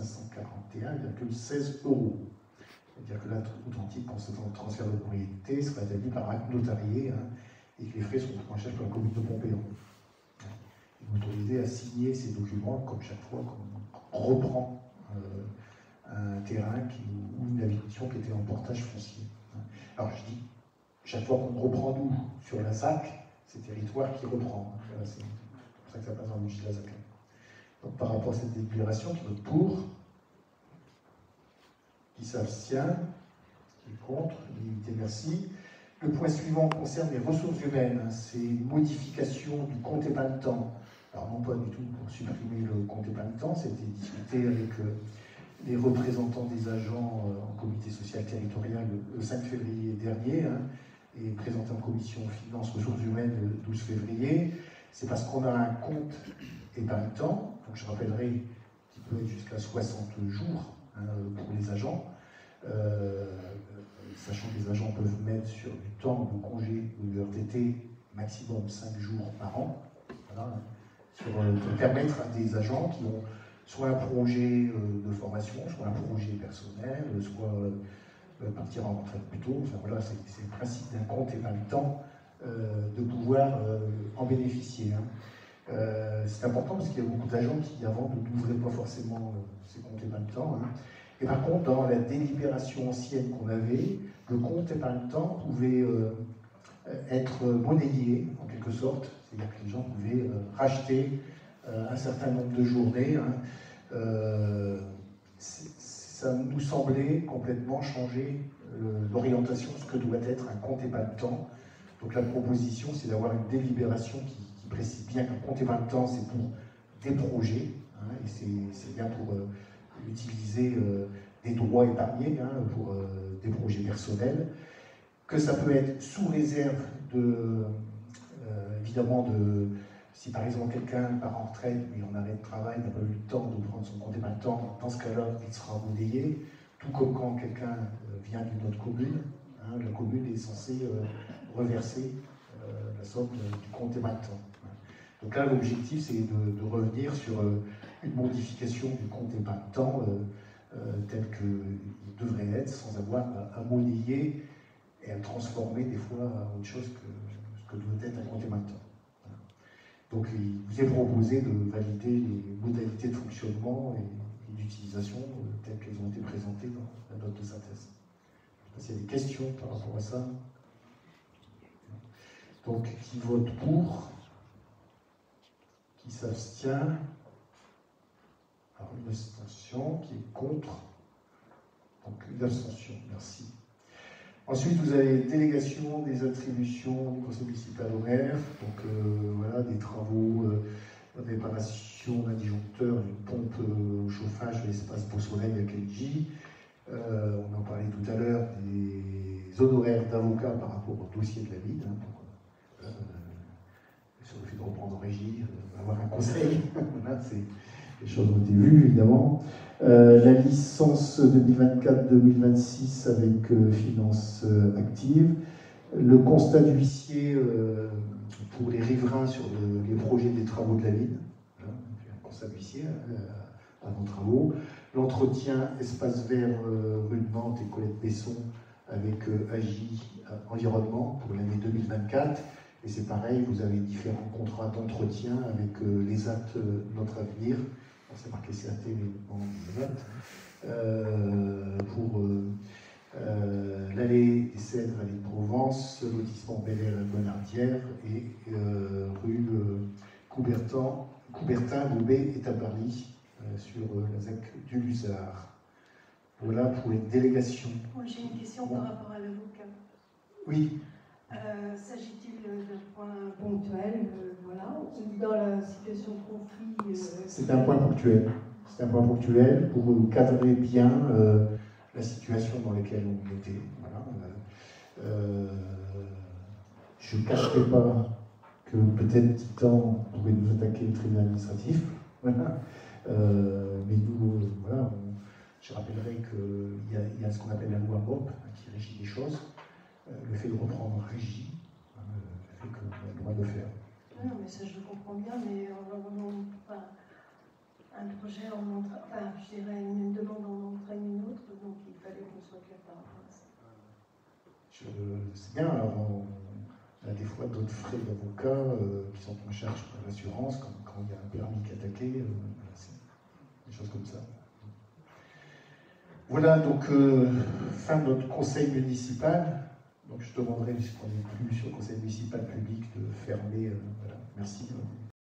541,16 €. C'est-à-dire que l'acte authentique pour ce transfert de propriété sera établi par acte notarié et que les frais seront pris en charge par la commune de Pompéan. Autorisé à signer ces documents comme chaque fois qu'on reprend un terrain ou une habitation qui était en portage foncier. Alors je dis, chaque fois qu'on reprend nous sur la SAC, c'est territoire qui reprend. Voilà, c'est pour ça que ça passe dans le budget de la SAC. Donc par rapport à cette délibération, qui vote pour, qui s'abstient, qui est contre, l'unanimité, merci. Le point suivant concerne les ressources humaines. C'est une modification du compte épargne-temps. Alors non pas du tout pour supprimer le compte épargne-temps, c'était discuté avec les représentants des agents en comité social territorial le 5 février dernier et présenté en commission finances ressources humaines le 12 février. C'est parce qu'on a un compte épargne-temps, donc je rappellerai qu'il peut être jusqu'à 60 jours pour les agents, sachant que les agents peuvent mettre sur du temps de congé ou de RTT maximum 5 jours par an. Voilà. Pour permettre à des agents qui ont soit un projet de formation, soit un projet personnel, soit partir en retraite plus tôt. Enfin, voilà, c'est le principe d'un compte épargne-temps de pouvoir en bénéficier. C'est important parce qu'il y a beaucoup d'agents qui avant n'ouvraient pas forcément ces comptes épargne-temps. Et par contre, dans la délibération ancienne qu'on avait, le compte épargne-temps pouvait être monnayé en quelque sorte. C'est-à-dire que les gens pouvaient racheter un certain nombre de journées. Ça nous semblait complètement changer l'orientation de ce que doit être un compte épargne-temps. Donc la proposition, c'est d'avoir une délibération qui précise bien qu'un compte épargne-temps, c'est pour des projets, et c'est bien pour utiliser des droits épargnés pour des projets personnels, que ça peut être sous réserve de... évidemment, si par exemple quelqu'un part en retraite, mais en arrêt de travail, n'a pas eu le temps de prendre son compte épargne-temps, dans ce cas-là, il sera monnayé. Tout comme quand quelqu'un vient d'une autre commune, la commune est censée reverser la somme du compte épargne-temps. Donc là, l'objectif, c'est de revenir sur une modification du compte épargne-temps tel qu'il devrait être, sans avoir à monnayer et à le transformer des fois en autre chose que doit être un compte épargne-temps. Donc il vous est proposé de valider les modalités de fonctionnement et d'utilisation telles qu'elles ont été présentées dans la note de synthèse. Je ne sais pas s'il y a des questions par rapport à ça. Donc qui vote pour, qui s'abstient, alors une abstention, qui est contre, donc une abstention, merci. Ensuite, vous avez délégation des attributions du conseil municipal au maire, donc voilà, des travaux de réparation d'un disjoncteur, d'une pompe au chauffage de l'espace Beau-Soleil à Kenji. On en parlait tout à l'heure des honoraires d'avocats par rapport au dossier de la ville, sur le fait de reprendre en régie, avoir un conseil, voilà, les choses ont été vues évidemment. La licence 2024-2026 avec finances actives, le constat du huissier pour les riverains sur les projets des travaux de la ville, voilà, un constat de huissier avant travaux, l'entretien espace vert rue de Nantes et Colette Besson avec AJ Environnement pour l'année 2024, et c'est pareil, vous avez différents contrats d'entretien avec les actes Notre Avenir. C'est marqué CAT, mais en note. Pour l'allée des Cèdres, l'allée de Provence, lotissement Bel Air à Bonardière et rue Coubertin, Bobet et Tabarly sur la ZAC du Luzard. Voilà pour les délégations. Moi, j'ai une question par rapport à l'avocat. Oui. S'agit-il d'un point ponctuel, voilà, ou dans la situation de conflit C'est un point ponctuel. C'est un point ponctuel pour cadrer bien la situation dans laquelle on était. Voilà. Je ne cacherai pas que peut-être Titan pourrait nous attaquer le tribunal administratif. Voilà. Mais nous, voilà, je rappellerai qu'il y a ce qu'on appelle la loi MOP qui régit les choses. Le fait de reprendre régit, le fait qu'on a le droit de le faire. Non, mais ça je le comprends bien, mais un projet en entraîne, enfin, je dirais une demande en entraîne une autre, donc il fallait qu'on soit clair par rapport à ça. C'est bien, alors on a des fois d'autres frais d'avocat qui sont en charge par l'assurance, comme quand il y a un permis qui est attaqué, voilà, c'est des choses comme ça. Voilà, donc fin de notre conseil municipal. Donc je demanderai, puisqu'on n'est plus sur le conseil municipal public, de fermer. Voilà. Merci.